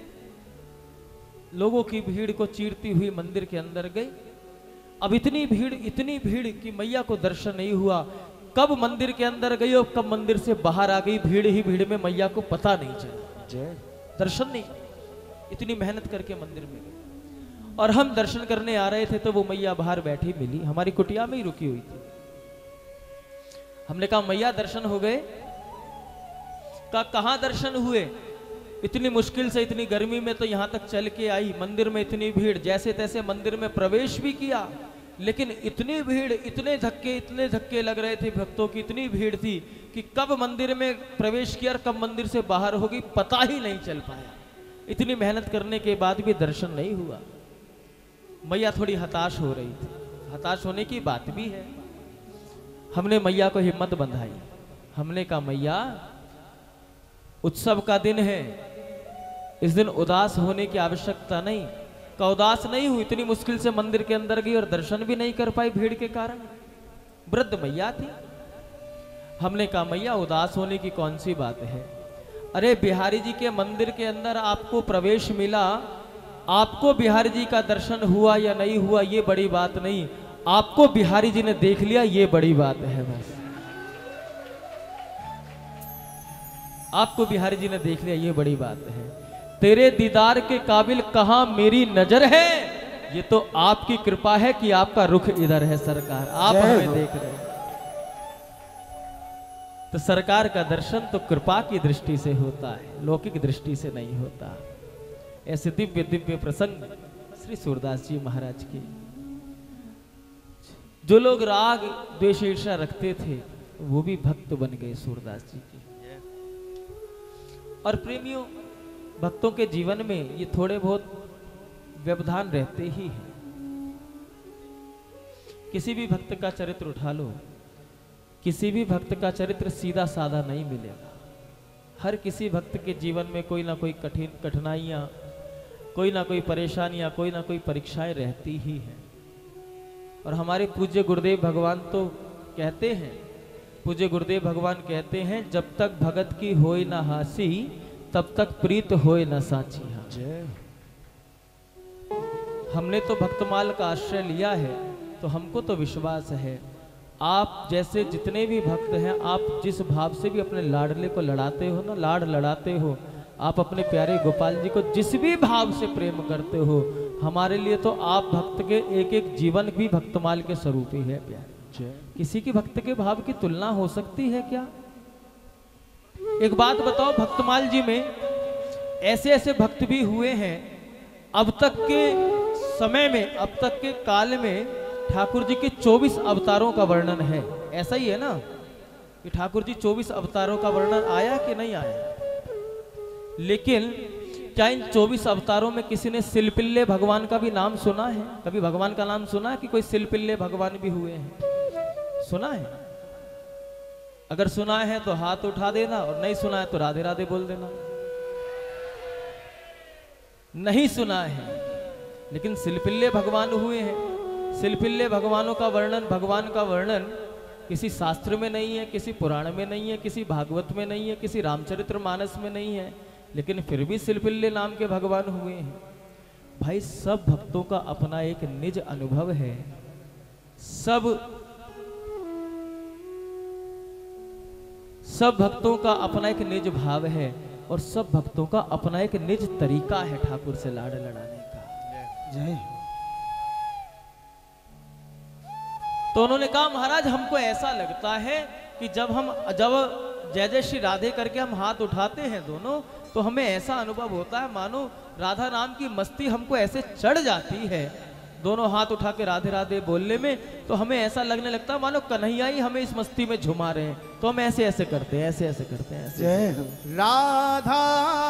लोगों की भीड़ को चीरती हुई मंदिर के अंदर गई। अब इतनी भीड़ कि मैया को दर्शन नहीं हुआ। कब मंदिर के अंदर गई और कब मंदिर से बाहर आ गई, भीड़ ही भीड़ में मैया को पता नहीं चला, दर्शन नहीं। इतनी मेहनत करके मंदिर में गई और हम दर्शन करने आ रहे थे तो वो मैया बाहर बैठी मिली, हमारी कुटिया में ही रुकी हुई थी। हमने कहा मैया दर्शन हो गए? कहां दर्शन हुए? इतनी मुश्किल से, इतनी गर्मी में तो यहां तक चल के आई, मंदिर में इतनी भीड़, जैसे तैसे मंदिर में प्रवेश भी किया, लेकिन इतनी भीड़, इतने धक्के लग रहे थे भक्तों की, इतनी भीड़ थी कि कब मंदिर में प्रवेश किया और कब मंदिर से बाहर हो गई पता ही नहीं चल पाया। इतनी मेहनत करने के बाद भी दर्शन नहीं हुआ। मैया थोड़ी हताश हो रही थी। हताश होने की बात भी है। हमने मैया को हिम्मत बंधाई। हमने कहा मैया, उत्सव का दिन है, इस दिन उदास होने की आवश्यकता नहीं। का उदास नहीं हुई, इतनी मुश्किल से मंदिर के अंदर गई और दर्शन भी नहीं कर पाई भीड़ के कारण। वृद्ध मैया थी। हमने कहा मैया, उदास होने की कौन सी बात है? अरे बिहारी जी के मंदिर के अंदर आपको प्रवेश मिला, आपको बिहारी जी का दर्शन हुआ या नहीं हुआ ये बड़ी बात नहीं, आपको बिहारी जी ने देख लिया ये बड़ी बात है। बस आपको बिहारी जी ने देख लिया ये बड़ी बात है। तेरे दीदार के काबिल कहां मेरी नजर है, ये तो आपकी कृपा है कि आपका रुख इधर है सरकार, आप हमें देख रहे हैं। तो सरकार का दर्शन तो कृपा की दृष्टि से होता है, लौकिक दृष्टि से नहीं होता। ऐसे दिव्य दिव्य प्रसंग श्री सूरदास जी महाराज की। जो लोग राग द्वेष ईर्ष्या रखते थे वो भी भक्त बन गए सूरदास जी के। और प्रेमियों, भक्तों के जीवन में ये थोड़े बहुत व्यवधान रहते ही हैं। किसी भी भक्त का चरित्र उठा लो, किसी भी भक्त का चरित्र सीधा साधा नहीं मिलेगा। हर किसी भक्त के जीवन में कोई ना कोई कठिनाइयाँ, कोई ना कोई परेशानियाँ, कोई ना कोई परीक्षाएं रहती ही हैं। और हमारे पूज्य गुरुदेव भगवान तो कहते हैं, पूज्य गुरुदेव भगवान कहते हैं, जब तक भगत की होए ना हासी तब तक प्रीत होए ना साची। हमने तो भक्तमाल का आश्रय लिया है तो हमको तो विश्वास है आप जैसे जितने भी भक्त हैं, आप जिस भाव से भी अपने लाडले को लड़ाते हो ना, लाड लड़ाते हो, आप अपने प्यारे गोपाल जी को जिस भी भाव से प्रेम करते हो, हमारे लिए तो आप भक्त के एक एक जीवन भी भक्तमाल के स्वरूप ही है प्यारे। किसी की भक्त के भाव की तुलना हो सकती है क्या? एक बात बताओ, भक्तमाल जी में ऐसे ऐसे भक्त भी हुए हैं, अब तक के समय में, अब तक के काल में ठाकुर जी के 24 अवतारों का वर्णन है। ऐसा ही है ना कि ठाकुर जी 24 अवतारों का वर्णन आया कि नहीं आया? लेकिन क्या इन 24 अवतारों में किसी ने सिलपिल्ले भगवान का भी नाम सुना है? कभी भगवान का नाम सुना है कि कोई सिलपिल्ले भगवान भी हुए हैं? सुना है? अगर सुना है तो हाथ उठा देना, और नहीं सुना है तो राधे राधे बोल देना। नहीं सुना है, लेकिन सिलपिल्ले भगवान हुए हैं। सिलपिल्ले भगवानों का वर्णन, भगवान का वर्णन किसी शास्त्र में नहीं है, किसी पुराण में नहीं है, किसी भागवत में नहीं है, किसी रामचरितमानस में नहीं है, लेकिन फिर भी सिलपिल्ले नाम के भगवान हुए हैं। भाई, सब भक्तों का अपना एक निज अनुभव है। सब भक्तों का अपना एक निज भाव है, और सब भक्तों का अपना एक निज तरीका है ठाकुर से लाड लड़ाने का। जय। तो उन्होंने कहा, महाराज हमको ऐसा लगता है कि जब जय जय श्री राधे करके हम हाथ उठाते हैं दोनों, तो हमें ऐसा अनुभव होता है मानो राधा नाम की मस्ती हमको ऐसे चढ़ जाती है। दोनों हाथ उठा के राधे राधे बोलने में तो हमें ऐसा लगने लगता है मानो कन्हैया ही हमें इस मस्ती में झुमा रहे हैं। तो हम ऐसे ऐसे करते हैं, ऐसे ऐसे करते हैं, ऐसे। राधा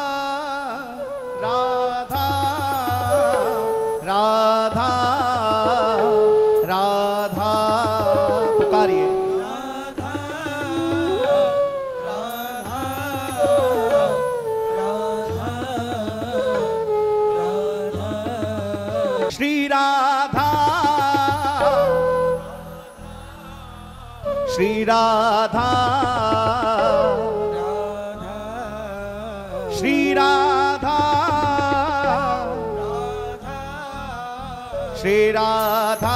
राधा राधा राधा पुकारिए। श्री राधा श्री राधा श्री राधा श्री राधा।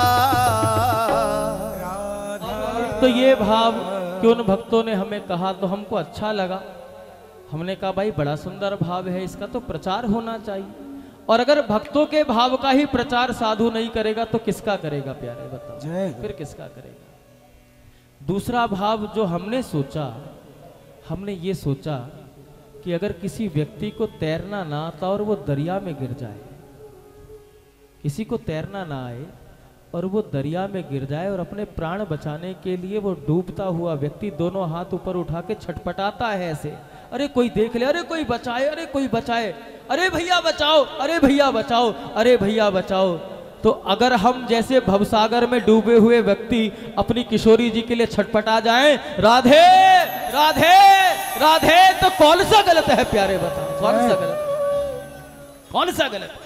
तो ये भाव कि उन भक्तों ने हमें कहा तो हमको अच्छा लगा। हमने कहा भाई बड़ा सुंदर भाव है, इसका तो प्रचार होना चाहिए। और अगर भक्तों के भाव का ही प्रचार साधु नहीं करेगा तो किसका करेगा प्यारे, बताओ फिर किसका करेगा? दूसरा भाव जो हमने सोचा, हमने ये सोचा कि अगर किसी व्यक्ति को तैरना ना आता और वो दरिया में गिर जाए, किसी को तैरना ना आए और वो दरिया में गिर जाए और अपने प्राण बचाने के लिए वो डूबता हुआ व्यक्ति दोनों हाथ ऊपर उठा के छटपटाता है ऐसे, अरे कोई देख ले, अरे कोई बचाए, अरे कोई बचाए, अरे भैया बचाओ, अरे भैया बचाओ, अरे भैया बचाओ। तो अगर हम जैसे भवसागर में डूबे हुए व्यक्ति अपनी किशोरी जी के लिए छटपटा जाएं, राधे राधे राधे, तो कौन सा गलत है प्यारे, बताओ कौन सा गलत, कौन सा गलत?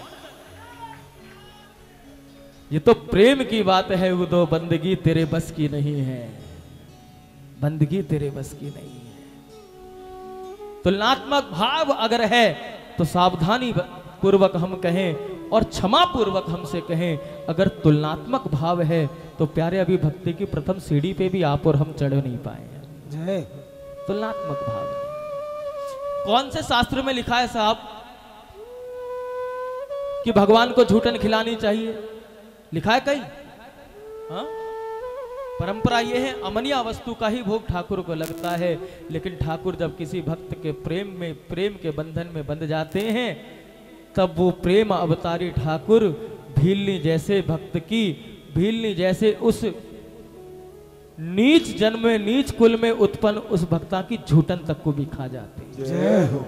ये तो प्रेम की बात है, वो तो बंदगी तेरे बस की नहीं है, बंदगी तेरे बस की नहीं है। तुलनात्मक भाव अगर है तो सावधानी पूर्वक हम कहें और क्षमा पूर्वक हमसे कहें। अगर तुलनात्मक भाव है तो प्यारे अभी भक्ति की प्रथम सीढ़ी पे भी आप और हम चढ़ नहीं पाए हैं। तुलनात्मक भाव कौन से शास्त्र में लिखा है साहब कि भगवान को झूठन खिलानी चाहिए? लिखा है कहीं? हाँ? परंपरा ये है अमनिया वस्तु का ही भोग ठाकुर को लगता है, लेकिन ठाकुर जब किसी भक्त के प्रेम के बंधन में बंध जाते हैं तब वो प्रेम अवतारी ठाकुर भीलनी जैसे भक्त की, भीलनी जैसे उस नीच जन्म में, नीच कुल में उत्पन्न उस भक्ता की झूठन तक को भी खा जाते। जय हो।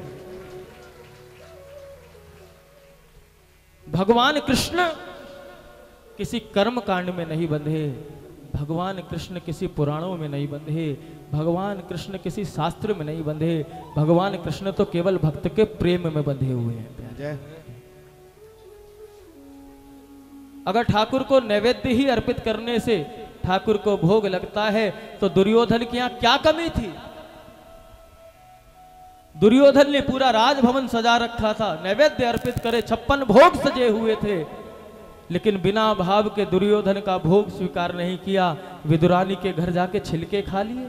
भगवान कृष्ण किसी कर्म कांड में नहीं बंधे, भगवान कृष्ण किसी पुराणों में नहीं बंधे, भगवान कृष्ण किसी शास्त्र में नहीं बंधे, भगवान कृष्ण तो केवल भक्त के प्रेम में बंधे हुए हैं। जय। अगर ठाकुर को नैवेद्य ही अर्पित करने से ठाकुर को भोग लगता है तो दुर्योधन की यहां क्या कमी थी? दुर्योधन ने पूरा राजभवन सजा रखा था, नैवेद्य अर्पित करे, 56 भोग सजे हुए थे, लेकिन बिना भाव के दुर्योधन का भोग स्वीकार नहीं किया, विदुरानी के घर जाके छिलके खा लिए।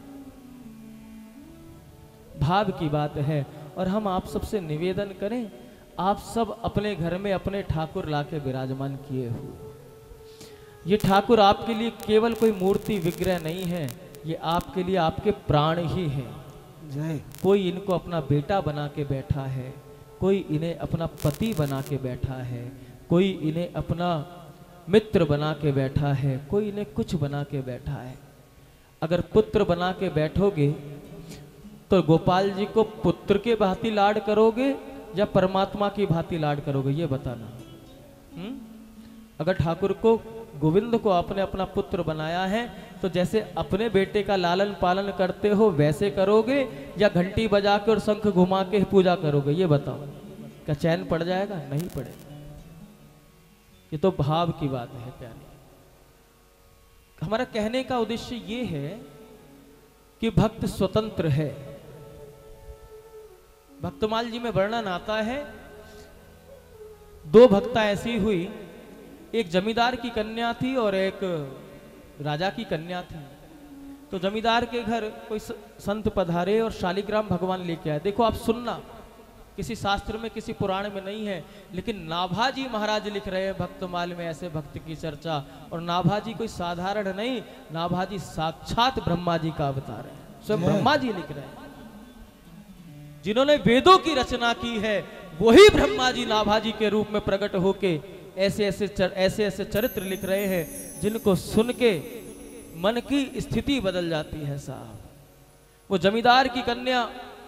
भाव की बात है। और हम आप सबसे निवेदन करें, आप सब अपने घर में अपने ठाकुर लाके विराजमान किए हो। ये ठाकुर आपके लिए केवल कोई मूर्ति विग्रह नहीं है, ये आपके लिए आपके प्राण ही हैं। जय। कोई इनको अपना बेटा बना के बैठा है, कोई इन्हें अपना पति बना के बैठा है, कोई इन्हें अपना मित्र बना के बैठा है, कोई इन्हें कुछ बना के बैठा है। अगर पुत्र बना के बैठोगे तो गोपाल जी को पुत्र के भांति लाड करोगे या परमात्मा की भांति लाड करोगे, ये बताना। अगर ठाकुर को, गोविंद को आपने अपना पुत्र बनाया है तो जैसे अपने बेटे का लालन पालन करते हो वैसे करोगे या घंटी बजा के और शंख घुमा के पूजा करोगे, ये बताओ। क्या चैन पड़ जाएगा? नहीं पड़ेगा। ये तो भाव की बात है प्यारे। हमारा कहने का उद्देश्य ये है कि भक्त स्वतंत्र है। भक्तमाल जी में वर्णन आता है, 2 भक्ता ऐसी हुई, एक जमींदार की कन्या थी और एक राजा की कन्या थी। तो जमींदार के घर कोई संत पधारे और शालिग्राम भगवान लेके आए। देखो आप सुनना, किसी शास्त्र में किसी पुराण में नहीं है, लेकिन नाभाजी महाराज लिख रहे हैं भक्तमाल में ऐसे भक्त की चर्चा। और नाभाजी कोई साधारण नहीं, नाभाजी साक्षात ब्रह्मा जी का अवतार है, स्वयं ब्रह्मा जी लिख रहे हैं। जिन्होंने वेदों की रचना की है वही ब्रह्मा जी नाभाजी के रूप में प्रकट होके ऐसे ऐसे चरित्र लिख रहे हैं जिनको सुन के मन की स्थिति बदल जाती है साहब। वो जमींदार की कन्या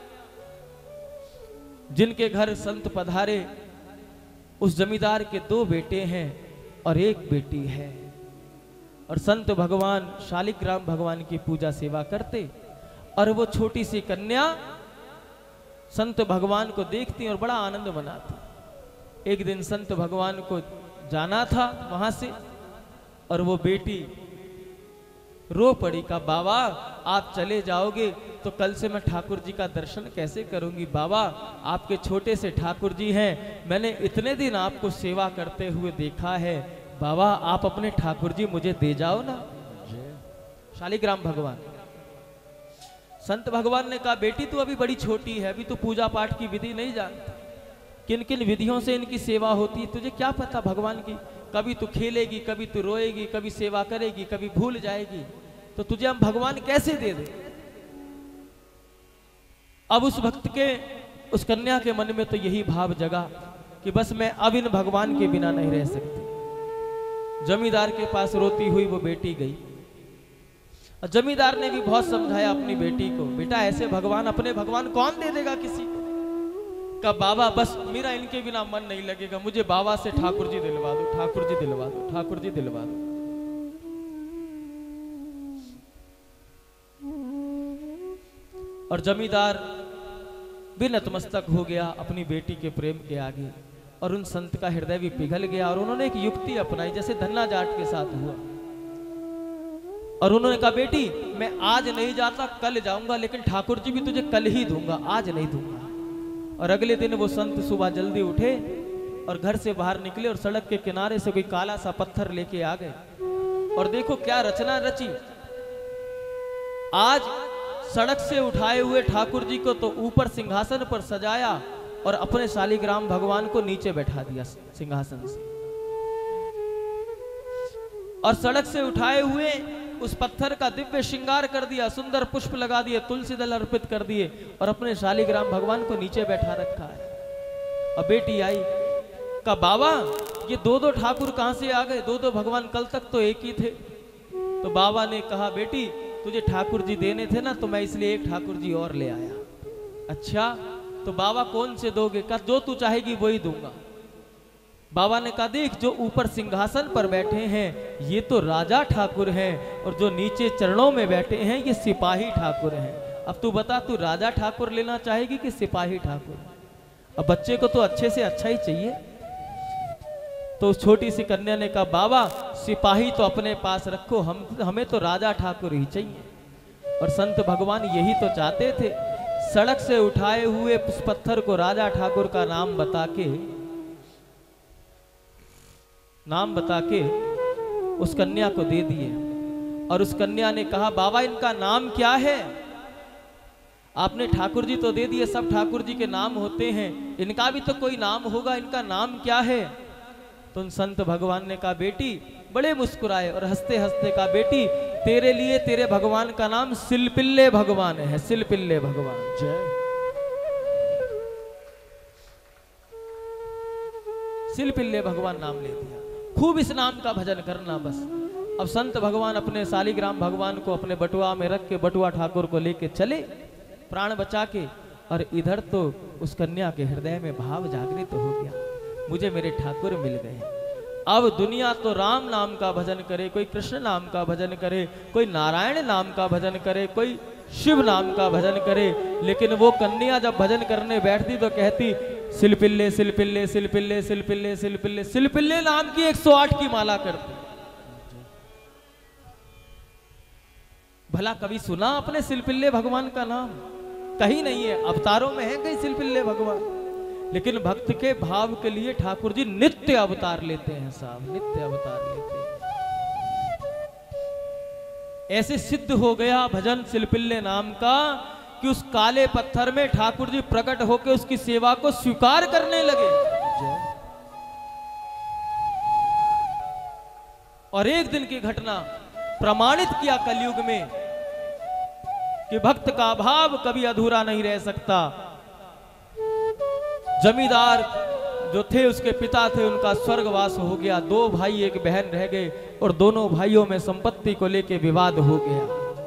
जिनके घर संत पधारे, उस जमींदार के 2 बेटे हैं और 1 बेटी है। और संत भगवान शालिग्राम भगवान की पूजा सेवा करते और वो छोटी सी कन्या संत भगवान को देखती और बड़ा आनंद मनाती। एक दिन संत भगवान को जाना था वहां से और वो बेटी रो पड़ी, का बाबा आप चले जाओगे तो कल से मैं ठाकुर जी का दर्शन कैसे करूंगी? बाबा आपके छोटे से ठाकुर जी हैं, मैंने इतने दिन आपको सेवा करते हुए देखा है, बाबा आप अपने ठाकुर जी मुझे दे जाओ ना। शालिग्राम भगवान, संत भगवान ने कहा बेटी तू अभी बड़ी छोटी है, अभी तू पूजा पाठ की विधि नहीं जानती, किन किन विधियों से इनकी सेवा होती है तुझे क्या पता भगवान की? कभी तू खेलेगी, कभी तू रोएगी, कभी सेवा करेगी, कभी भूल जाएगी, तो तुझे हम भगवान कैसे दे दे? अब उस भक्त के, उस कन्या के मन में तो यही भाव जगा कि बस मैं अब इन भगवान के बिना नहीं रह सकती। जमींदार के पास रोती हुई वो बेटी गई और जमींदार ने भी बहुत समझाया अपनी बेटी को, बेटा ऐसे भगवान, अपने भगवान कौन दे देगा किसी को? का बाबा बस मेरा इनके बिना मन नहीं लगेगा, मुझे बाबा से ठाकुर जी दिलवा दो, ठाकुर जी दिलवा दो, ठाकुर जी दिलवा दो। और जमींदार भी नतमस्तक हो गया अपनी बेटी के प्रेम के आगे और उन संत का हृदय भी पिघल गया और उन्होंने एक युक्ति अपनाई जैसे धन्ना जाट के साथ हुआ। और उन्होंने कहा बेटी मैं आज नहीं जाता, कल जाऊंगा, लेकिन ठाकुर जी भी तुझे कल ही दूंगा, आज नहीं दूंगा। और अगले दिन वो संत सुबह जल्दी उठे और घर से बाहर निकले और सड़क के किनारे से कोई काला सा पत्थर लेके आ गए। और देखो क्या रचना रची, आज सड़क से उठाए हुए ठाकुर जी को तो ऊपर सिंहासन पर सजाया और अपने शालिग्राम भगवान को नीचे बैठा दिया सिंहासन से। और सड़क से उठाए हुए उस पत्थर का दिव्य श्रृंगार कर दिया, सुंदर पुष्प लगा दिए, तुलसी दल अर्पित कर दिए और अपने शालिग्राम भगवान को नीचे बैठा रखा है। और बेटी आई, का बाबा ये दो ठाकुर कहां से आ गए? दो भगवान, कल तक तो एक ही थे। तो बाबा ने कहा बेटी तुझे ठाकुर जी देने थे ना, तो मैं इसलिए एक ठाकुर जी और ले आया। अच्छा तो बाबा कौन से दोगे? कहा जो तू चाहेगी वही दूंगा। बाबा ने कहा देख जो ऊपर सिंहासन पर बैठे हैं ये तो राजा ठाकुर हैं, और जो नीचे चरणों में बैठे हैं ये सिपाही ठाकुर हैं। अब तू बता तू राजा ठाकुर लेना चाहेगी कि सिपाही ठाकुर? अब बच्चे को तो अच्छे से अच्छा ही चाहिए। तो उस छोटी सी कन्या ने कहा बाबा सिपाही तो अपने पास रखो, हमें तो राजा ठाकुर ही चाहिए। और संत भगवान यही तो चाहते थे। सड़क से उठाए हुए उस पत्थर को राजा ठाकुर का नाम बता के उस कन्या को दे दिए। और उस कन्या ने कहा बाबा इनका नाम क्या है? आपने ठाकुर जी तो दे दिए, सब ठाकुर जी के नाम होते हैं, इनका भी तो कोई नाम होगा, इनका नाम क्या है? तो उन संत भगवान ने कहा बेटी, बड़े मुस्कुराए और हंसते हंसते कहा बेटी तेरे लिए तेरे भगवान का नाम सिलपिल्ले भगवान है, सिलपिल्ले भगवान। जय सिलपिल्ले भगवान नाम ले दिया। खूब इस नाम का भजन करना बस। अब संत भगवान अपने शालिग्राम भगवान को अपने बटुआ में रख के बटुआ ठाकुर को लेके चले प्राण बचा के। और इधर तो उस कन्या के हृदय में भाव जागृत हो गया, मुझे मेरे ठाकुर मिल गए। अब दुनिया तो राम नाम का भजन करे, कोई कृष्ण नाम का भजन करे, कोई नारायण नाम का भजन करे, कोई शिव नाम का भजन करे, लेकिन वो कन्या जब भजन करने बैठती तो कहती सिलपिल्ले सिलपिल्ले सिलपिल्ले सिलपिल्ले सिलपिल्ले। सिलपिल्ले नाम की 108 की माला करती। भला कभी सुना आपने सिलपिल्ले भगवान का नाम? कहीं नहीं है। अवतारों में है कहीं सिलपिल्ले भगवान, लेकिन भक्त के भाव के लिए ठाकुर जी नित्य अवतार लेते हैं साहब, नित्य अवतार लेते हैं। ऐसे सिद्ध हो गया भजन सिलपिल्ले नाम का कि उस काले पत्थर में ठाकुर जी प्रकट होकर उसकी सेवा को स्वीकार करने लगे। और एक दिन की घटना प्रमाणित किया कलयुग में कि भक्त का भाव कभी अधूरा नहीं रह सकता। जमींदार जो थे उसके पिता थे, उनका स्वर्गवास हो गया। 2 भाई 1 बहन रह गए और दोनों भाइयों में संपत्ति को लेके विवाद हो गया।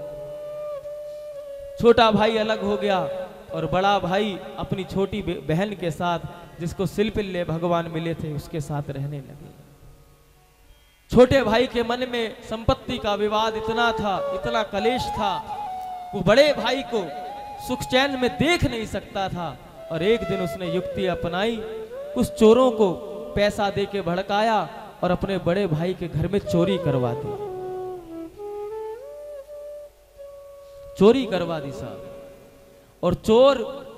छोटा भाई अलग हो गया और बड़ा भाई अपनी छोटी बहन के साथ, जिसको सिलपिल्ले भगवान मिले थे, उसके साथ रहने लगे। छोटे भाई के मन में संपत्ति का विवाद इतना था, इतना कलेश था, वो बड़े भाई को सुख चैन में देख नहीं सकता था। और एक दिन उसने युक्ति अपनाई, कुछ चोरों को पैसा देके भड़काया और अपने बड़े भाई के घर में चोरी करवा दी। चोरी करवा दी साहब। और चोर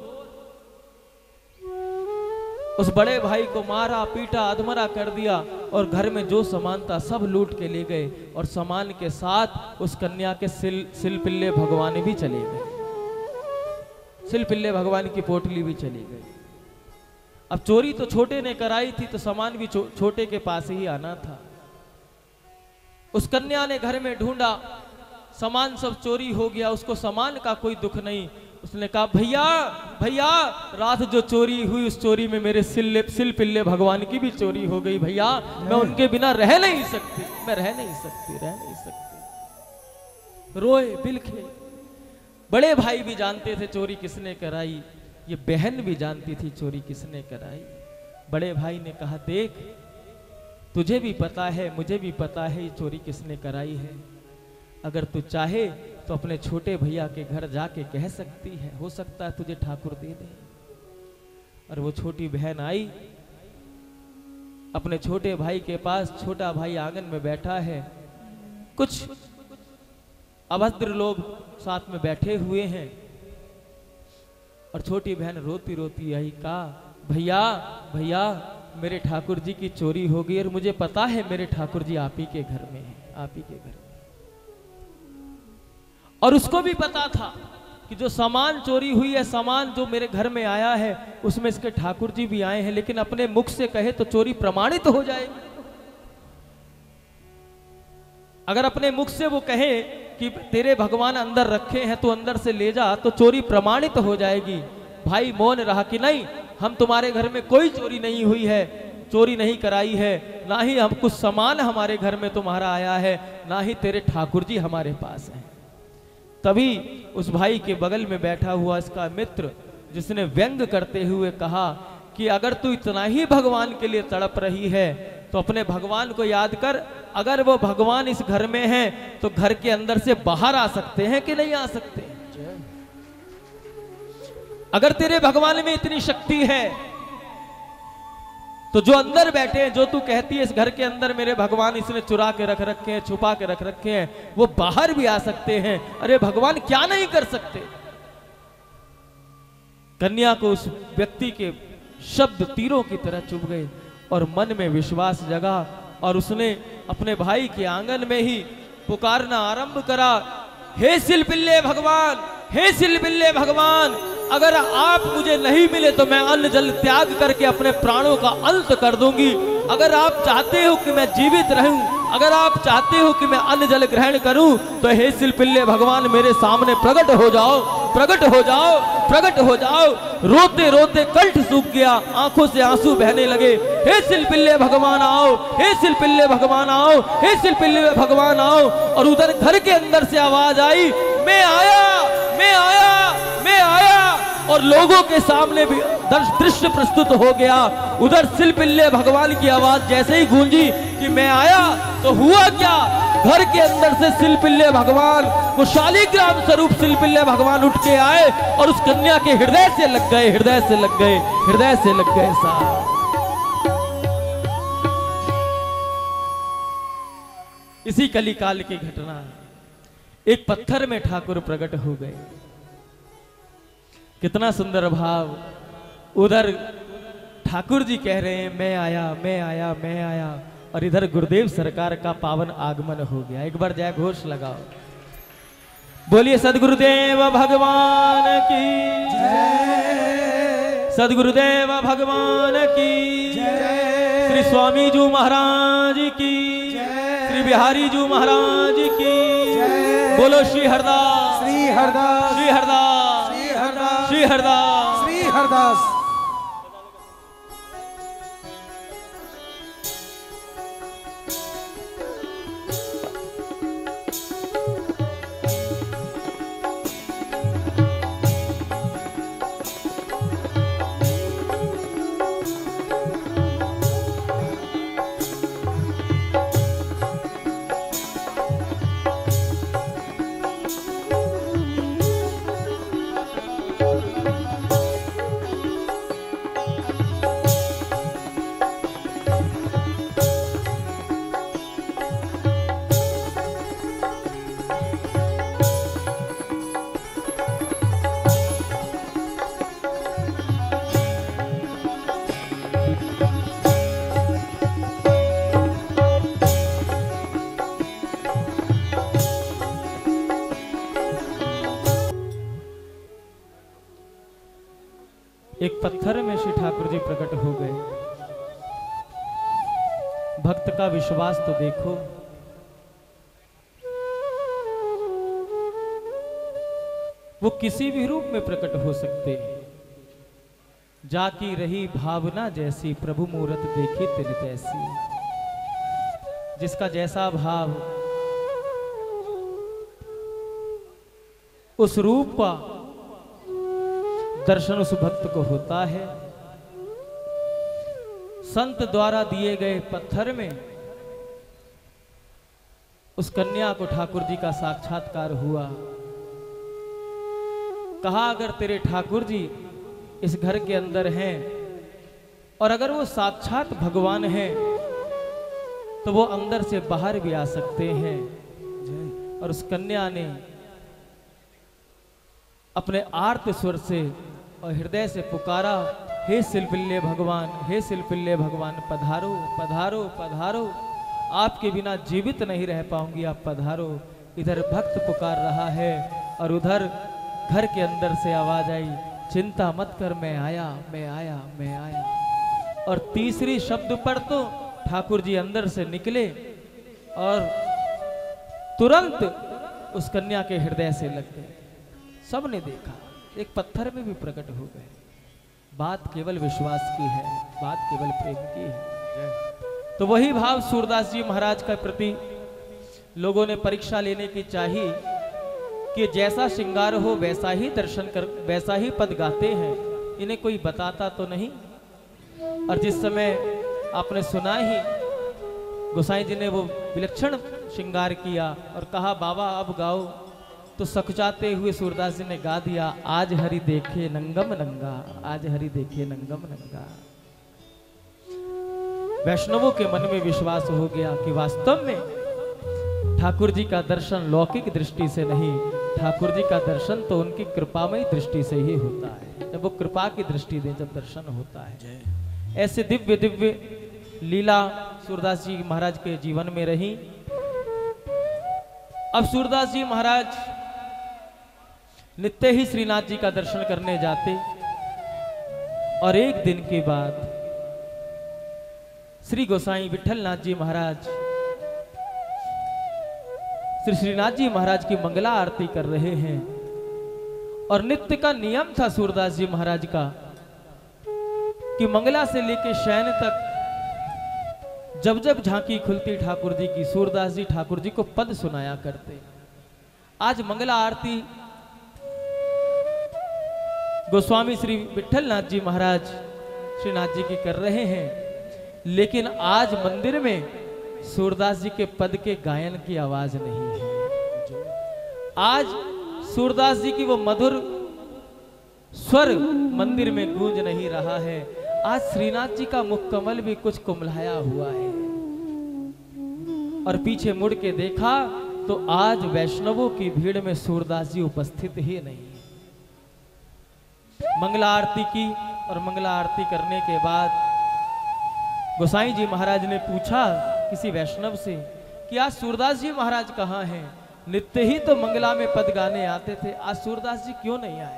उस बड़े भाई को मारा पीटा अधमरा कर दिया और घर में जो सामान था सब लूट के ले गए। और सामान के साथ उस कन्या के सिलपिल्ले भगवान भी चले गए, सिलपिल्ले भगवान की पोटली भी चली गई। अब चोरी तो छोटे ने कराई थी तो सामान भी छोटे के पास ही आना था। उस कन्या ने घर में ढूंढा, सामान सब चोरी हो गया, उसको सामान का कोई दुख नहीं। उसने कहा भैया भैया रात जो चोरी हुई उस चोरी में मेरे सिलपिल्ले भगवान की भी चोरी हो गई भैया, मैं उनके बिना रह नहीं सकती, मैं रह नहीं सकती। रोए बिलखे। बड़े भाई भी जानते थे चोरी किसने कराई, ये बहन भी जानती थी चोरी किसने कराई। बड़े भाई ने कहा देख तुझे भी पता है मुझे भी पता है ये चोरी किसने कराई है, अगर तू चाहे तो अपने छोटे भैया के घर जाके कह सकती है, हो सकता है तुझे ठाकुर दे दे। और वो छोटी बहन आई अपने छोटे भाई के पास। छोटा भाई आंगन में बैठा है, कुछ अभद्र लोग साथ में बैठे हुए हैं। और छोटी बहन रोती रोती आई, कहा भैया भैया मेरे ठाकुर जी की चोरी हो गई और मुझे पता है मेरे ठाकुर जी आप ही के घर में हैं, आप ही के घर में। और उसको भी पता था कि जो सामान चोरी हुई है, सामान जो मेरे घर में आया है उसमें इसके ठाकुर जी भी आए हैं, लेकिन अपने मुख से कहे तो चोरी प्रमाणित हो जाएगी। अगर अपने मुख से वो कहे कि तेरे भगवान अंदर रखे हैं तो अंदर से ले जा, तो चोरी प्रमाणित हो जाएगी। भाई मौन रहा कि नहीं हम तुम्हारे घर में कोई चोरी नहीं हुई है, चोरी नहीं कराई है, ना ही हम कुछ सामान हमारे घर में तुम्हारा आया है, ना ही तेरे ठाकुर जी हमारे पास हैं। तभी उस भाई के बगल में बैठा हुआ इसका मित्र, जिसने व्यंग करते हुए कहा कि अगर तू इतना ही भगवान के लिए तड़प रही है तो अपने भगवान को याद कर। अगर वो भगवान इस घर में हैं तो घर के अंदर से बाहर आ सकते हैं कि नहीं आ सकते? अगर तेरे भगवान में इतनी शक्ति है तो जो अंदर बैठे हैं, जो तू कहती है इस घर के अंदर मेरे भगवान इसने चुरा के रख रखे हैं, छुपा के रख रखे हैं, वो बाहर भी आ सकते हैं। अरे भगवान क्या नहीं कर सकते? कन्या को उस व्यक्ति के शब्द तीरों की तरह चुभ गए और मन में विश्वास जगा और उसने अपने भाई के आंगन में ही पुकारना आरंभ करा, हे सिलपिल्ले भगवान, हे सिलपिल्ले भगवान, अगर आप मुझे नहीं मिले तो मैं अन्न जल त्याग करके अपने प्राणों का अंत कर दूंगी। अगर आप चाहते हो कि मैं जीवित रहूं, अगर आप चाहते हो कि मैं अन्न जल ग्रहण करूं, तो हे सिलपिल्ले भगवान मेरे सामने प्रकट हो जाओ, प्रकट हो जाओ, प्रकट हो जाओ। रोते रोते कंठ सूख गया, आंखों से आंसू बहने लगे। हे सिलपिल्ले भगवान आओ, हे सिलपिल्ले भगवान आओ, हे सिलपिल्ले भगवान आओ। और उधर घर के अंदर से आवाज आई, मैं आया, मैं आया, मैं आया। और लोगों के सामने भी दृश्य प्रस्तुत हो गया। उधर सिलपिल्ले भगवान की आवाज जैसे ही गूंजी कि मैं आया, तो हुआ क्या? घर के अंदर से सिलपिल्ले भगवान, वो शालिग्राम स्वरूप सिलपिल्ले भगवान उठ के आए और उस कन्या के हृदय से लग गए, हृदय से लग गए, हृदय से लग गए साहब। इसी कलिकाल की घटना, एक पत्थर में ठाकुर प्रकट हो गए। कितना सुंदर भाव। उधर ठाकुर जी कह रहे हैं मैं आया, मैं आया, मैं आया, और इधर गुरुदेव सरकार का पावन आगमन हो गया। एक बार जय घोष लगाओ, बोलिए सदगुरुदेव भगवान की जय, सदगुरुदेव भगवान की जय, श्री स्वामी जी महाराज की जय, श्री बिहारी जी महाराज की जय। बोलो श्री हरदास, श्री हरदास, श्री हरदास, श्री हरदास, श्री हरदास, श्री हरदास। एक पत्थर में श्री ठाकुर जी प्रकट हो गए। भक्त का विश्वास तो देखो। वो किसी भी रूप में प्रकट हो सकते। जाकी रही भावना जैसी, प्रभु मूरत देखी तिन तैसी। जिसका जैसा भाव, उस रूप का दर्शन उस भक्त को होता है। संत द्वारा दिए गए पत्थर में उस कन्या को ठाकुर जी का साक्षात्कार हुआ। कहा अगर तेरे ठाकुर जी इस घर के अंदर हैं और अगर वो साक्षात भगवान हैं तो वो अंदर से बाहर भी आ सकते हैं। और उस कन्या ने अपने आर्त स्वर से और हृदय से पुकारा, हे सिलपिल्ले भगवान, हे सिलपिल्ले भगवान, पधारो, पधारो, पधारो। आपके बिना जीवित नहीं रह पाऊंगी, आप पधारो। इधर भक्त पुकार रहा है और उधर घर के अंदर से आवाज आई, चिंता मत कर, मैं आया, मैं आया, मैं आया। और तीसरी शब्द पर तो ठाकुर जी अंदर से निकले और तुरंत उस कन्या के हृदय से लग गए। सबने देखा, एक पत्थर में भी प्रकट हो गए। बात केवल विश्वास की है, बात केवल प्रेम की है। तो वही भाव सूरदास जी महाराज के प्रति लोगों ने परीक्षा लेने की चाहिए कि जैसा श्रृंगार हो वैसा ही दर्शन कर, वैसा ही पद गाते हैं, इन्हें कोई बताता तो नहीं। और जिस समय आपने सुना ही गोसाई जी ने वो विलक्षण श्रृंगार किया और कहा बाबा अब गाओ, तो सकुचाते हुए सूरदास जी ने गा दिया, आज हरि देखे नंगम नंगा, आज हरि देखे नंगम नंगा। वैष्णवों के मन में विश्वास हो गया कि वास्तव में ठाकुर जी का दर्शन लौकिक दृष्टि से नहीं, ठाकुर जी का दर्शन तो उनकी कृपामयी दृष्टि से ही होता है। जब वो कृपा की दृष्टि दे, जब दर्शन होता है। ऐसे दिव्य दिव्य लीला सूरदास जी महाराज के जीवन में रही। अब सूरदास जी महाराज नित्य ही श्रीनाथ जी का दर्शन करने जाते और एक दिन के बाद श्री गोसाई विठलनाथ जी महाराज श्री श्रीनाथ जी महाराज की मंगला आरती कर रहे हैं। और नित्य का नियम था सूरदास जी महाराज का कि मंगला से लेकर शयन तक जब जब झांकी खुलती ठाकुर जी की, सूरदास जी ठाकुर जी को पद सुनाया करते। आज मंगला आरती गोस्वामी श्री विठलनाथ जी महाराज श्रीनाथ जी की कर रहे हैं, लेकिन आज मंदिर में सूरदास जी के पद के गायन की आवाज नहीं है। आज सूरदास जी की वो मधुर स्वर मंदिर में गूंज नहीं रहा है। आज श्रीनाथ जी का मुख कमल भी कुछ कुमलाया हुआ है। और पीछे मुड़ के देखा तो आज वैष्णवों की भीड़ में सूरदास जी उपस्थित ही नहीं। मंगला आरती की और मंगला आरती करने के बाद गोसाई जी महाराज ने पूछा किसी वैष्णव से कि आज सूरदास जी महाराज कहाँ हैं? नित्य ही तो मंगला में पद गाने आते थे, आज सूरदास जी क्यों नहीं आए?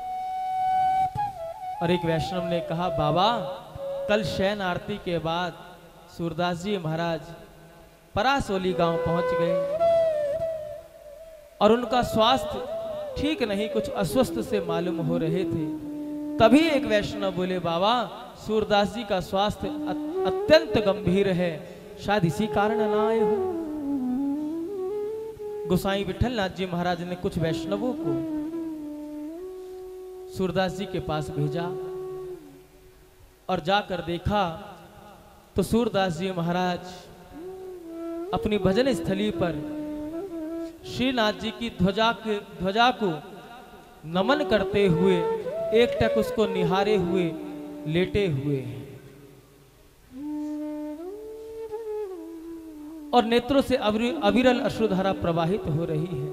और एक वैष्णव ने कहा बाबा कल शयन आरती के बाद सूरदास जी महाराज परासोली गांव पहुंच गए और उनका स्वास्थ्य ठीक नहीं, कुछ अस्वस्थ से मालूम हो रहे थे। तभी एक वैष्णव बोले बाबा सूरदास जी का स्वास्थ्य अत्यंत गंभीर है, शायद इसी कारण ना आए हो। गोसाई विठलनाथ जी महाराज ने कुछ वैष्णवों को सूरदास जी के पास भेजा और जाकर देखा तो सूरदास जी महाराज अपनी भजन स्थली पर श्रीनाथ जी की ध्वजा को नमन करते हुए एकटक उसको निहारे हुए लेटे हुए हैं और नेत्रों से अविरल अश्रुधारा प्रवाहित हो रही है।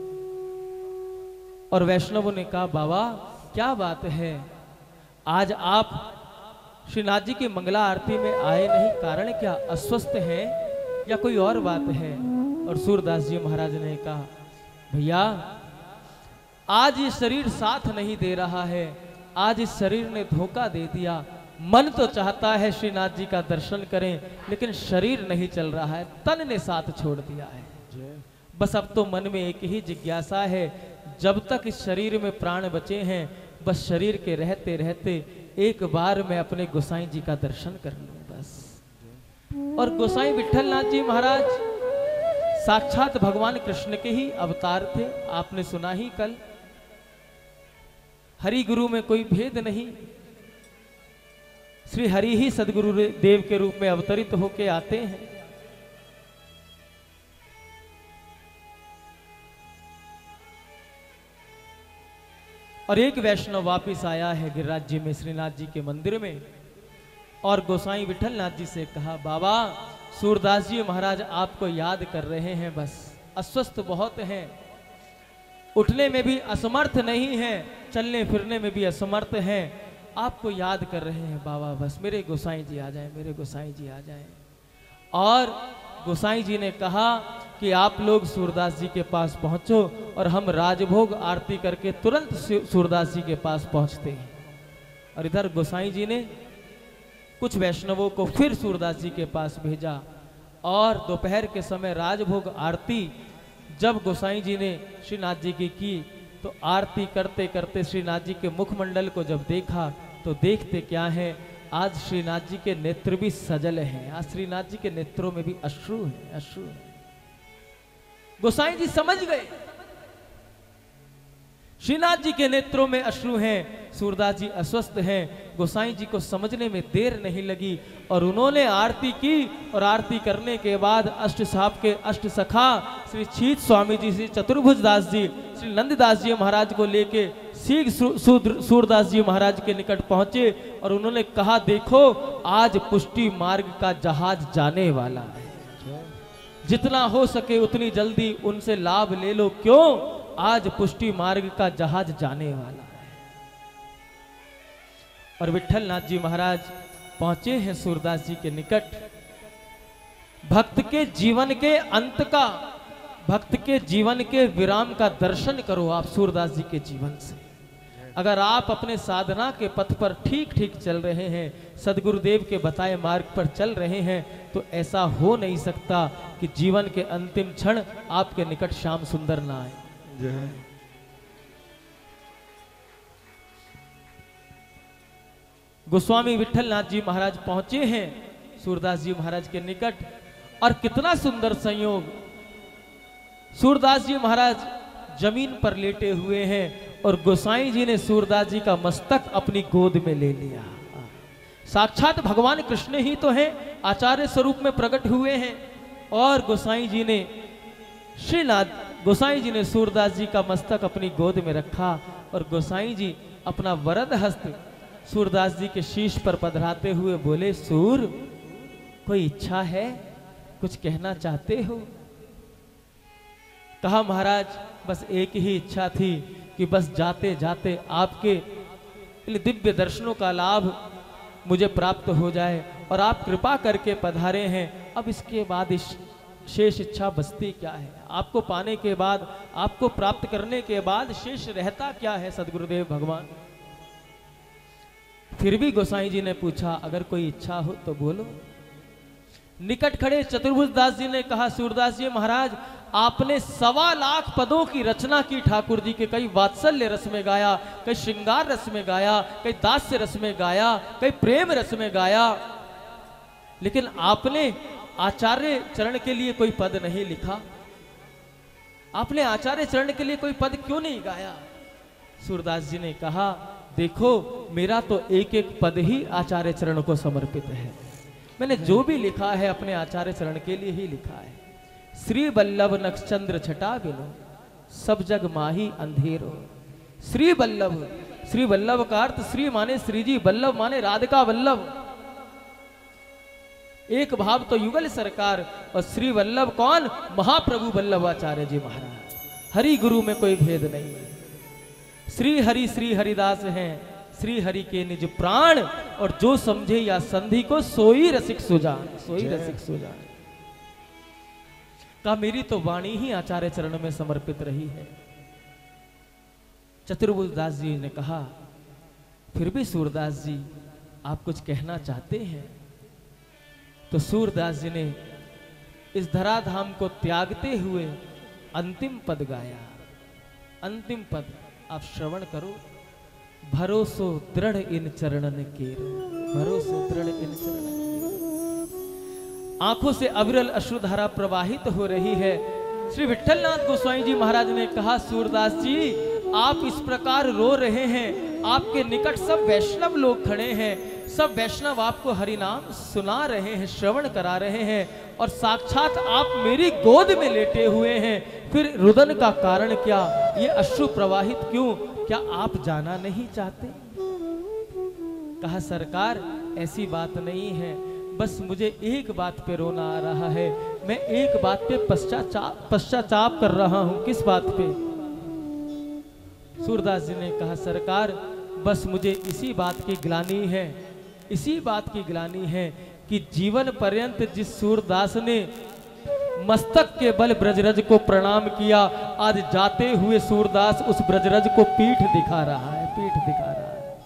और वैष्णवों ने कहा बाबा क्या बात है, आज आप श्रीनाथ जी की मंगला आरती में आए नहीं, कारण क्या? अस्वस्थ हैं या कोई और बात है? और सूरदास जी महाराज ने कहा भैया आज ये शरीर साथ नहीं दे रहा है, आज इस शरीर ने धोखा दे दिया। मन तो चाहता है श्रीनाथ जी का दर्शन करें, लेकिन शरीर नहीं चल रहा है, तन ने साथ छोड़ दिया है। बस अब तो मन में एक ही जिज्ञासा है, जब तक इस शरीर में प्राण बचे हैं बस शरीर के रहते रहते एक बार मैं अपने गोसाई जी का दर्शन कर लूं बस। और गोसाई विठलनाथ जी महाराज साक्षात भगवान कृष्ण के ही अवतार थे। आपने सुना ही कल, हरि गुरु में कोई भेद नहीं, श्री हरि ही सदगुरु देव के रूप में अवतरित होके आते हैं। और एक वैष्णव वापिस आया है गिरिराज जी में श्रीनाथ जी के मंदिर में और गोसाई विठलनाथ जी से कहा बाबा सूरदास जी महाराज आपको याद कर रहे हैं, बस अस्वस्थ बहुत हैं, उठने में भी असमर्थ नहीं हैं, चलने फिरने में भी असमर्थ हैं, आपको याद कर रहे हैं बाबा, बस मेरे गोसाई जी आ जाएं, मेरे गोसाई जी आ जाएं। और गोसाई जी ने कहा कि आप लोग सूरदास जी के पास पहुंचो और हम राजभोग आरती करके तुरंत सूरदास जी के पास पहुंचते हैं। और इधर गोसाई जी ने कुछ वैष्णवों को फिर सूरदास जी के पास भेजा और दोपहर के समय राजभोग आरती जब गोसाई जी ने श्रीनाथ जी की तो आरती करते करते श्रीनाथ जी के मुखमंडल को जब देखा तो देखते क्या है, आज श्रीनाथ जी के नेत्र भी सजल हैं, आज श्रीनाथ जी के नेत्रों में भी अश्रु है, अश्रु है। गोसाई जी समझ गए, श्रीनाथ जी के नेत्रों में अश्रु हैं, सूरदास जी अस्वस्थ हैं। गोसाई जी को समझने में देर नहीं लगी और उन्होंने आरती की और आरती करने के बाद अष्ट साहब के अष्ट सखा श्री छीत स्वामी जी, श्री चतुर्भुज दास जी, श्री नंददास जी महाराज को लेके शीघ्र सूरदास जी महाराज के निकट पहुंचे और उन्होंने कहा, देखो आज पुष्टि मार्ग का जहाज जाने वाला है, जितना हो सके उतनी जल्दी उनसे लाभ ले लो। क्यों? आज पुष्टि मार्ग का जहाज जाने वाला है। और विठल नाथ जी महाराज पहुंचे हैं सूरदास जी के निकट। भक्त के जीवन के अंत का, भक्त के जीवन के विराम का दर्शन करो आप सूरदास जी के जीवन से। अगर आप अपने साधना के पथ पर ठीक ठीक चल रहे हैं, सदगुरुदेव के बताए मार्ग पर चल रहे हैं, तो ऐसा हो नहीं सकता कि जीवन के अंतिम क्षण आपके निकट श्याम सुंदर ना आए। गोस्वामी विठल नाथ जी महाराज पहुंचे हैं सूरदास जी महाराज के निकट और कितना सुंदर संयोग, सूरदास जी महाराज जमीन पर लेटे हुए हैं और गोसाई जी ने सूरदास जी का मस्तक अपनी गोद में ले लिया। साक्षात भगवान कृष्ण ही तो हैं, आचार्य स्वरूप में प्रकट हुए हैं और गोसाई जी ने गोसाई जी ने सूरदास जी का मस्तक अपनी गोद में रखा और गोसाई जी अपना वरद हस्त सूरदास जी के शीश पर पधराते हुए बोले, सूर कोई इच्छा है, कुछ कहना चाहते हो? कहा, महाराज बस एक ही इच्छा थी कि बस जाते जाते आपके दिव्य दर्शनों का लाभ मुझे प्राप्त हो जाए और आप कृपा करके पधारे हैं। अब इसके बाद इस शेष इच्छा बचती क्या है? आपको पाने के बाद, आपको प्राप्त करने के बाद शेष रहता क्या है सदगुरुदेव भगवान? फिर भी गोसाई जी ने पूछा, अगर कोई इच्छा हो तो बोलो। निकट खड़े चतुर्भुज दास जी ने कहा, सूरदास जी महाराज आपने 1.25 लाख पदों की रचना की, ठाकुर जी के कई वात्सल्य रस में गाया, कई श्रृंगार रस में गाया, कई दास्य रस में गाया, कई प्रेम रस में गाया, लेकिन आपने आचार्य चरण के लिए कोई पद नहीं लिखा। आपने आचार्य चरण के लिए कोई पद क्यों नहीं गाया? सूरदास जी ने कहा, देखो मेरा तो एक एक पद ही आचार्य चरण को समर्पित है। मैंने जो भी लिखा है अपने आचार्य चरण के लिए ही लिखा है। श्री वल्लभ नक्षचंद्र छटा बिनो, सब जग माही अंधेरो। श्री वल्लभ, श्री वल्लभ का अर्थ श्री माने श्री जी, वल्लभ माने राधिका वल्लभ। एक भाव तो युगल सरकार और श्री वल्लभ कौन? महाप्रभु वल्लभाचार्य जी महाराज। हरि गुरु में कोई भेद नहीं है। श्री हरिदास हैं, श्री हरि के निज प्राण, और जो समझे या संधि को सोई रसिक सुजान, सोई रसिक सुजान। का मेरी तो वाणी ही आचार्य चरण में समर्पित रही है। चतुर्भुज दास जी ने कहा, फिर भी सूरदास जी आप कुछ कहना चाहते हैं? तो सूरदास जी ने इस धराधाम को त्यागते हुए अंतिम पद गाया। अंतिम पद आप श्रवण करो। भरोसो दृढ़ इन चरणन केर, भरोसो दृढ़ इन चरणन केर। आंखों से अविरल अश्रुधारा प्रवाहित हो रही है। श्री विठलनाथ गोस्वामी जी महाराज ने कहा, सूरदास जी आप इस प्रकार रो रहे हैं, आपके निकट सब वैष्णव लोग खड़े हैं, सब वैष्णव आपको हरिनाम सुना रहे हैं, श्रवण करा रहे हैं, और साक्षात आप मेरी गोद में लेटे हुए हैं, फिर रुदन का कारण क्या? ये अश्रु प्रवाहित क्यों? क्या आप जाना नहीं चाहते? कहा, सरकार ऐसी बात नहीं है, बस मुझे एक बात पे रोना आ रहा है, मैं एक बात पे पश्चाताप कर रहा हूं। किस बात पे? सूरदास जी ने कहा, सरकार बस मुझे इसी बात की ग्लानि है, इसी बात की ग्लानि है कि जीवन पर्यंत जिस सूरदास ने मस्तक के बल ब्रजरज को प्रणाम किया, आज जाते हुए सूरदास उस ब्रजरज को पीठ दिखा रहा है, पीठ दिखा रहा है।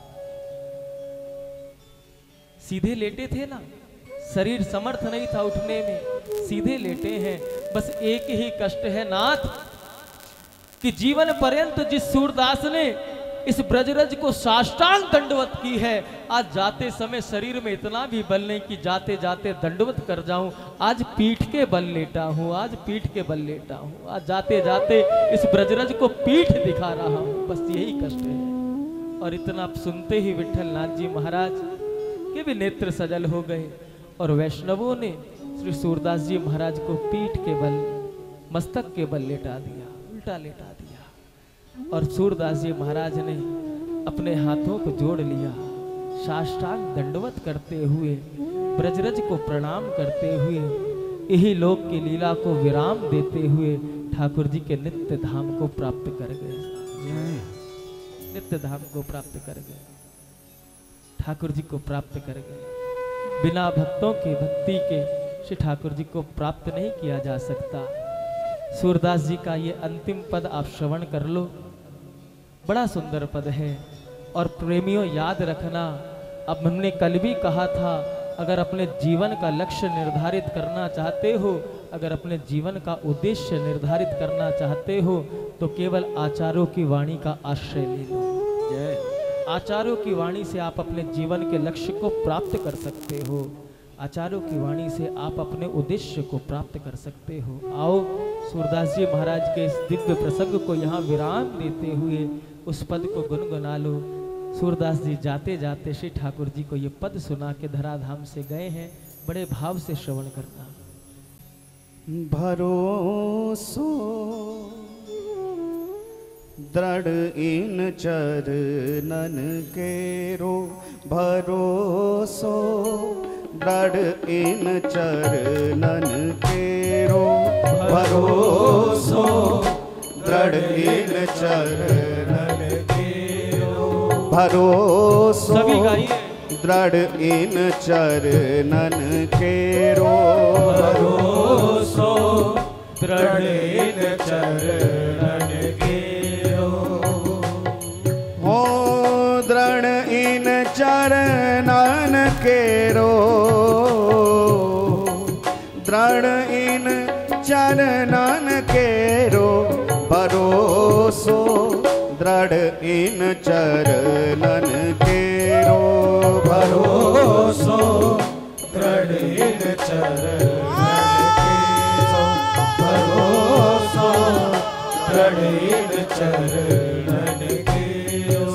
सीधे लेटे थे ना, शरीर समर्थ नहीं था उठने में, सीधे लेटे हैं। बस एक ही कष्ट है नाथ कि जीवन पर्यंत जिस सूरदास ने इस ब्रजरज को साष्टांग दंडवत की है। आज जाते समय शरीर में इतना भी बल नहीं कि जाते जाते दंडवत कर जाऊं। आज पीठ के बल लेटा हूं, आज पीठ के बल लेटा हूं। आज जाते जाते इस ब्रजरज को पीठ दिखा रहा हूं। बस यही कष्ट है। और इतना सुनते ही विठल नाथ जी महाराज के भी नेत्र सजल हो गए और वैष्णवों ने श्री सूरदास जी महाराज को पीठ के बल, मस्तक के बल लेटा दिया, उल्टा लेटा दिया। और सूरदास जी महाराज ने अपने हाथों को जोड़ लिया, साष्टांग दंडवत करते हुए, ब्रजरज को प्रणाम करते हुए, यही लोक की लीला को विराम देते हुए ठाकुर जी के नित्य धाम को प्राप्त कर गए। नित्य धाम को प्राप्त कर गए, ठाकुर जी को प्राप्त कर गए। बिना भक्तों की भक्ति के श्री ठाकुर जी को प्राप्त नहीं किया जा सकता। सूरदास जी का ये अंतिम पद आप श्रवण कर लो, बड़ा सुंदर पद है। और प्रेमियों याद रखना, अब हमने कल भी कहा था, अगर अपने जीवन का लक्ष्य निर्धारित करना चाहते हो, अगर अपने जीवन का उद्देश्य निर्धारित करना चाहते हो, तो केवल आचार्यों की वाणी का आश्रय ले लो। आचार्यों की वाणी से आप अपने जीवन के लक्ष्य को प्राप्त कर सकते हो। आचार्यों की वाणी से आप अपने उद्देश्य को प्राप्त कर सकते हो। आओ सूरदास जी महाराज के इस दिव्य प्रसंग को यहाँ विराम देते हुए उस पद को गुनगुना लो। सूरदास जी जाते जाते श्री ठाकुर जी को ये पद सुना के धराधाम से गए हैं। बड़े भाव से श्रवण करना। भरोसो दृढ़ इन चरणन केरो, भरोसो दृढ़ इन चरणन केरो, भरोसो दृढ़ इन चरणन केरो, भरोसो सभी गाइए। दृढ़ इन चरणन केरो, भरोसो दृढ़ इन चरणन केरो, हो दृढ़ इन चरणन केरो, दृढ़ इन चरणन केरो, भरोसो दृढ़ इन चरणन केरो, भरोसो दृढ़ इन चरणन केरो, भरोसो दृढ़ इन चरणन केरो।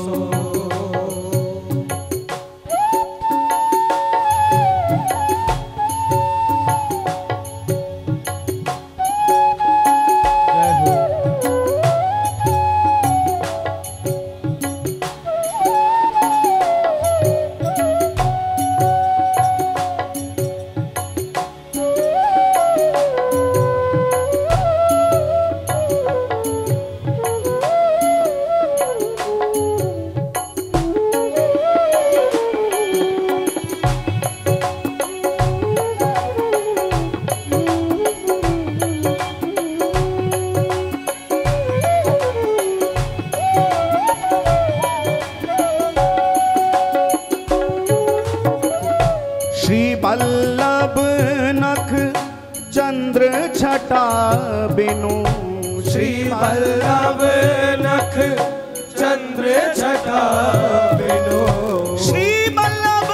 वल्लभ नख चंद्र छटा बिनु, श्री वल्लभ नख चंद्र छटा बिनु, श्री वल्लभ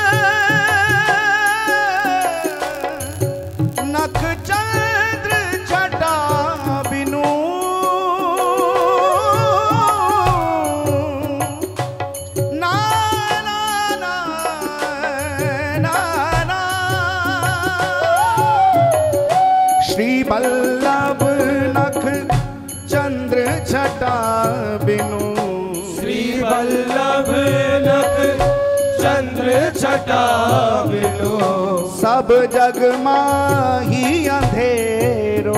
नख चंद्र छटा बिनु, ना ना ना ना ना, श्री वल्लभ नख चंद्र छटा बिनु, श्री वल्लभ नख चंद्र छटा बिनु, सब जग माही अंधेरो,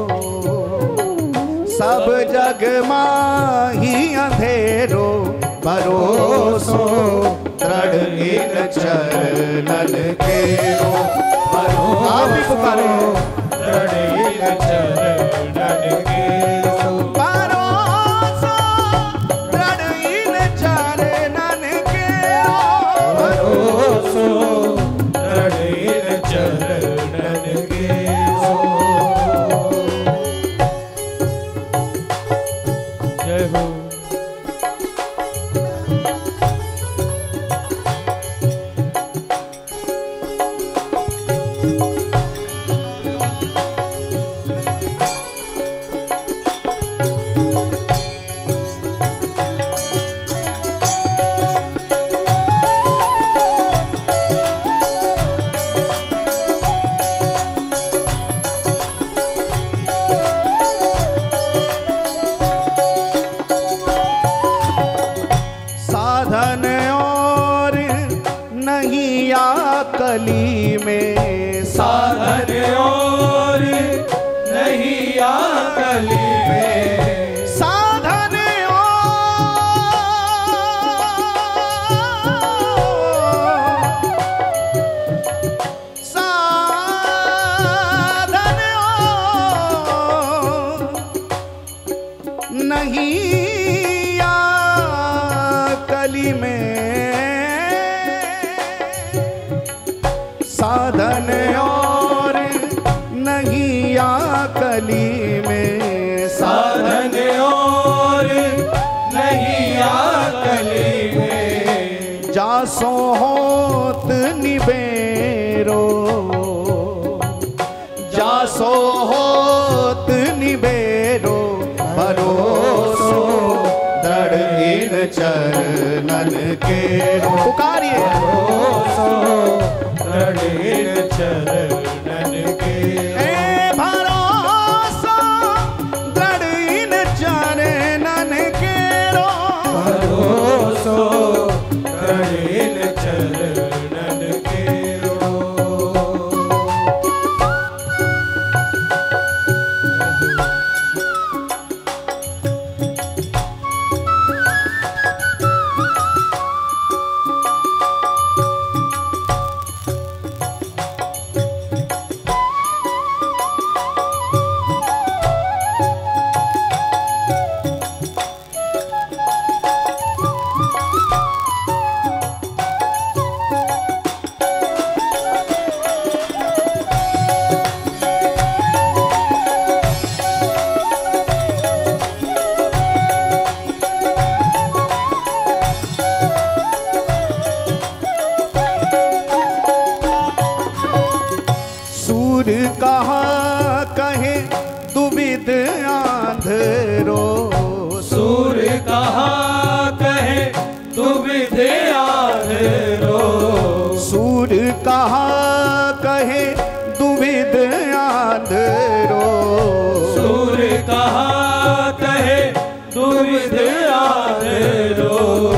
सब जग माही अंधेरो, भरोसो दृढ़ इन चरणन केरो, आप भी पुकारे दृढ़ इन चरणन केरो, भरोसो दृढ़ इन चरणन केरो, भरोसो दृढ़ इन चरणन केरो। जय हो। कली में, साधन और नहीं आकली में, साधन नहीं आकली में, साधन और नहीं आकली में, साधन और नहीं आकली में, जासो होत निबेरो, जासो होत निबेरो, भरोसो दृढ़ इन चरणन के। पुकारिए भरोसो दृढ़ इन चरणन के, भरोसो दृढ़ इन चरणन के, भरोसो दृढ़ इन चरणन के। कहाँ कहे दुविध आंधरो, सूर कहाँ कहे दुविध आंधरो, सूर कहाँ कहे दुविध आंधरो, सूर कहाँ कहे दुविध आंधरो,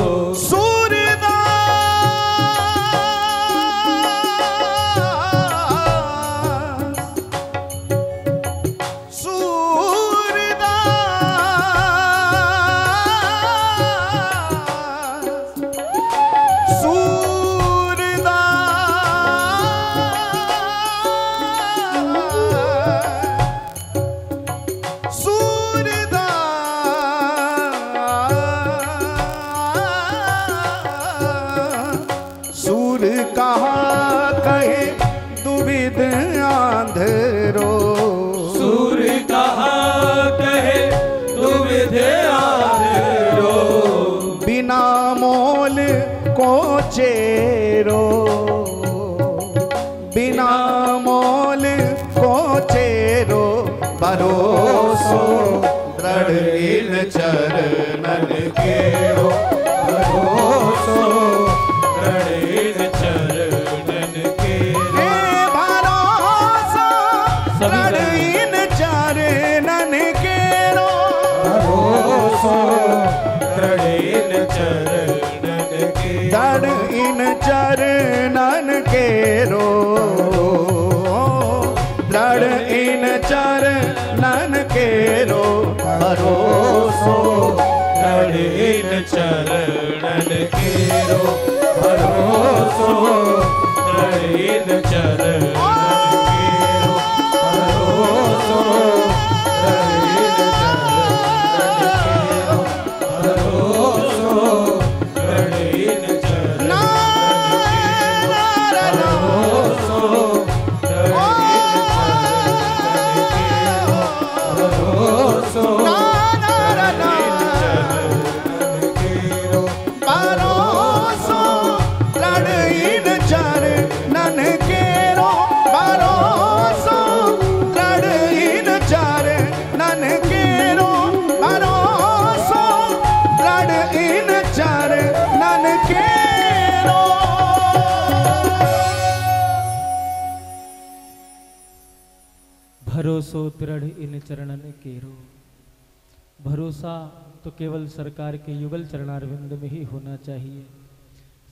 कहाँ कहे दुविध आंधरो, सूर कहाँ कहे दुविध आंधरो, बिना मोल को चेरो, बिना मोल को चेरो, भरोसो दृढ़ इन चरणन केरो, भरोसो दृढ़ इन चरणन के, भरोसो दृढ़ इन चरणन केरो, भरोसो दृढ़ इन चरणन के, दृढ़ इन चरणन केरो, दृढ़ इन चरणन केरो, भरोसो दृढ़ इन चरणन केरो, भरोसो दृढ़ इन चरणन केरो, भरोसो दृढ़ इन चरणन केरो, भरोसो दृढ़ इन चरणन केरो, भरोसो दृढ़ इन चरणन केरो, भरोसो दृढ़ इन चरणन केरो, भरोसो दृढ़ इन चरणन केरो। भरोसो दृढ़ इन चरणन केरो। भरोसा तो केवल सरकार के युगल चरणारविंद में ही होना चाहिए।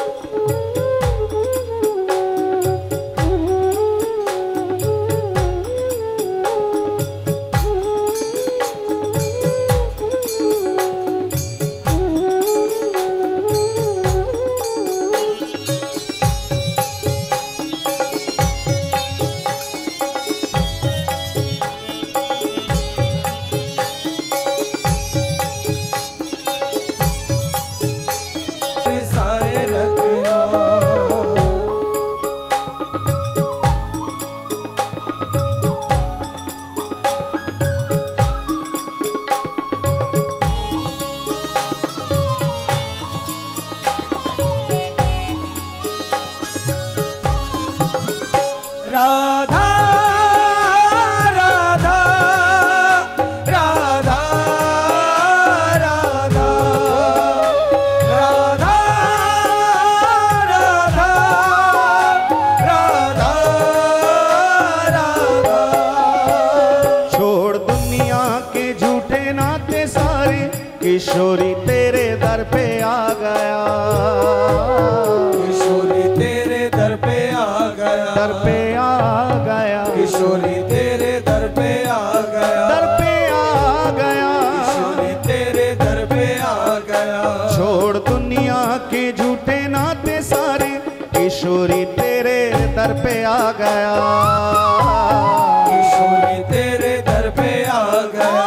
राधा राधा राधा राधा राधा राधा राधा राधा। छोड़ दुनिया के झूठे नाते सारे, किशोरी तेरे दर पे आ गया, किशोरी तेरे दर पे आ गया, दर पे आ गया, किशोरी तेरे दर पे आ गया, दर पे आ गया, किशोरी तेरे दर पे आ गया। छोड़ दुनिया के झूठे नाते सारे, किशोरी तेरे दर पे आ गया, किशोरी तेरे दर पे आ गया,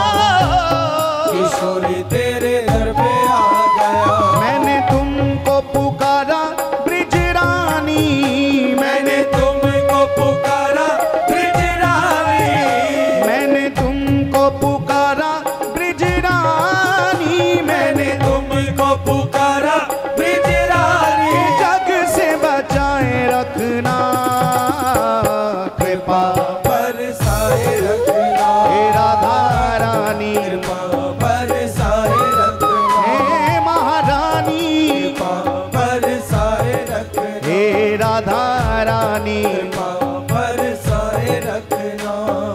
किशोरी तेरे दर पे आ गया। मैंने तुमको पुकारा ब्रिज रानी, मैंने तुमको पुकारा ब्रिज रानी, मैंने तुमको पुकारा ब्रिज रानी, मैंने तुमको पुकारा ब्रिज रानी। जग से बचाए रखना, कृपा बरसाए रखना, हे राधा रानी, कृपा बरसाए रखना, हे महारानी, कृपा बरसाए रखना, हे राधा रानी। कृपा बरसाए रखना।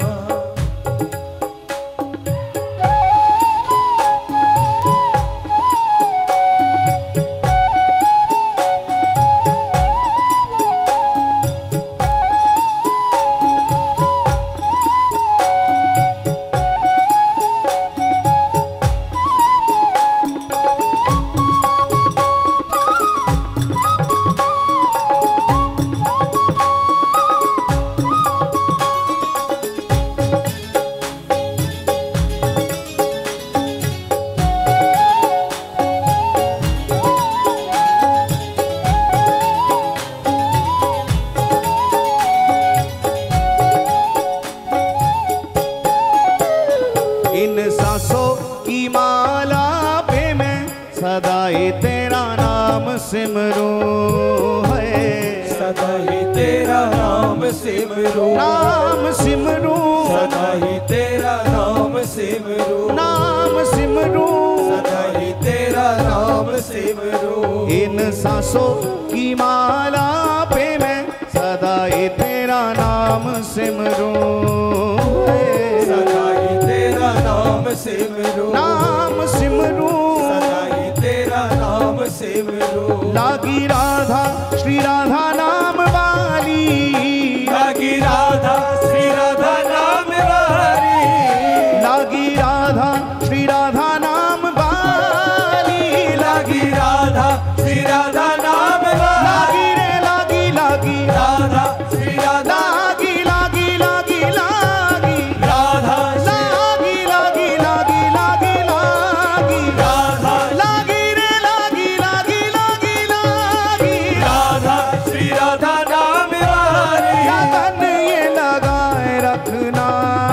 इन सांसों की माला पे मैं सदा ही तेरा नाम सिमरूं, है सदा ही तेरा नाम सिमरूं, नाम सिमरूं, सदा ही तेरा नाम सिमरूं, नाम सिमरूं। सदा ही तेरा नाम सिमरूं। इन सांसों की माला पे मैं सदा ही तेरा नाम सिमरूं, है सदा ही तेरा नाम सिमरूं, नाम सिमरूं। सदा ही तेरा नाम सिमरूं। लागी राधा श्री राधा नाम वाली, लागी राधा श्री राधा नाम वाली, लागी राधा श्री राधा नाम वाली, लागी राधा श्री राधा नाम वाली, लागी रे लागी लागी, राधा श्री राधा, लागी लागी लागी लागी, राधा लागी लागी लागी लागी लागी, राधा लागी रे लागी लागी लागी लागी, राधा श्री राधा नाम वाली। लगन ये लगाए रखना,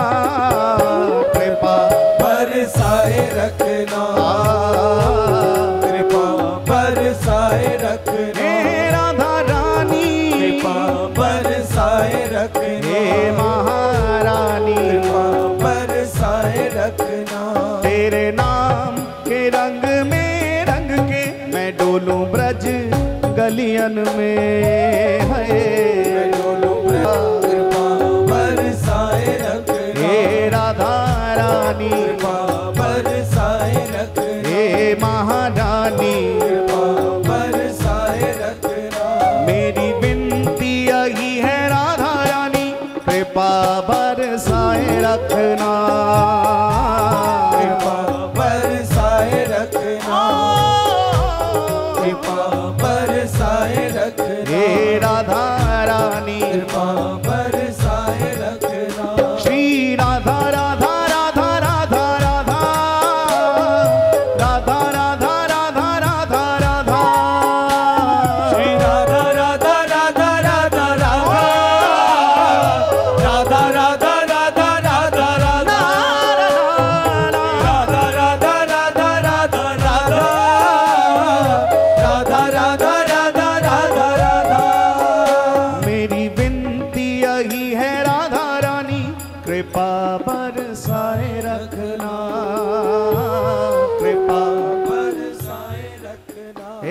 कृपा बरसाए रखना, कृपा बरसाए रखना, हे राधा रानी, कृपा बरसाए रखना, हे महारानी। कृपा बरसाए रखना। तेरे नाम के रंग में रंग के मैं डोलूं ब्रज गलियन में, है कृपा बरसाए रखना, हे राधा रानी, कृपा बरसाए रखना, हे महारानी। कृपा बरसाए रखना। मेरी विनती यही है राधा रानी, कृपा बरसाए रखना, कृपा बरसाए रखना, कृपा बरसाए रखना, हे राधा रानी। कृपा बरसाए रखना। श्री राधा राधा राधा राधा राधा, राधा राधा राधा राधा राधा, श्री राधा राधा राधा राधा राधा, राधा राधा राधा राधा राधा, राधा राधा राधा राधा राधा, राधा राधा राधा राधा राधा। मेरी विनती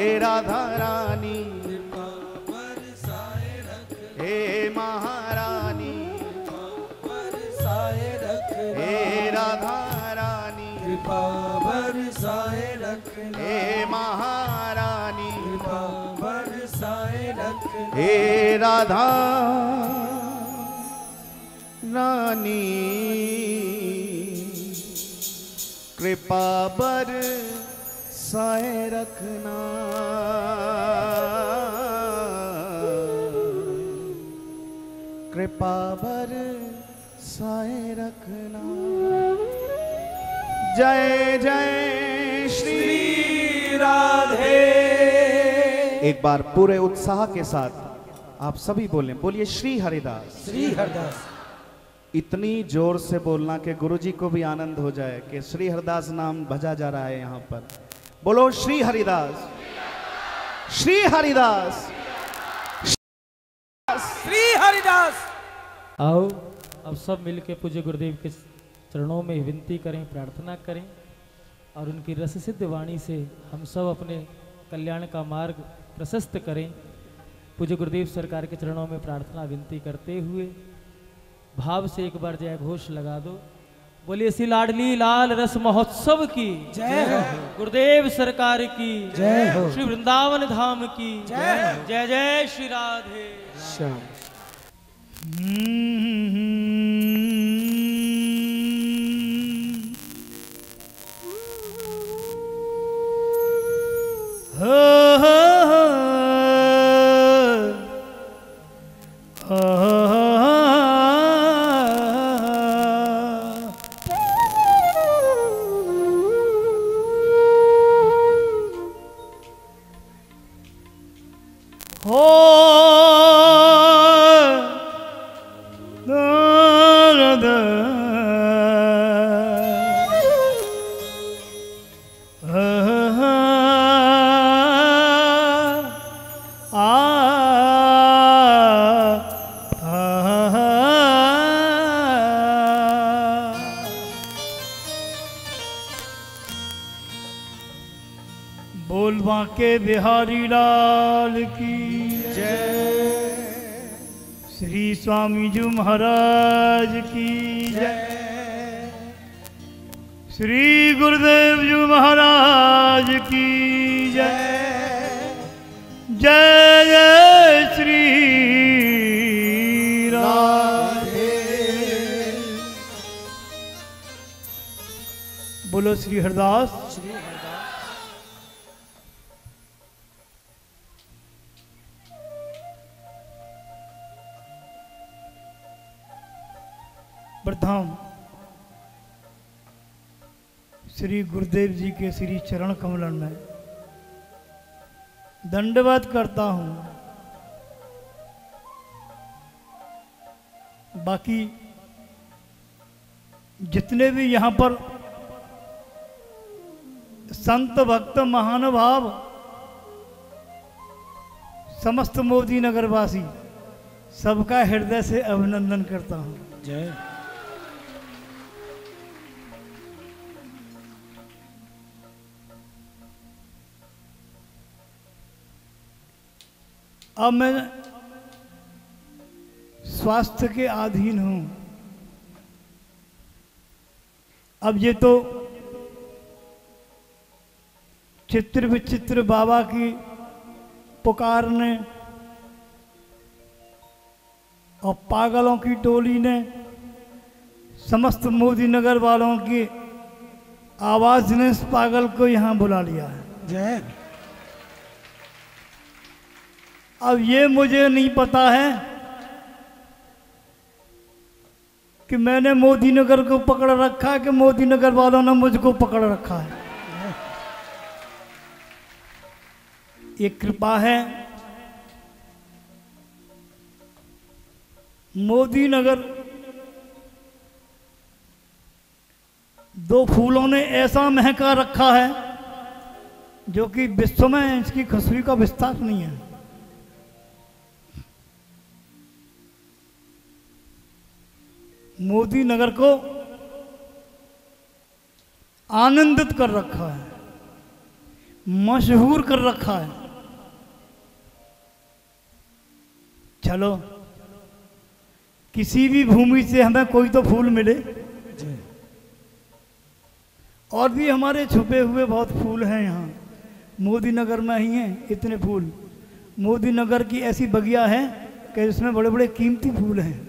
राधा रानी, कृपा बरसाए रखना, हे महारानी, बरसाए रखना, हे राधा रानी, कृपा बरसाए रखना, हे महारानी, कृपा बरसाए रखना, हे राधा रानी, कृपा बरसाए रखना। कृपा बरसाए रखना। जय जय श्री राधे। एक बार पूरे उत्साह के साथ आप सभी बोलें, बोलिए श्री हरिदास। श्री हरिदास। इतनी जोर से बोलना कि गुरुजी को भी आनंद हो जाए कि श्री हरिदास नाम भजा जा रहा है यहाँ पर। बोलो श्री हरिदास, श्री हरिदास, श्री हरिदास। आओ अब सब मिलके पूज्य गुरुदेव के चरणों में विनती करें, प्रार्थना करें और उनकी रस सिद्ध वाणी से हम सब अपने कल्याण का मार्ग प्रशस्त करें। पूज्य गुरुदेव सरकार के चरणों में प्रार्थना विनती करते हुए भाव से एक बार जय घोष लगा दो। बोलिए श्री लाडली लाल रस महोत्सव की जय हो। गुरुदेव सरकार की जय हो। श्री वृंदावन धाम की जय हो। जय जय श्री राधे श्याम। बोल बांके बिहारी लाल की जय। श्री स्वामी जी महाराज की जय। श्री गुरुदेव जी महाराज की जय। जय जय श्री राधे। बोलो श्री हरिदास। प्रथम श्री गुरुदेव जी के श्री चरण कमलन में दंडवत करता हूँ। बाकी जितने भी यहाँ पर संत भक्त महानुभाव समस्त मोदी नगरवासी सबका हृदय से अभिनंदन करता हूँ। जय। अब मैं स्वास्थ्य के अधीन हूँ। अब ये तो चित्र विचित्र बाबा की पुकार ने और पागलों की टोली ने समस्त मोदी नगर वालों की आवाज ने इस पागल को यहाँ बुला लिया है। जय। अब ये मुझे नहीं पता है कि मैंने मोदी नगर को पकड़ रखा है कि मोदी नगर वालों ने मुझको पकड़ रखा है। ये कृपा है। मोदी नगर दो फूलों ने ऐसा महका रखा है जो कि विश्व में इसकी खुशबू का विस्तार नहीं है। मोदी नगर को आनंदित कर रखा है, मशहूर कर रखा है। चलो किसी भी भूमि से हमें कोई तो फूल मिले। और भी हमारे छुपे हुए बहुत फूल हैं यहाँ। मोदी नगर में ही हैं इतने फूल। मोदी नगर की ऐसी बगिया है कि इसमें बड़े बड़े कीमती फूल हैं।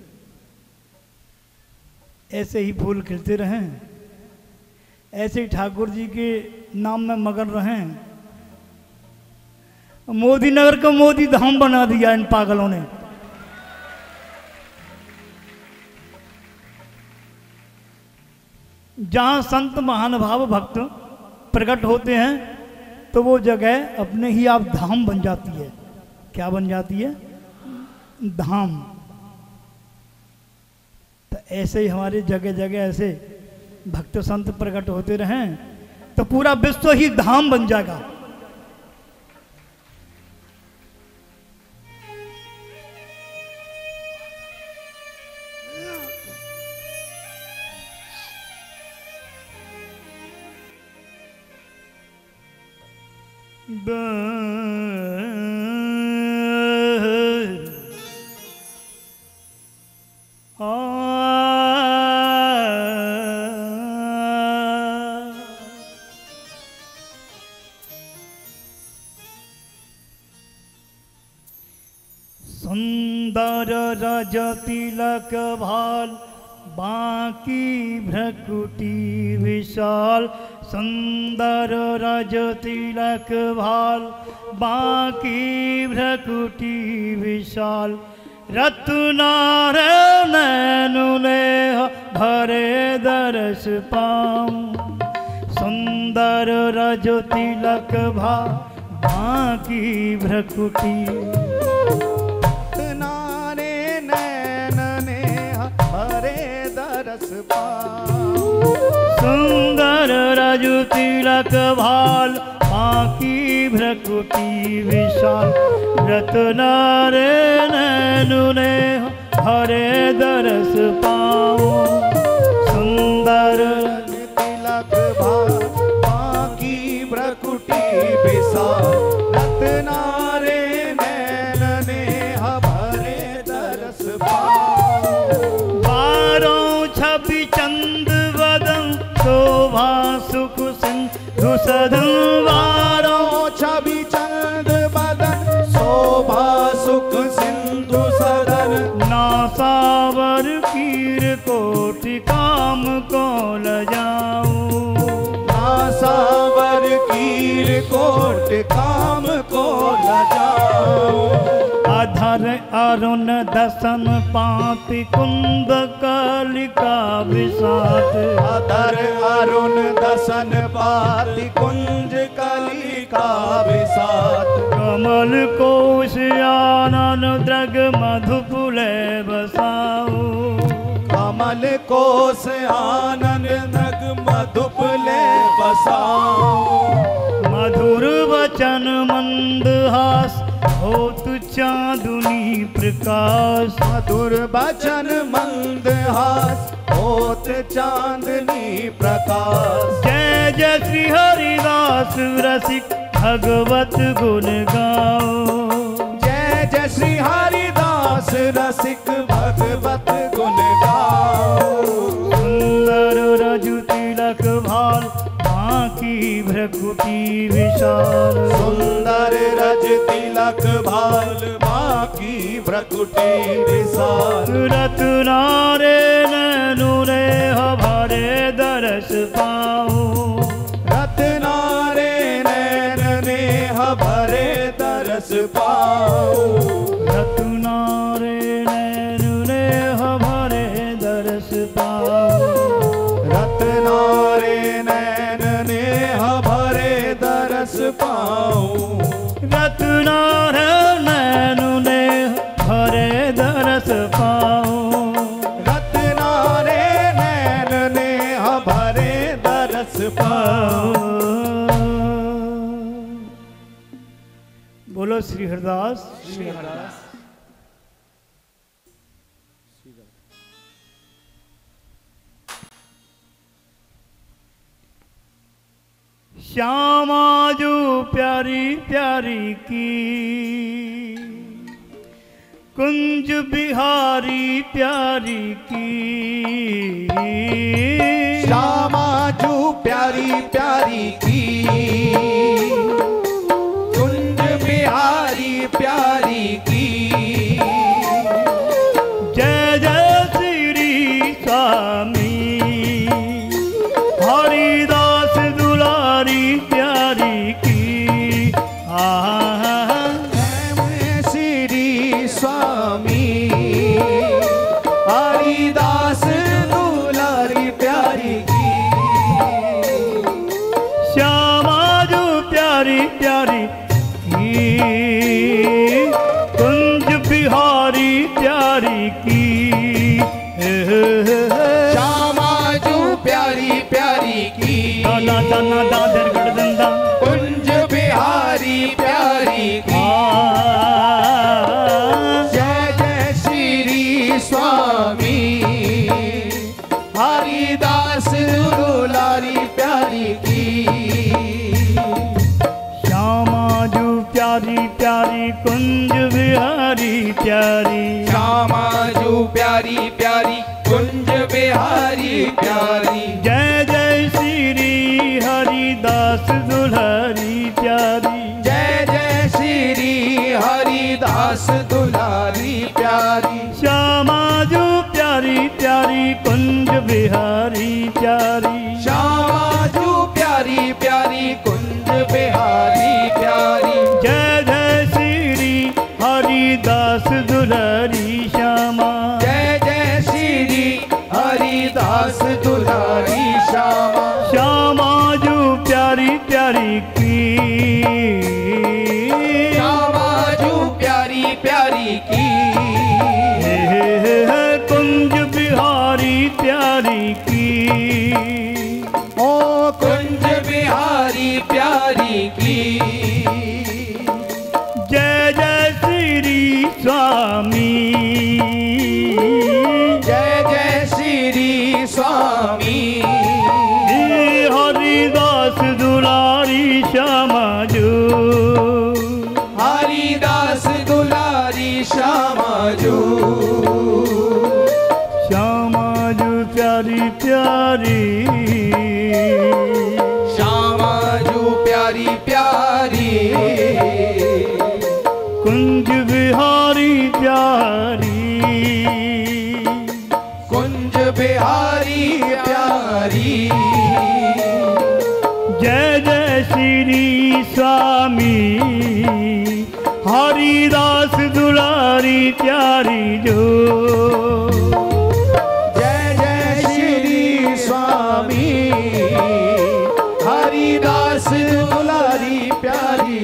ऐसे ही फूल खिलते रहें, ऐसे ही ठाकुर जी के नाम में मगन रहें। मोदी नगर को मोदी धाम बना दिया इन पागलों ने। जहाँ संत महानुभाव भक्त प्रकट होते हैं तो वो जगह अपने ही आप धाम बन जाती है। क्या बन जाती है? धाम। तो ऐसे ही हमारे जगह जगह ऐसे भक्त संत प्रकट होते रहें तो पूरा विश्व ही धाम बन जाएगा। सुंदर रज तिलक भाल बाकी भ्रकुटी विशाल। सुंदर रज तिलक भाल बाकी भ्रकुटी विशाल। रत्नार नैनु नेह भरे दरस पाऊं। सुंदर रज तिलक भाल बाकी भ्रकुटी। सुंदर रजु तिलक भाल बाकी भ्रकुटी विशाल। रत्नारे नैनु नेह हरे दरस पाऊं। सुंदर तिलक भाल बाकी भ्रकुटी विशाल। रत्नारे नैन नेह भरे दरस पाऊं। बारों छवि चंद वदन शोभा सुख सिंधु सदन। बारों छवि चंद बदन शोभा सुख सिंधु सदन। नासावर कीर कोटि काम को लजाऊं। नासावर कीर कोट काम को लजाऊं। अधर अरुण दसन पापी कुंद कलिका विषाद। अधर अरुण दसन पाति कुंज कलिका विषाद। कमल कोश आनन द्रग मधुपुले बसाऊ। कमल कोस आनंद नग मधुपले बसाऊं। मधुर वचन मंदहास होत चांदनी प्रकाश। मधुर बचन मंदहास होत चांदनी प्रकाश। जय जय श्री हरिदास रसिक भगवत गुण गाओ। जय जय श्री हरिदास रसिक भगवत गुण गाओ। सुंदर रजु तिलक भाल बाकी भ्रकुटी विशाल। सुंदर रज तिलक भाल बाकी भ्रकुटी विशाल। रत्नारे नैनु नेह भरे दरस पाऊं। रत्नारे नैन नेह भरे दरस पाऊं। रत्नारे नैनु नेह भरे दरस पाऊं। रत्नारे नैन नेह भरे दरस पाऊं। रत्नारे नैनु नेह भरे दरस पाऊं। रत्नारे नैन नेह भरे दरस पाऊं। बोलो श्री हरिदास। श्री हरिदास। श्यामा जो प्यारी प्यारी की कुंज बिहारी प्यारी की श्यामा जो प्यारी प्यारी की कुंज बिहारी प्यारी की जय जय श्री स्वामी हरिदास दुलारी प्यारी की श्री स्वामी हरिदास दुलारी प्यारी की श्यामा जो प्यारी प्यारी की कुंज बिहारी प्यारी की श्यामा जो प्यारी प्यारी की दाना दाना दादर गड़दंदा कुंज बिहारी प्यारी की जय जय श्री स्वामी हरिदास दुलारी प्यारी की श्यामा जो प्यारी प्यारी कुंज बिहारी प्यारी श्यामा जो प्यारी प्यारी कुंज बिहारी प्यारी जय जय श्री हरिदास दुलारी प्यारी जय जय श्री हरिदास दुलारी प्यारी श्यामा जो प्यारी प्यारी कुंज बिहारी प्यारी श्यामा जो प्यारी प्यारी कुंज बिहारी प्यारी जय जय श्री हरिदास दुलारी श्यामा जय जय श्री हरिदास दुलारी श्यामा श्यामा जो प्यारी प्यारी की श्यामा जो प्यारी प्यारी की कुंज बिहारी प्यारी की ओ कुंज बिहारी प्यारी की जय जय श्री स्वामी जय जय श्री स्वामी हरिदास दुलारी श्यामा जो हरिदास दुलारी श्यामा जो श्यामा जो प्यारी प्यारी श्यामा जो प्यारी प्यारी कुंज बिहारी प्यारी कुंज बिहारी प्यारी जय जय श्री स्वामी हरिदास दुलारी प्यारी जो जय जय श्री स्वामी हरिदास दुलारी प्यारी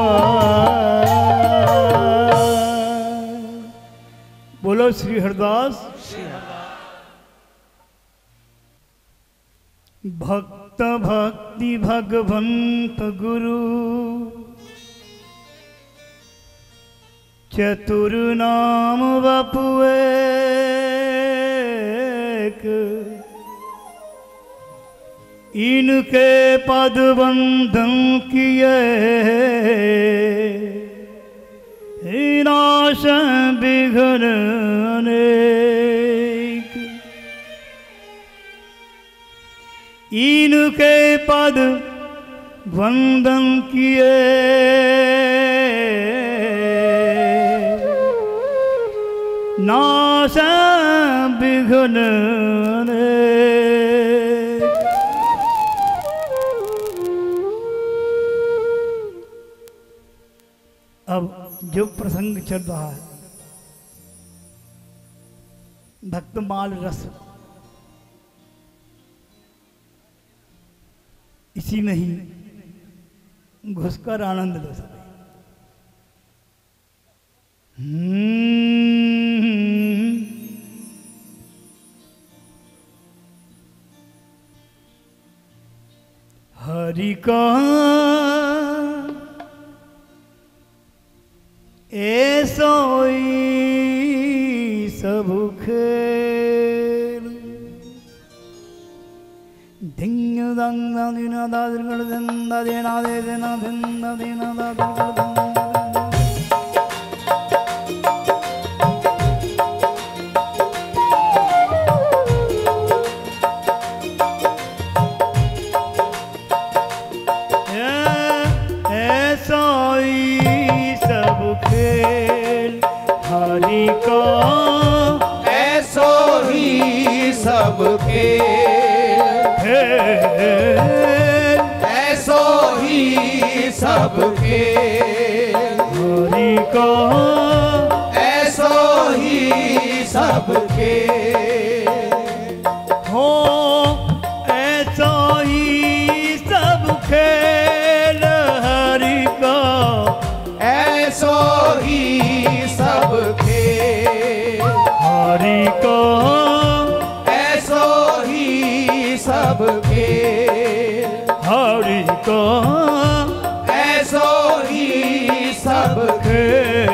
बोलो श्री हरिदास भक्त भक्ति भगवंत गुरु चतुर नाम बपु एक इनके पद वंदन किए नाश विघ्न अनेक इनके पद वंदन किए नाश विघ्न अनेक। अब जो प्रसंग चल रहा है भक्तमाल रस, इसी में ही घुसकर आनंद लो सके। हरि का ऐसोई सबु खेल धिंग दंग दिना दादर दंदा देना दे देना दंदा देना दादर को ऐसो ही सब खेल हो, ऐसा ही सब खेल हरि को, ऐसो ही सब खेल हरि को, ऐसो ही सब खेल हरि को ऐसो ही सब खेल।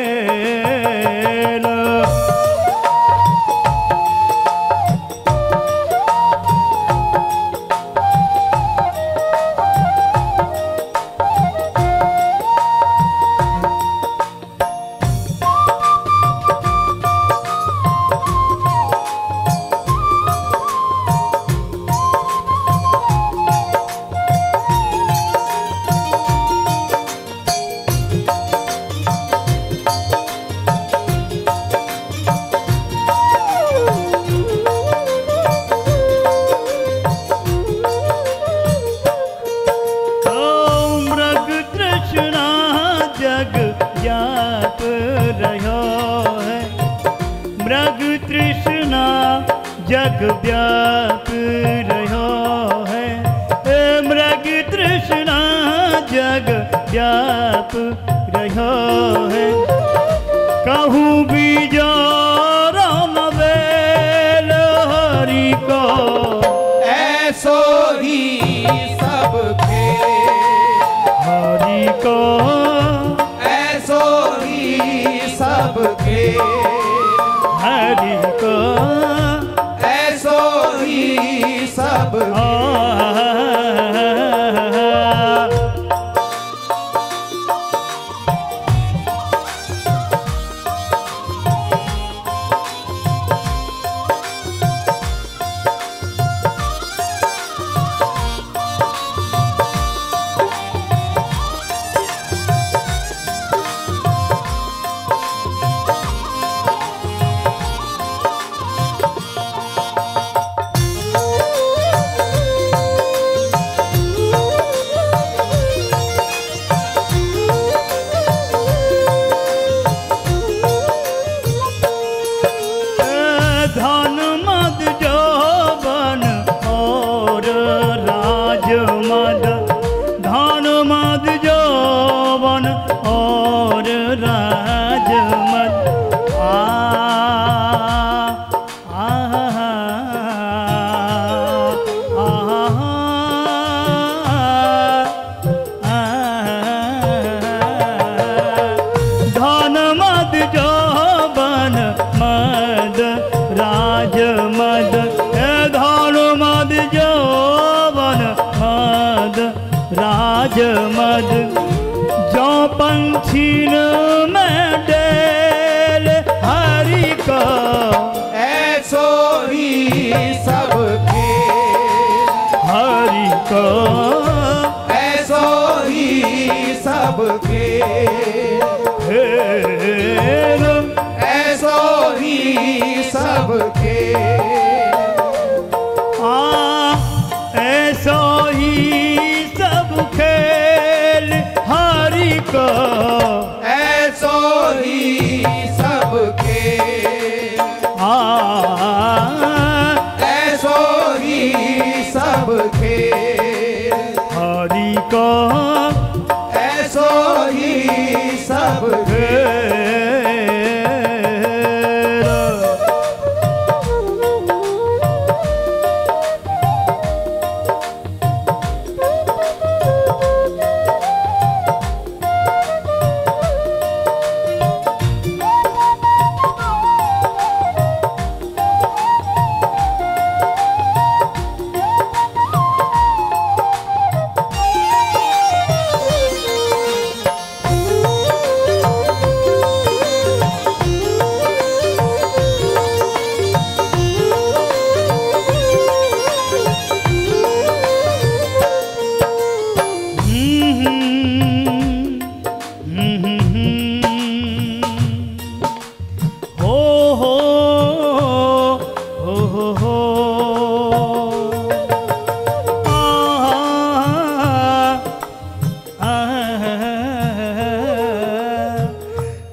जग व्याप रहो है, मृग तृष्णा जग व्याप रहो है, कहूँ बीजा राम वेल हरि को, ऐसो ही सब खेल हरि को, ऐसो ही सब खेल हरि को, ऐसो ही सब राजमद जो पंछीन में डेल हरि को, ऐसो ही सब खेल हरि को, ऐसो ही सब खेल ऐसो ही सब खेल ऐसो ही सब खेल हरि को, ऐसो ही सब खेल ऐसो ही सब खेल हरि को, ऐसो ही सब खेल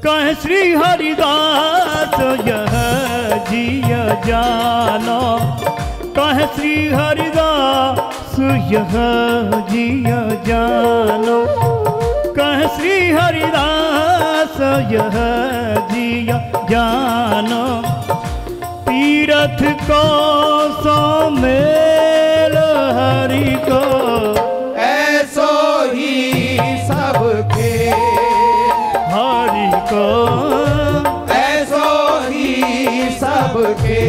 कह श्री हरिदास यह जिय जानो, कह श्री हरिदास यह जिय जानो, कह श्री हरिदास यह जिय जानो। तीरथ को सोमेल हरि को ऐसो ही सबके, हरि को ऐसो ही सबके,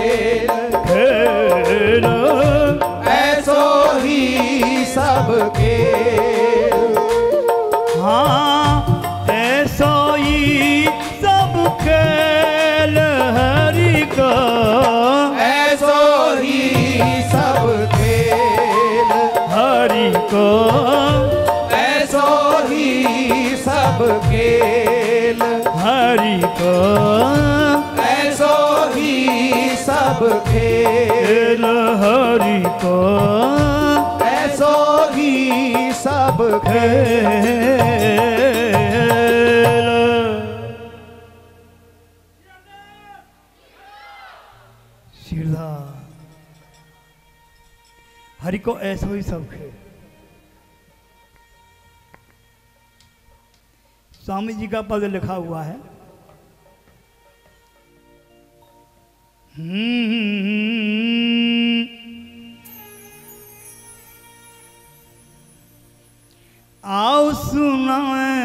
खेल ऐसो ही सबके। हाँ ऐसो ही सब खेल हरि को, ऐसो ही सब खेल हरि को, ऐसो ही सब खेल हरि को, ऐसो ही सब खेल खेल हरि को, ऐसो ही सब खेल। सीधा हरि को ऐसो ही सब खेल। स्वामी जी का पद लिखा हुआ है। आओ सुनाए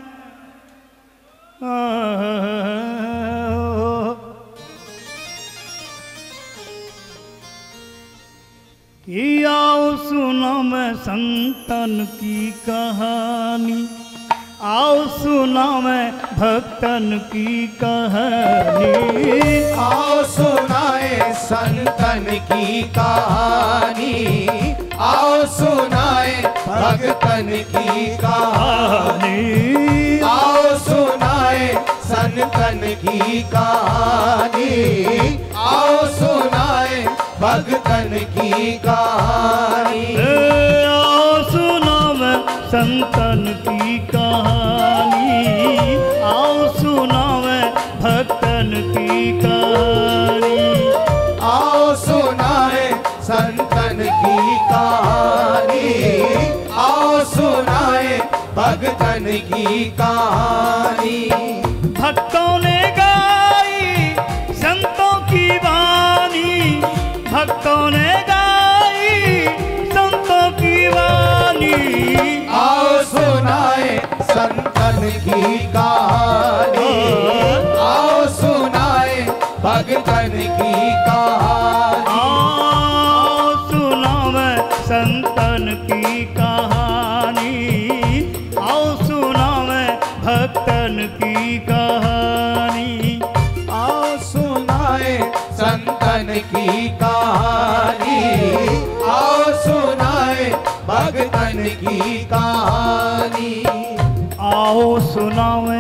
कि आओ सुनो मैं संतन की कहानी, आओ सुना मैं भक्तन की कहानी, आओ सुनाए संतन की कहानी, आओ सुनाए भगतन की कहानी, आओ सुनाए संतन की कहानी, आओ सुनाए भगतन की कहानी। आओ सुना मैं संतन की कहानी, आओ सुना मैं भक्तन की कहानी, आओ सुनाए संतन की कहानी, आओ सुनाए भगतन की कहानी। भक्तों ने गाई संतों की वाणी, भक्तों ने गाई संतों की वाणी, आओ सुनाए संतन की कहानी, आओ सुनाए भगतन की कहानी। आओ सुनावे संतन की कहानी, आओ सुनावे भक्तन की कहानी, आओ सुनाए संतन की कहानी, आओ सुनाए भगतन की कहानी। आओ सुनावे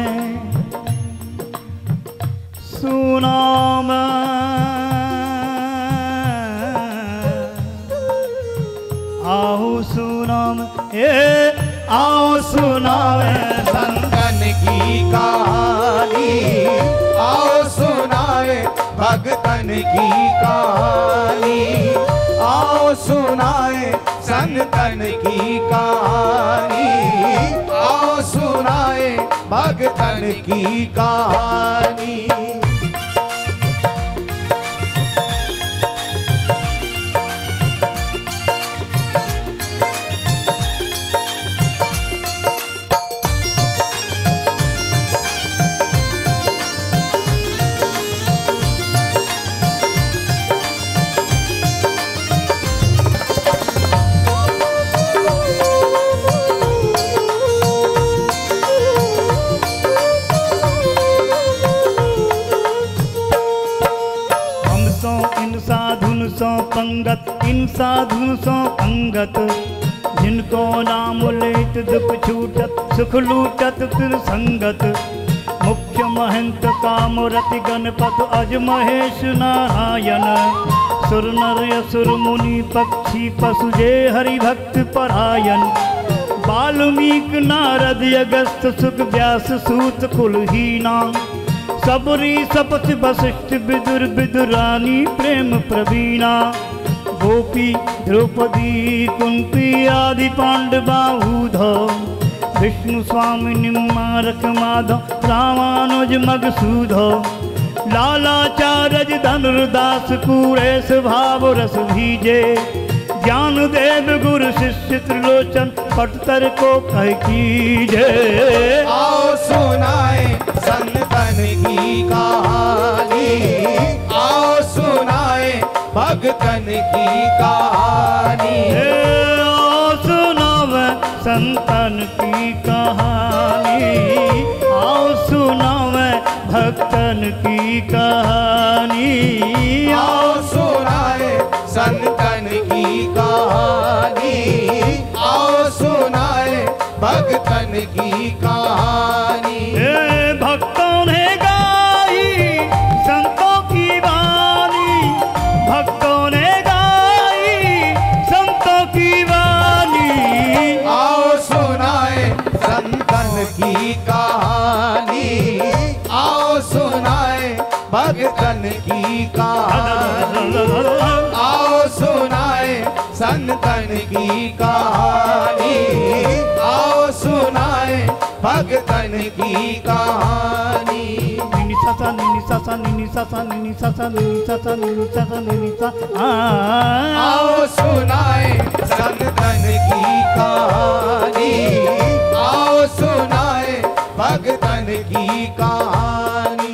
सुनावे आओ सुनावे आओ सुनावे संतन की कहानी, आओ सुनाए भगतन की कहानी, आओ सुनाए संतन की कहानी, आओ सुनाए भगतन की कहानी। पंगत इन साधु सो पंगत, जिनको नाम लेत दुख छूटत सुख लूटत फिर संगत। मुख्य महंत कामरति गणपत अज महेश नारायण, सुर नर असुर मुनि पक्षी पशु जे हरि भक्त परायण। वाल्मीकि नारद अगस्त सुख व्यास सूत कुलहीना सबरी सपथ वशिष्ठ विदुर विदुरानी प्रेम प्रवीणा गोपी द्रौपदी कुंती आदि पांडवाऊधव विष्णु स्वामी निम्बारक माधव रामानुज मगसूधव लालाचार्य धनुर्दास कुरेश भाव रस भीजे ज्ञान देव गुरु शिष्य त्रिलोचन पटतर को कह कीजे। आओ सुनाए संतन की कहानी, आओ सुनाए भगतन की कहानी। आओ सुनावे संतन की कहानी, आओ सुनावे भक्तन की कहानी। आओ सुनाए संतन की कहानी, आओ सुनाए भगतन की कहानी। भक्तों ने गाई संतों की वाणी, भक्तों ने गाई संतों की वाणी। आओ सुनाए संतन की कहानी, आओ सुनाए भगतन की कहानी। आओ सुनाए संतन की कहानी, आओ सुनाए भगतन की कहानी। निनी सा निनी सा निनी सा निनी सा निनी सा निनी सा निनी सा। आओ सुनाए संतन की कहानी, आओ सुनाए भगतन की कहानी।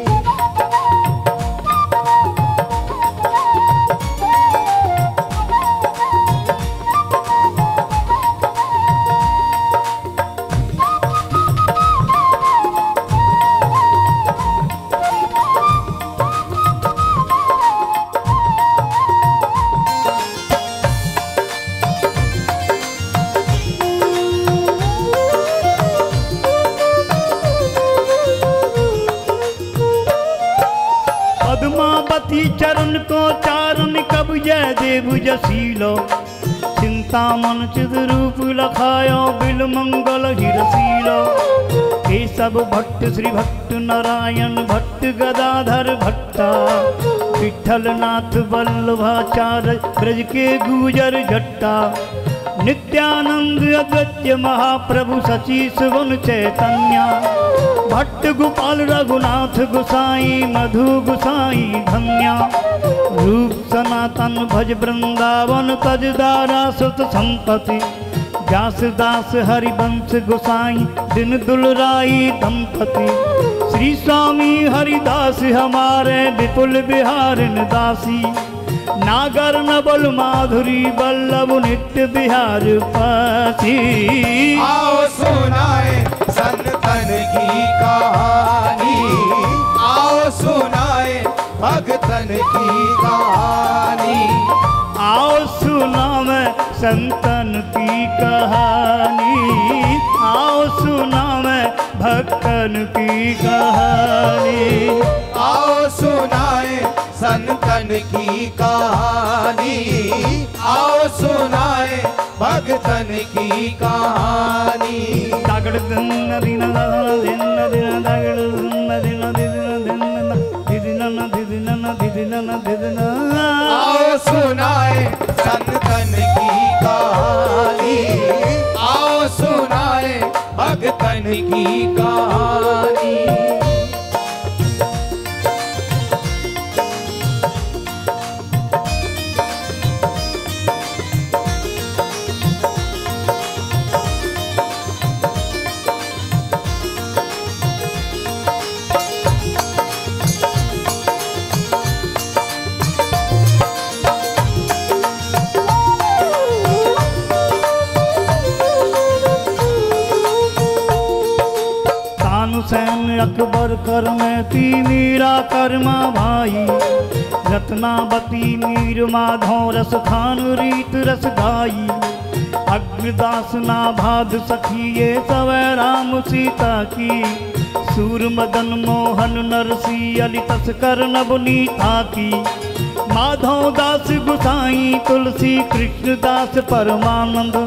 पद्मावती चरण को चारण कब जय देव जसीलो, चिंतामन चिद रूप लखायो बिल मंगल हिरसीलो। केशव भट्ट श्री भट्ट नारायण भट्ट गदाधर भट्टा, विठल नाथ वल्लभाचार्य ब्रज के गुजर जट्टा। नित्यानंद अद्वैत महाप्रभु सची सुवन चैतन्य, भट्ट गोपाल रघुनाथ गोसाई मधु गोसाई धन्या। रूप सनातन भज वृंदावन तज दारा सुत संपति, व्यास दास हरिवंश गोसाई दिन दुलराई दंपति। श्री स्वामी हरिदास हमारे विपुल बिहारिन दासी, नागर नबल माधुरी बल्लभ नित्य बिहार पासी। आओ सुनाए संतन की कहानी, आओ सुनाए भगतन की कहानी। आओ सुनावे संतन की कहानी, आओ सुनावे भक्तन की कहानी। आओ सुनाए संतन की कहानी, आओ सुनाए भगतन की कहानी। दागड़ दिन दिन दिन दिन दागड़ दिन दिन दिन। आओ सुनाए संतन की कहानी, आओ सुनाए भगतन की कहानी। हुसैन अकबर कर में ती मीरा कर्मा भाई, रत्नावती मीर माधव रस खान रीत रस गाई। अग्रदास ना भाद सखी ये सवै राम सीता की, सूर मदन मोहन नरसी अली तस्कर नवनीता की। माधव दास गुसाई तुलसी कृष्ण दास परमानंद,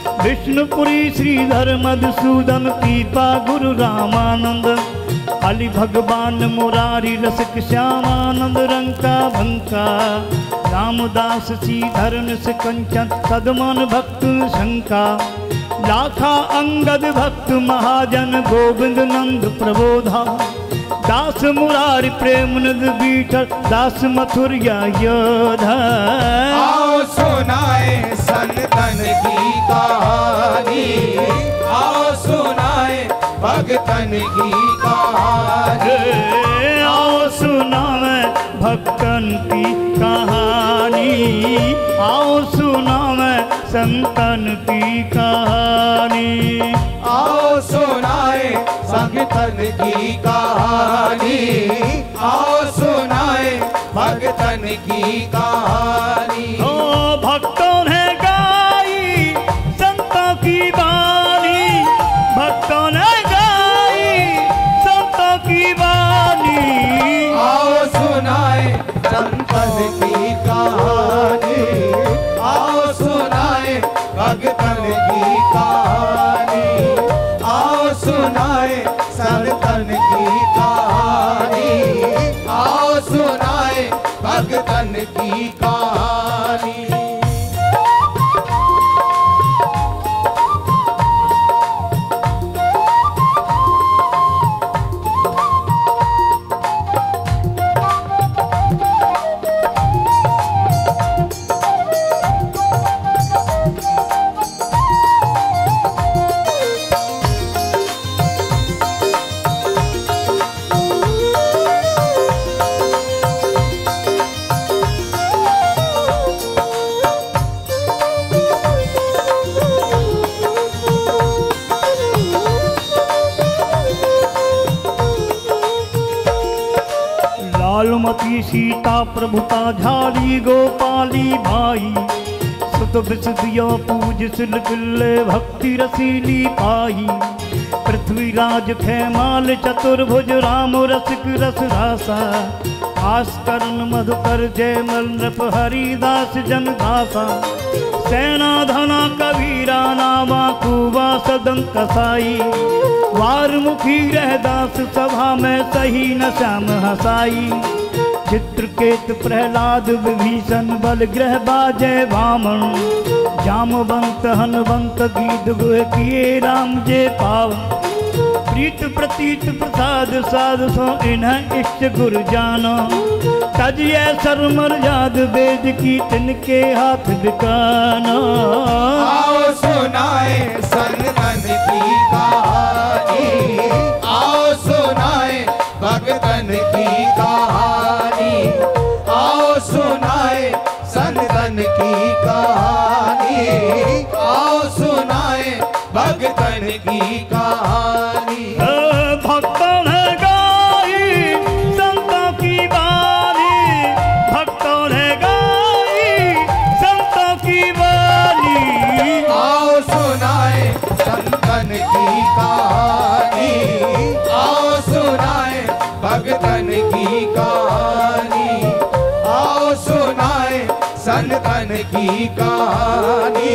विष्णुपुरी श्रीधर मधुसूदन पीपा गुरु रामानंद अली भगवान मुरारी रसिक श्यामानंद रंका भंका रामदास श्रीधर निस कंचन सदमन भक्त शंका लाखा अंगद भक्त महाजन गोविंद नंद प्रबोधा दास मुरारी प्रेम नद बीठल दास मथुरिया योधा। आओ सुनाए संतन की कहानी, आओ सुनाए भगतन की कहानी, आओ सुनावे भक्तन की कहानी, आओ सुनावे संतन की कहानी, आओ सुनाए संतन की कहानी, आओ सुनाए भगतन की कहानी। ओ भक्तों ने गाई संतों की बानी, भक्तों ने गाई संतों की बानी, आओ सुनाए संतन की कहानी, आओ सुनाए भगतन की कहानी, आओ सुनाए संतन की कहानी, आओ सुनाए भगतन की कहानी। लालमती सीता प्रभुता झाली गोपाली भाई, सुत बिस दिया पूज सिल किल्ले भक्ति रसीली पाई, पृथ्वीराज खेमाल चतुर्भुज राम रसिक रस रासा, आस करन मधुकर जय मल नृप हरिदास जन दासा, सेना धना कबीरा नामा कुबा सदन कसाई, वारमुखी रहदास सभा में सही न श्याम हसाई, चित्रकेत प्रहलाद विभीषण बल ग्रह बाजय वामन, जामवंत हनुमंत गीत गुह किए राम जय पावन, प्रीत प्रतीत प्रसाद साध सो इन्ह इष्ट गुरु जानो, तजिए सरमर जाद वेद की तिनके हाथ बिकानो। आओ सुनाए संतन की कहानी, आओ सुनाए भगतन की कहानी, आओ सुनाए संतन की कहानी, आओ सुनाए भगतन की कहानी। भक्तों ने गाई संतों की बानी, भक्तों ने गाई संतों की बानी, आओ सुनाए संतन की कहानी, आओ सुनाए भगतन की कहानी, आओ सुनाए संतन की कहानी,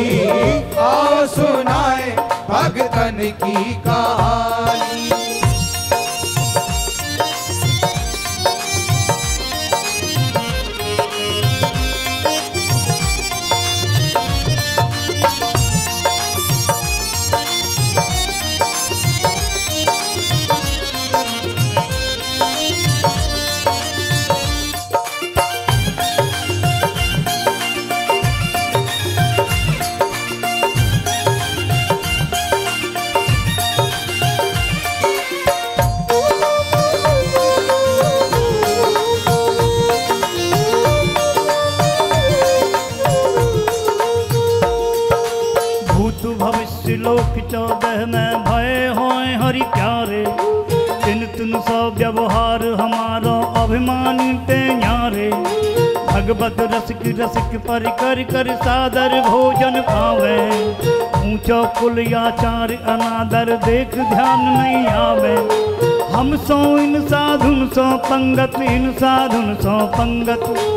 आओ सुनाए भगतन की कहानी। लोक 14 में भय होए हरि प्यारे, तिन तिन सौ व्यवहार हमारो अभिमानी ते न्यारे, भगवत रसिक रसिक पर कर कर सादर भोजन पावे, ऊंचो कुल आचार अनादर देख ध्यान नहीं आवे, हम सो इन साधुन सो पंगत, इन साधुन सो पंगत,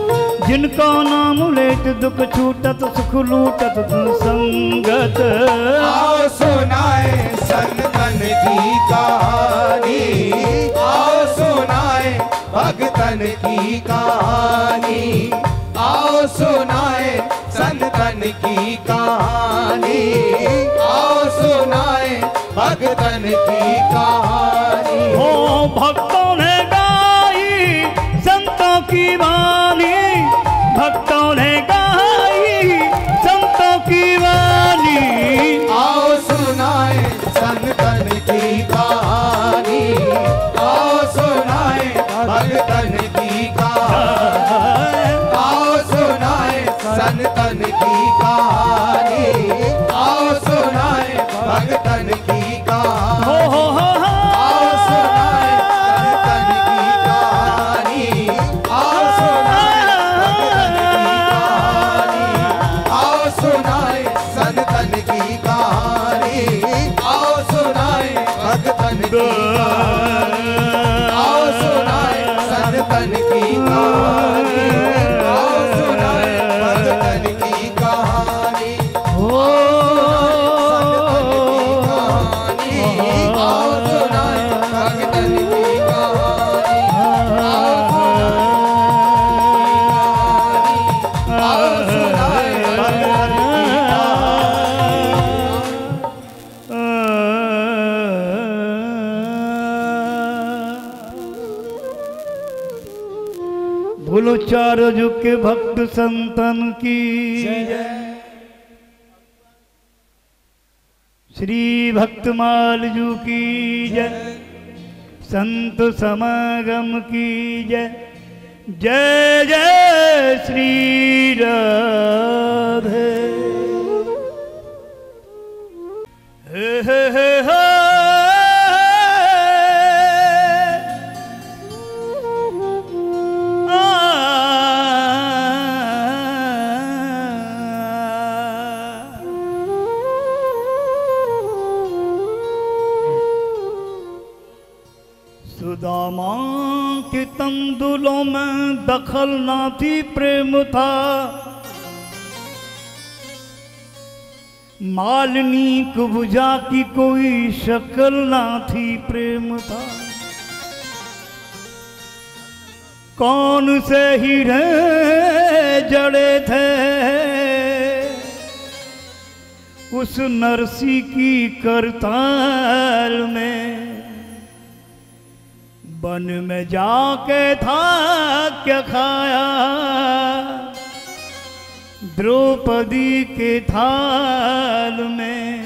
जिनका नाम लेत दुख छूटत सुख लूटत संगत। आओ सुनाए संतन की कहानी, आओ सुनाए भगतन की कहानी, आओ सुनाए संतन की कहानी, आओ सुनाए भगतन की कहानी। हो भक्तों ने गाई संतों की वाणी, भक्तों ने गाई संतों की वाणी। आओ सुनाए संतन की कहानी, आओ सुनाए भगतन की कहानी, आओ सुनाए संतन की कहानी, आओ सुनाए भगतन की कहानी। आओ सुनाए संतन की कहानी, आओ सुनाए भगतन की कहानी, आओ सुनाए संतन की कहानी, आओ सुनाए भगतन की कहानी, आओ सुनाए संतन की कहानी, आओ सुनाए भगतन की कहानी, आओ सुनाए भगतन की बोलो चारों जुग के भक्त संतन की श्री भक्तमाल जू की जय, संत समागम की जय, जय जय श्री राधे। हे सुदामा के तंदुलों में दखल ना थी प्रेम था, मालिनी को बुझा की कोई शक्ल ना थी प्रेम था। कौन से हीरे जड़े थे उस नरसी की करताल में, वन में जाके था क्या खाया द्रौपदी के थाल में।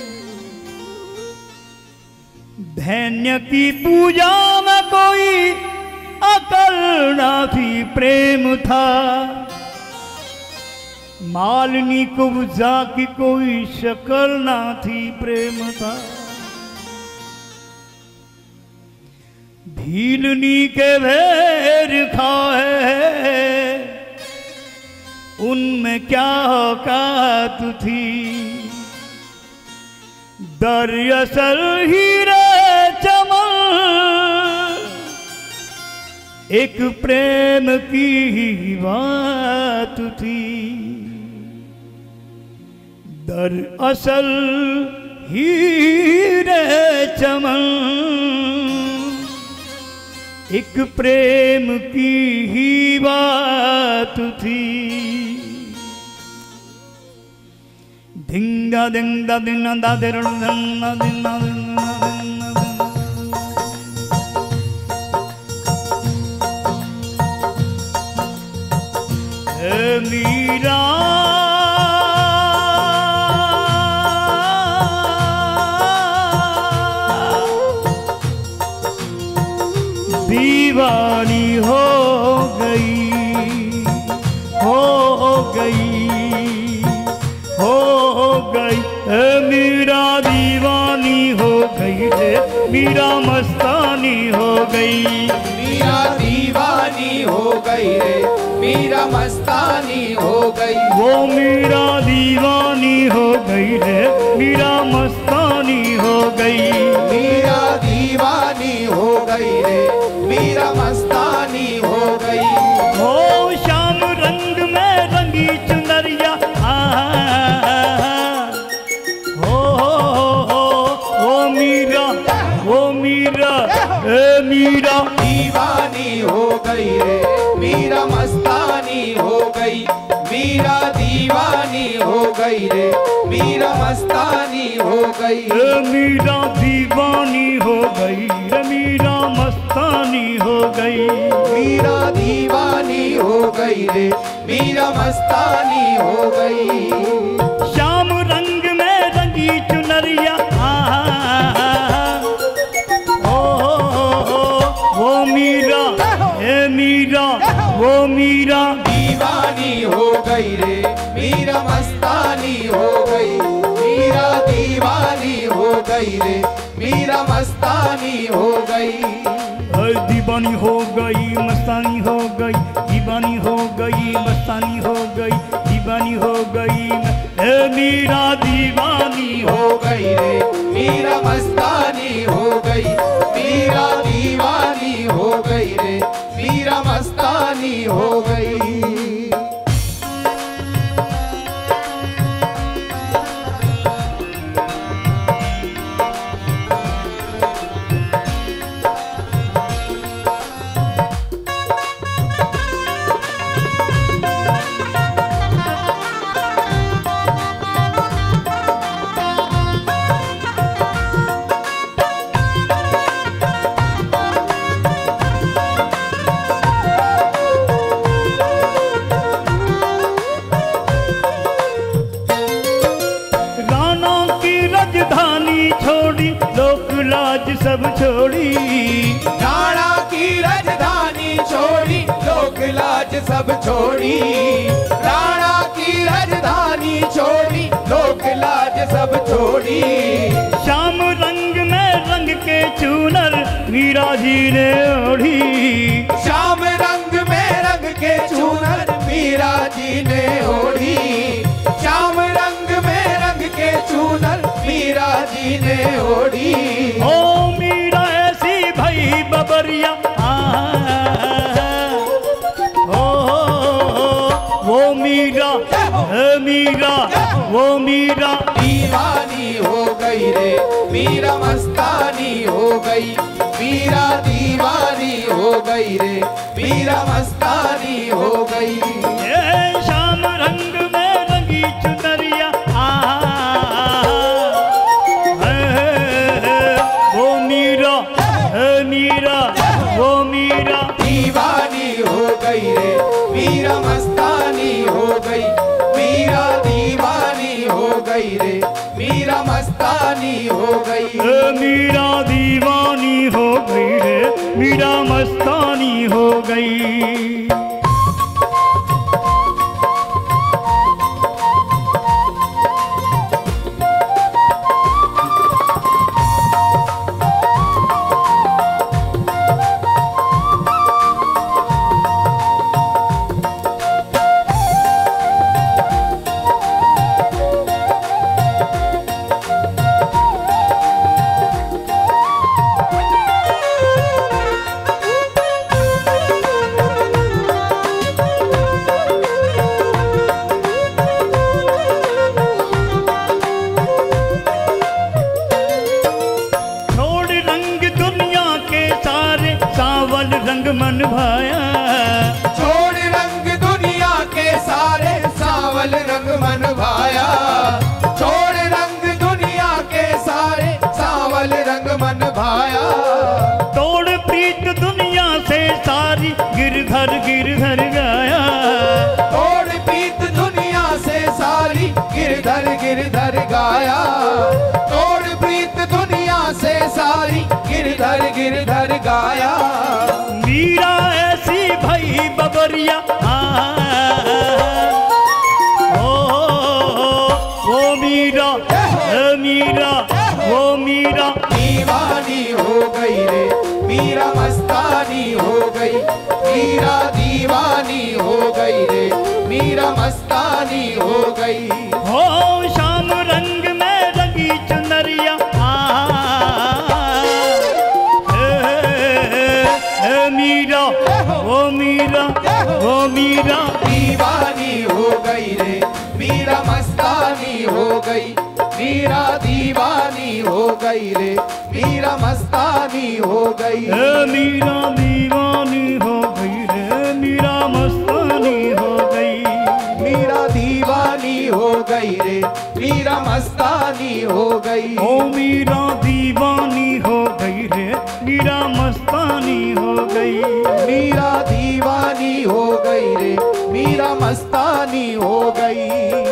धैन्य की पूजा में कोई अकल ना थी प्रेम था, मालिनी को बुझा की कोई शक्ल ना थी प्रेम था। भीलनी के भेर खाए उनमें क्या औकात थी, दरअसल हीरे चमन एक प्रेम की ही बात थी, दरअसल हीरे चमन एक प्रेम की ही बात थी। धिंगा दिंगा दिना दा दिना दिना मीरा दीवानी हो गई, हो गई, हो गई मीरा दीवानी हो गई रे, मीरा मस्तानी हो गई, मीरा दीवानी हो गई रे, मीरा मस्तानी हो गई। वो मीरा दीवानी हो गई रे, मीरा मस्तानी हो गई, मीरा दीवानी हो गई रे, मीरा मस्तानी हो गई। हो श्याम मीरा दीवानी हो गई रे, मीरा मस्तानी हो गई, मीरा दीवानी हो गई रे, मीरा मस्तानी हो गई। मीरा दीवानी हो गई रे, मीरा मस्तानी हो गई, मीरा दीवानी हो गई रे, मीरा मस्तानी हो गई। श्याम रंग में रंगी चुनरिया वो मीरा, हे मीरा, वो मीरा दीवानी हो गई रे, मीरा मस्तानी हो गई, मीरा दीवानी हो गई रे, मीरा मस्तानी हो गई। दीवानी हो गई, मस्तानी हो गई, दीवानी हो गई, मस्तानी हो गई, दीवानी हो गई, हे मीरा दीवानी हो गई रे, मीरा मस्तानी हो गई, मीरा दीवानी हो गई रे, मीरा मस्तानी हो गई। लाज सब छोड़ी, राणा की राजधानी छोड़ी, लोक लाज सब छोड़ी, राणा की राजधानी छोड़ी, लोक लाज सब छोड़ी। श्याम रंग में रंग के चूनर मीरा जी ने ओढ़ी, श्याम रंग में रंग के चूनर मीरा जी ने ओढ़ी, श्याम रंग में रंग के चूनर मीरा जी ने ओढ़ी। ओ मीरा ऐसी भई बबरिया वो मीरा, मीरा, वो मीरा दीवानी हो गई रे, मीरा मस्तानी हो गई, मीरा दीवानी हो गई रे, मीरा मस्तानी हो गई। श्याम रंग में रंगी चुनरिया वो मीरा, मीरा, वो मीरा दीवानी हो गई रे, मीरा मस्तानी हो गई, मीरा दीवानी हो गई रे, मीरा मस्तानी हो गई। मीरा दीवानी हो गई रे, मीरा मस्तानी हो गई। रंग मन भाया, छोड़ रंग दुनिया के सारे, सावल रंग मन भाया, छोड़ रंग दुनिया के सारे, सावल रंग मन भाया। तोड़ प्रीत दुनिया से सारी, गिरधर गिरधर गाया, तोड़ प्रीत दुनिया से सारी, गिरधर गिरधर गाया, तोड़ प्रीत दुनिया से सारी, गिरधर गिरधर गाया। मीरा ऐसी भई बबरिया वो मीरा, मीरा, वो मीरा दीवानी हो गई रे, मीरा मस्तानी हो गई, मीरा दीवानी हो गई रे, मीरा मस्तानी हो गई। हो श्याम रंग में रंगी चुनरिया मीरा, वो मीरा, वो मीरा दीवानी हो गई रे, मीरा मस्तानी हो गई, मीरा दीवानी हो गई रे, मीरा मस्तानी हो गई। मीरा दीवानी हो गई रे, मीरा मस्तानी हो गई। मीरा दीवानी हो गई रे, मीरा मस्तानी हो गई। ओ मीरा दीवानी हो गई रे, मीरा मस्तानी हो गई। मीरा दीवानी हो गई रे, मीरा मस्तानी हो गई।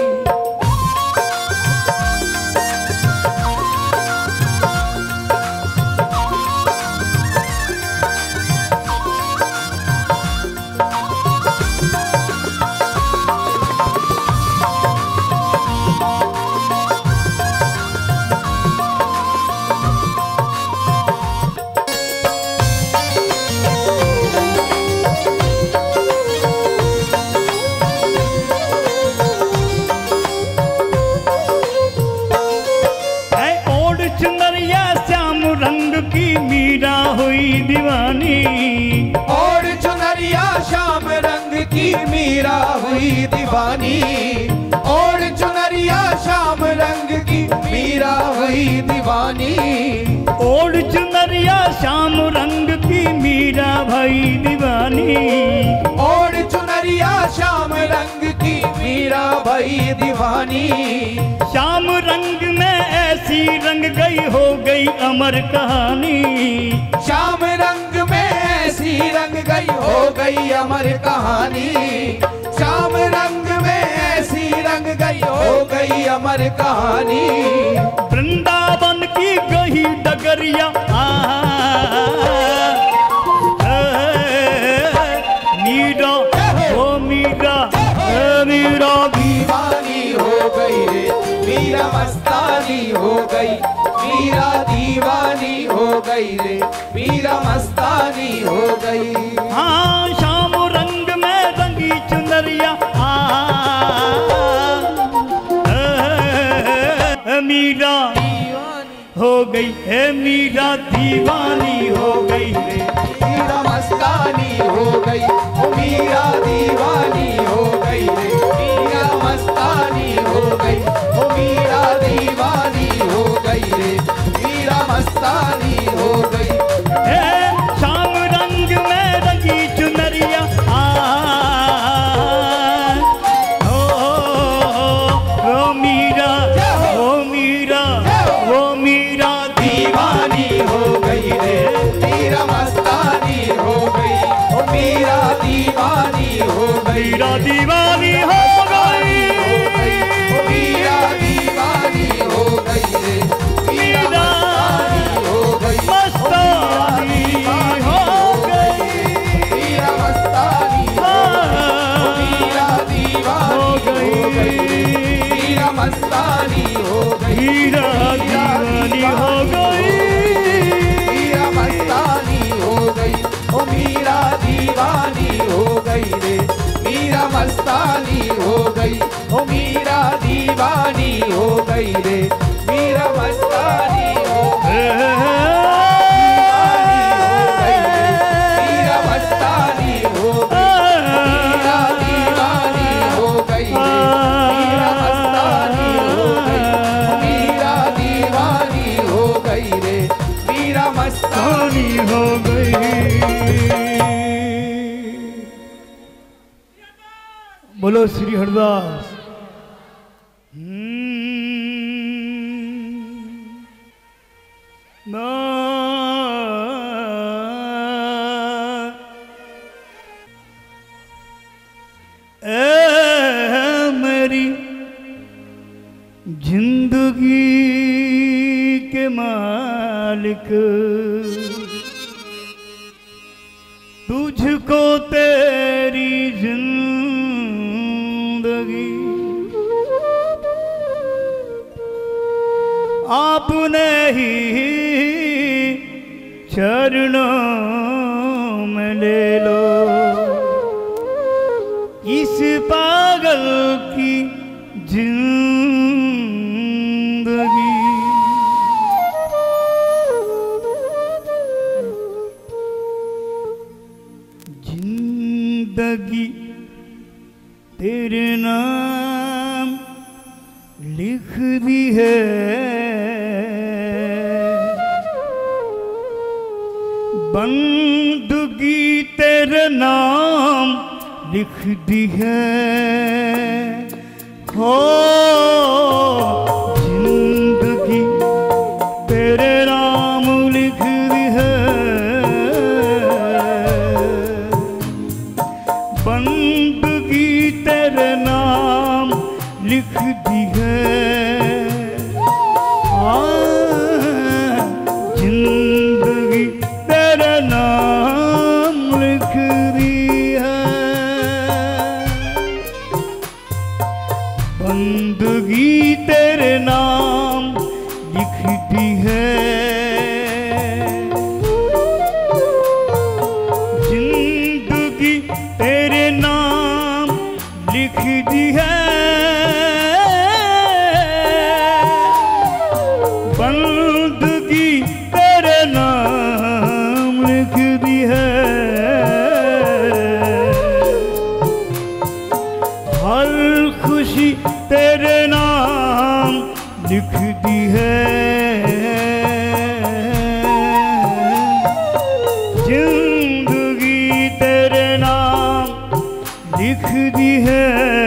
मीरा हुई दीवानी, और चुनरिया श्याम रंग की मीरा हुई दीवानी। और चुनरिया श्याम रंग की मीरा हुई दीवानी। और चुनरिया श्याम रंग की मीरा भाई दीवानी। और चुनरिया श्याम रंग की मीरा भाई दीवानी। श्याम रंग में ऐसी रंग गई हो गई अमर कहानी। श्याम रंग में ऐसी रंग गई हो गई अमर कहानी। श्याम रंग में ऐसी रंग गई हो गई अमर कहानी। वृंदावन की गही डगरिया मीरा ओ मीरा मीरा दीवानी हो गई रे, मीरा मस्तानी हो गई। मीरा दीवानी हो गई रे, मीरा मस्तानी हो गई। हाँ श्याम रंग में रंगी चुनरिया मीरा हो गई है, मीरा दीवानी हो गई रे, मीरा मस्तानी हो गई। ओ मीरा दीवानी हो गई रे, मीरा मस्तानी हो गई। ओ मीरा दीवानी हो गई रे, मीरा मस्तानी हो गई। श्याम रंग में रंगी चुनरिया मीरा दीवानी हो गई रे, मीरा मस्तानी हो गई। ओ मीरा दीवानी हो गई, मीरा दीवानी हो गई। ओ मीरा दीवानी हो गई रे, मीरा मस्तानी हो गई। मस्तानी हो गई, मीरा मस्तानी हो गई। मीरा मस्तानी हो गई, मीरा दीवानी हो गई। मीरा मस्तानी हो गई। ओ मीरा दीवानी हो गई रे, मीरा मस्तानी हो गई। ओ मीरा दीवानी हो गई रे, मीरा मस्तानी हो गई। मीरा मस्तानी हो गई, मीरा दीवानी हो गई रे, मीरा मस्तानी हो गई। मीरा दीवानी हो गई रे, मीरा मस्तानी हो गई। बोलो श्री हरदास। ना मेरी जिंदगी के मालिक, तुझको तेरी जिंदगी आपने ही चरणों में ले लो। इस पागल की जिंदगी जिंदगी तेरे नाम लिख दी है, बंदगी तेरे नाम लिख दी है हो, जिंदगी तेरे नाम लिख दी है, बंदगी तेरे नाम लिख दी है, जिंदगी तेरे नाम लिख दी है, बंदगी तेरे नाम लिख दी है, जिंदगी तेरे नाम लिख दी है, बंदगी तेरे नाम लिख दी है, हर खुशी तेरे नाम लिख दी है, जिंदगी तेरे नाम लिख दी है,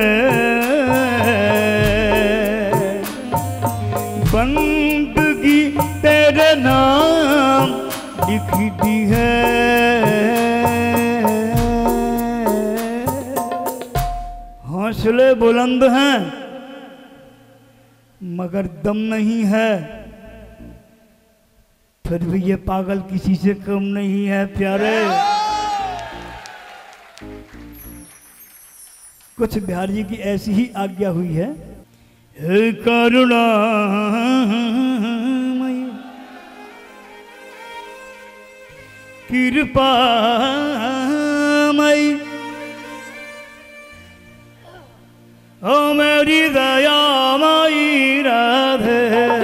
बंदगी तेरे नाम लिख दी है। हौसले बुलंद हैं मगर दम नहीं है, फिर भी ये पागल किसी से कम नहीं है प्यारे। कुछ बिहारी जी की ऐसी ही आज्ञा हुई है। हे करुणामय कृपामय ओ मेरी दयामयी राधे,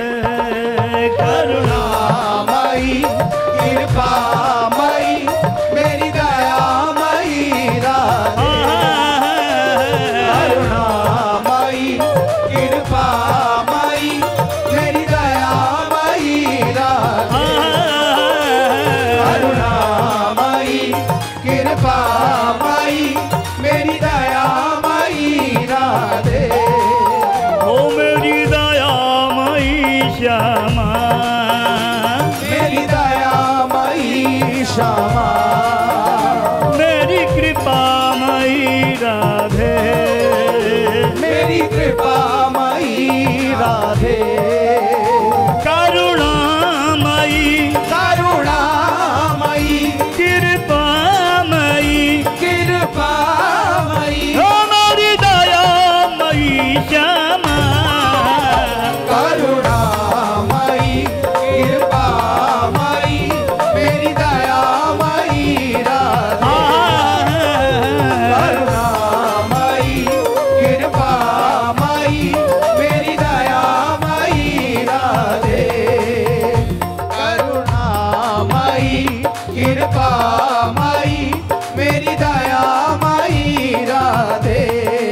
करुणामयी कृपामयी मेरी दयामयी राधे, करुणामयी कृपामयी मेरी दयामयी राधे, करुणामयी कृपामयी मेरी दयामयी राधे, ओ मेरी दयामयी श्यामा, मेरी दयामयी श्यामा, मेरी कृपामयी राधे, मेरी कृपामयी राधे, करुणामयी करुणामयी कृपामयी कृपामयी ओ मेरी दयामयी श्यामा, करुणामयी कृपामयी मेरी दयामयी राधे, करुणामयी कृपामयी मेरी दयामयी राधे, करुणामयी कृपामयी मेरी दयामयी राधे।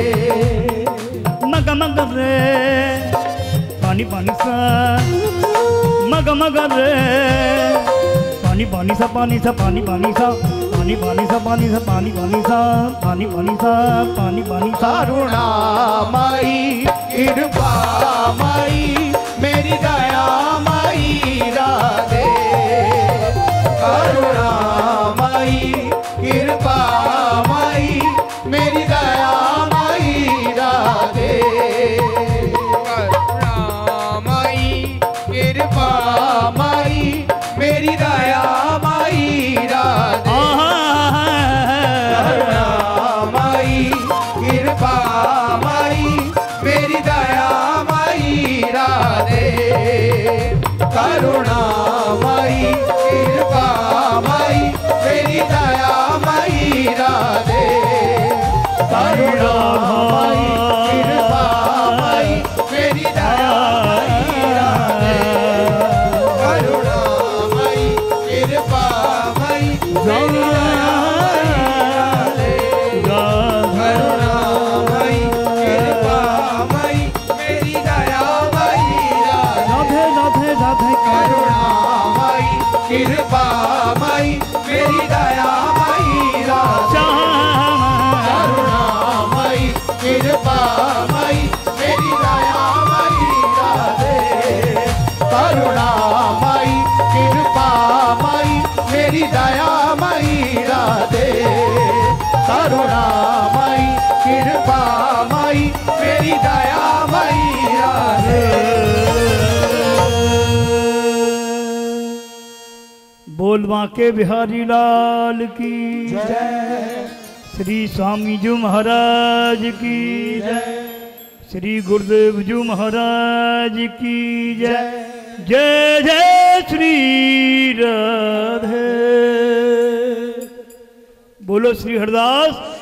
मग मग रे पानी पानी सा, मग मग रे पानी पानी सा, पानी सा पानी पानी सा, पानी पानी सा, पानी सा पानी पानी सा, पानी पानी सा, पानी पानी सा, करुणामयी कृपामयी मेरी दयामयी राधे, करुणामयी कृपामयी मेरी दयामयी राधे, करुणामयी कृपामयी मेरी दयामयी राधे, करुणामयी कृपामयी मेरी दयामयी राधे, करुणामयी कृपामयी मेरी दयामयी राधे, करुणामयी कृपामयी मेरी दयामयी राधे, करुणामयी कृपामयी मेरी दयामयी राधे, करुणामयी कृपामयी मेरी दयामयी राधे, राधे राधे राधे करुणामयी कृपामयी दयामयी राधे, करुणामयी कृपामयी मेरी दयामयी राधे। बोल बांके बिहारी लाल की जय, श्री स्वामी जी महाराज की जय, श्री गुरुदेव जी महाराज की जय। जय जय श्री राधे। बोलो श्री हरिदास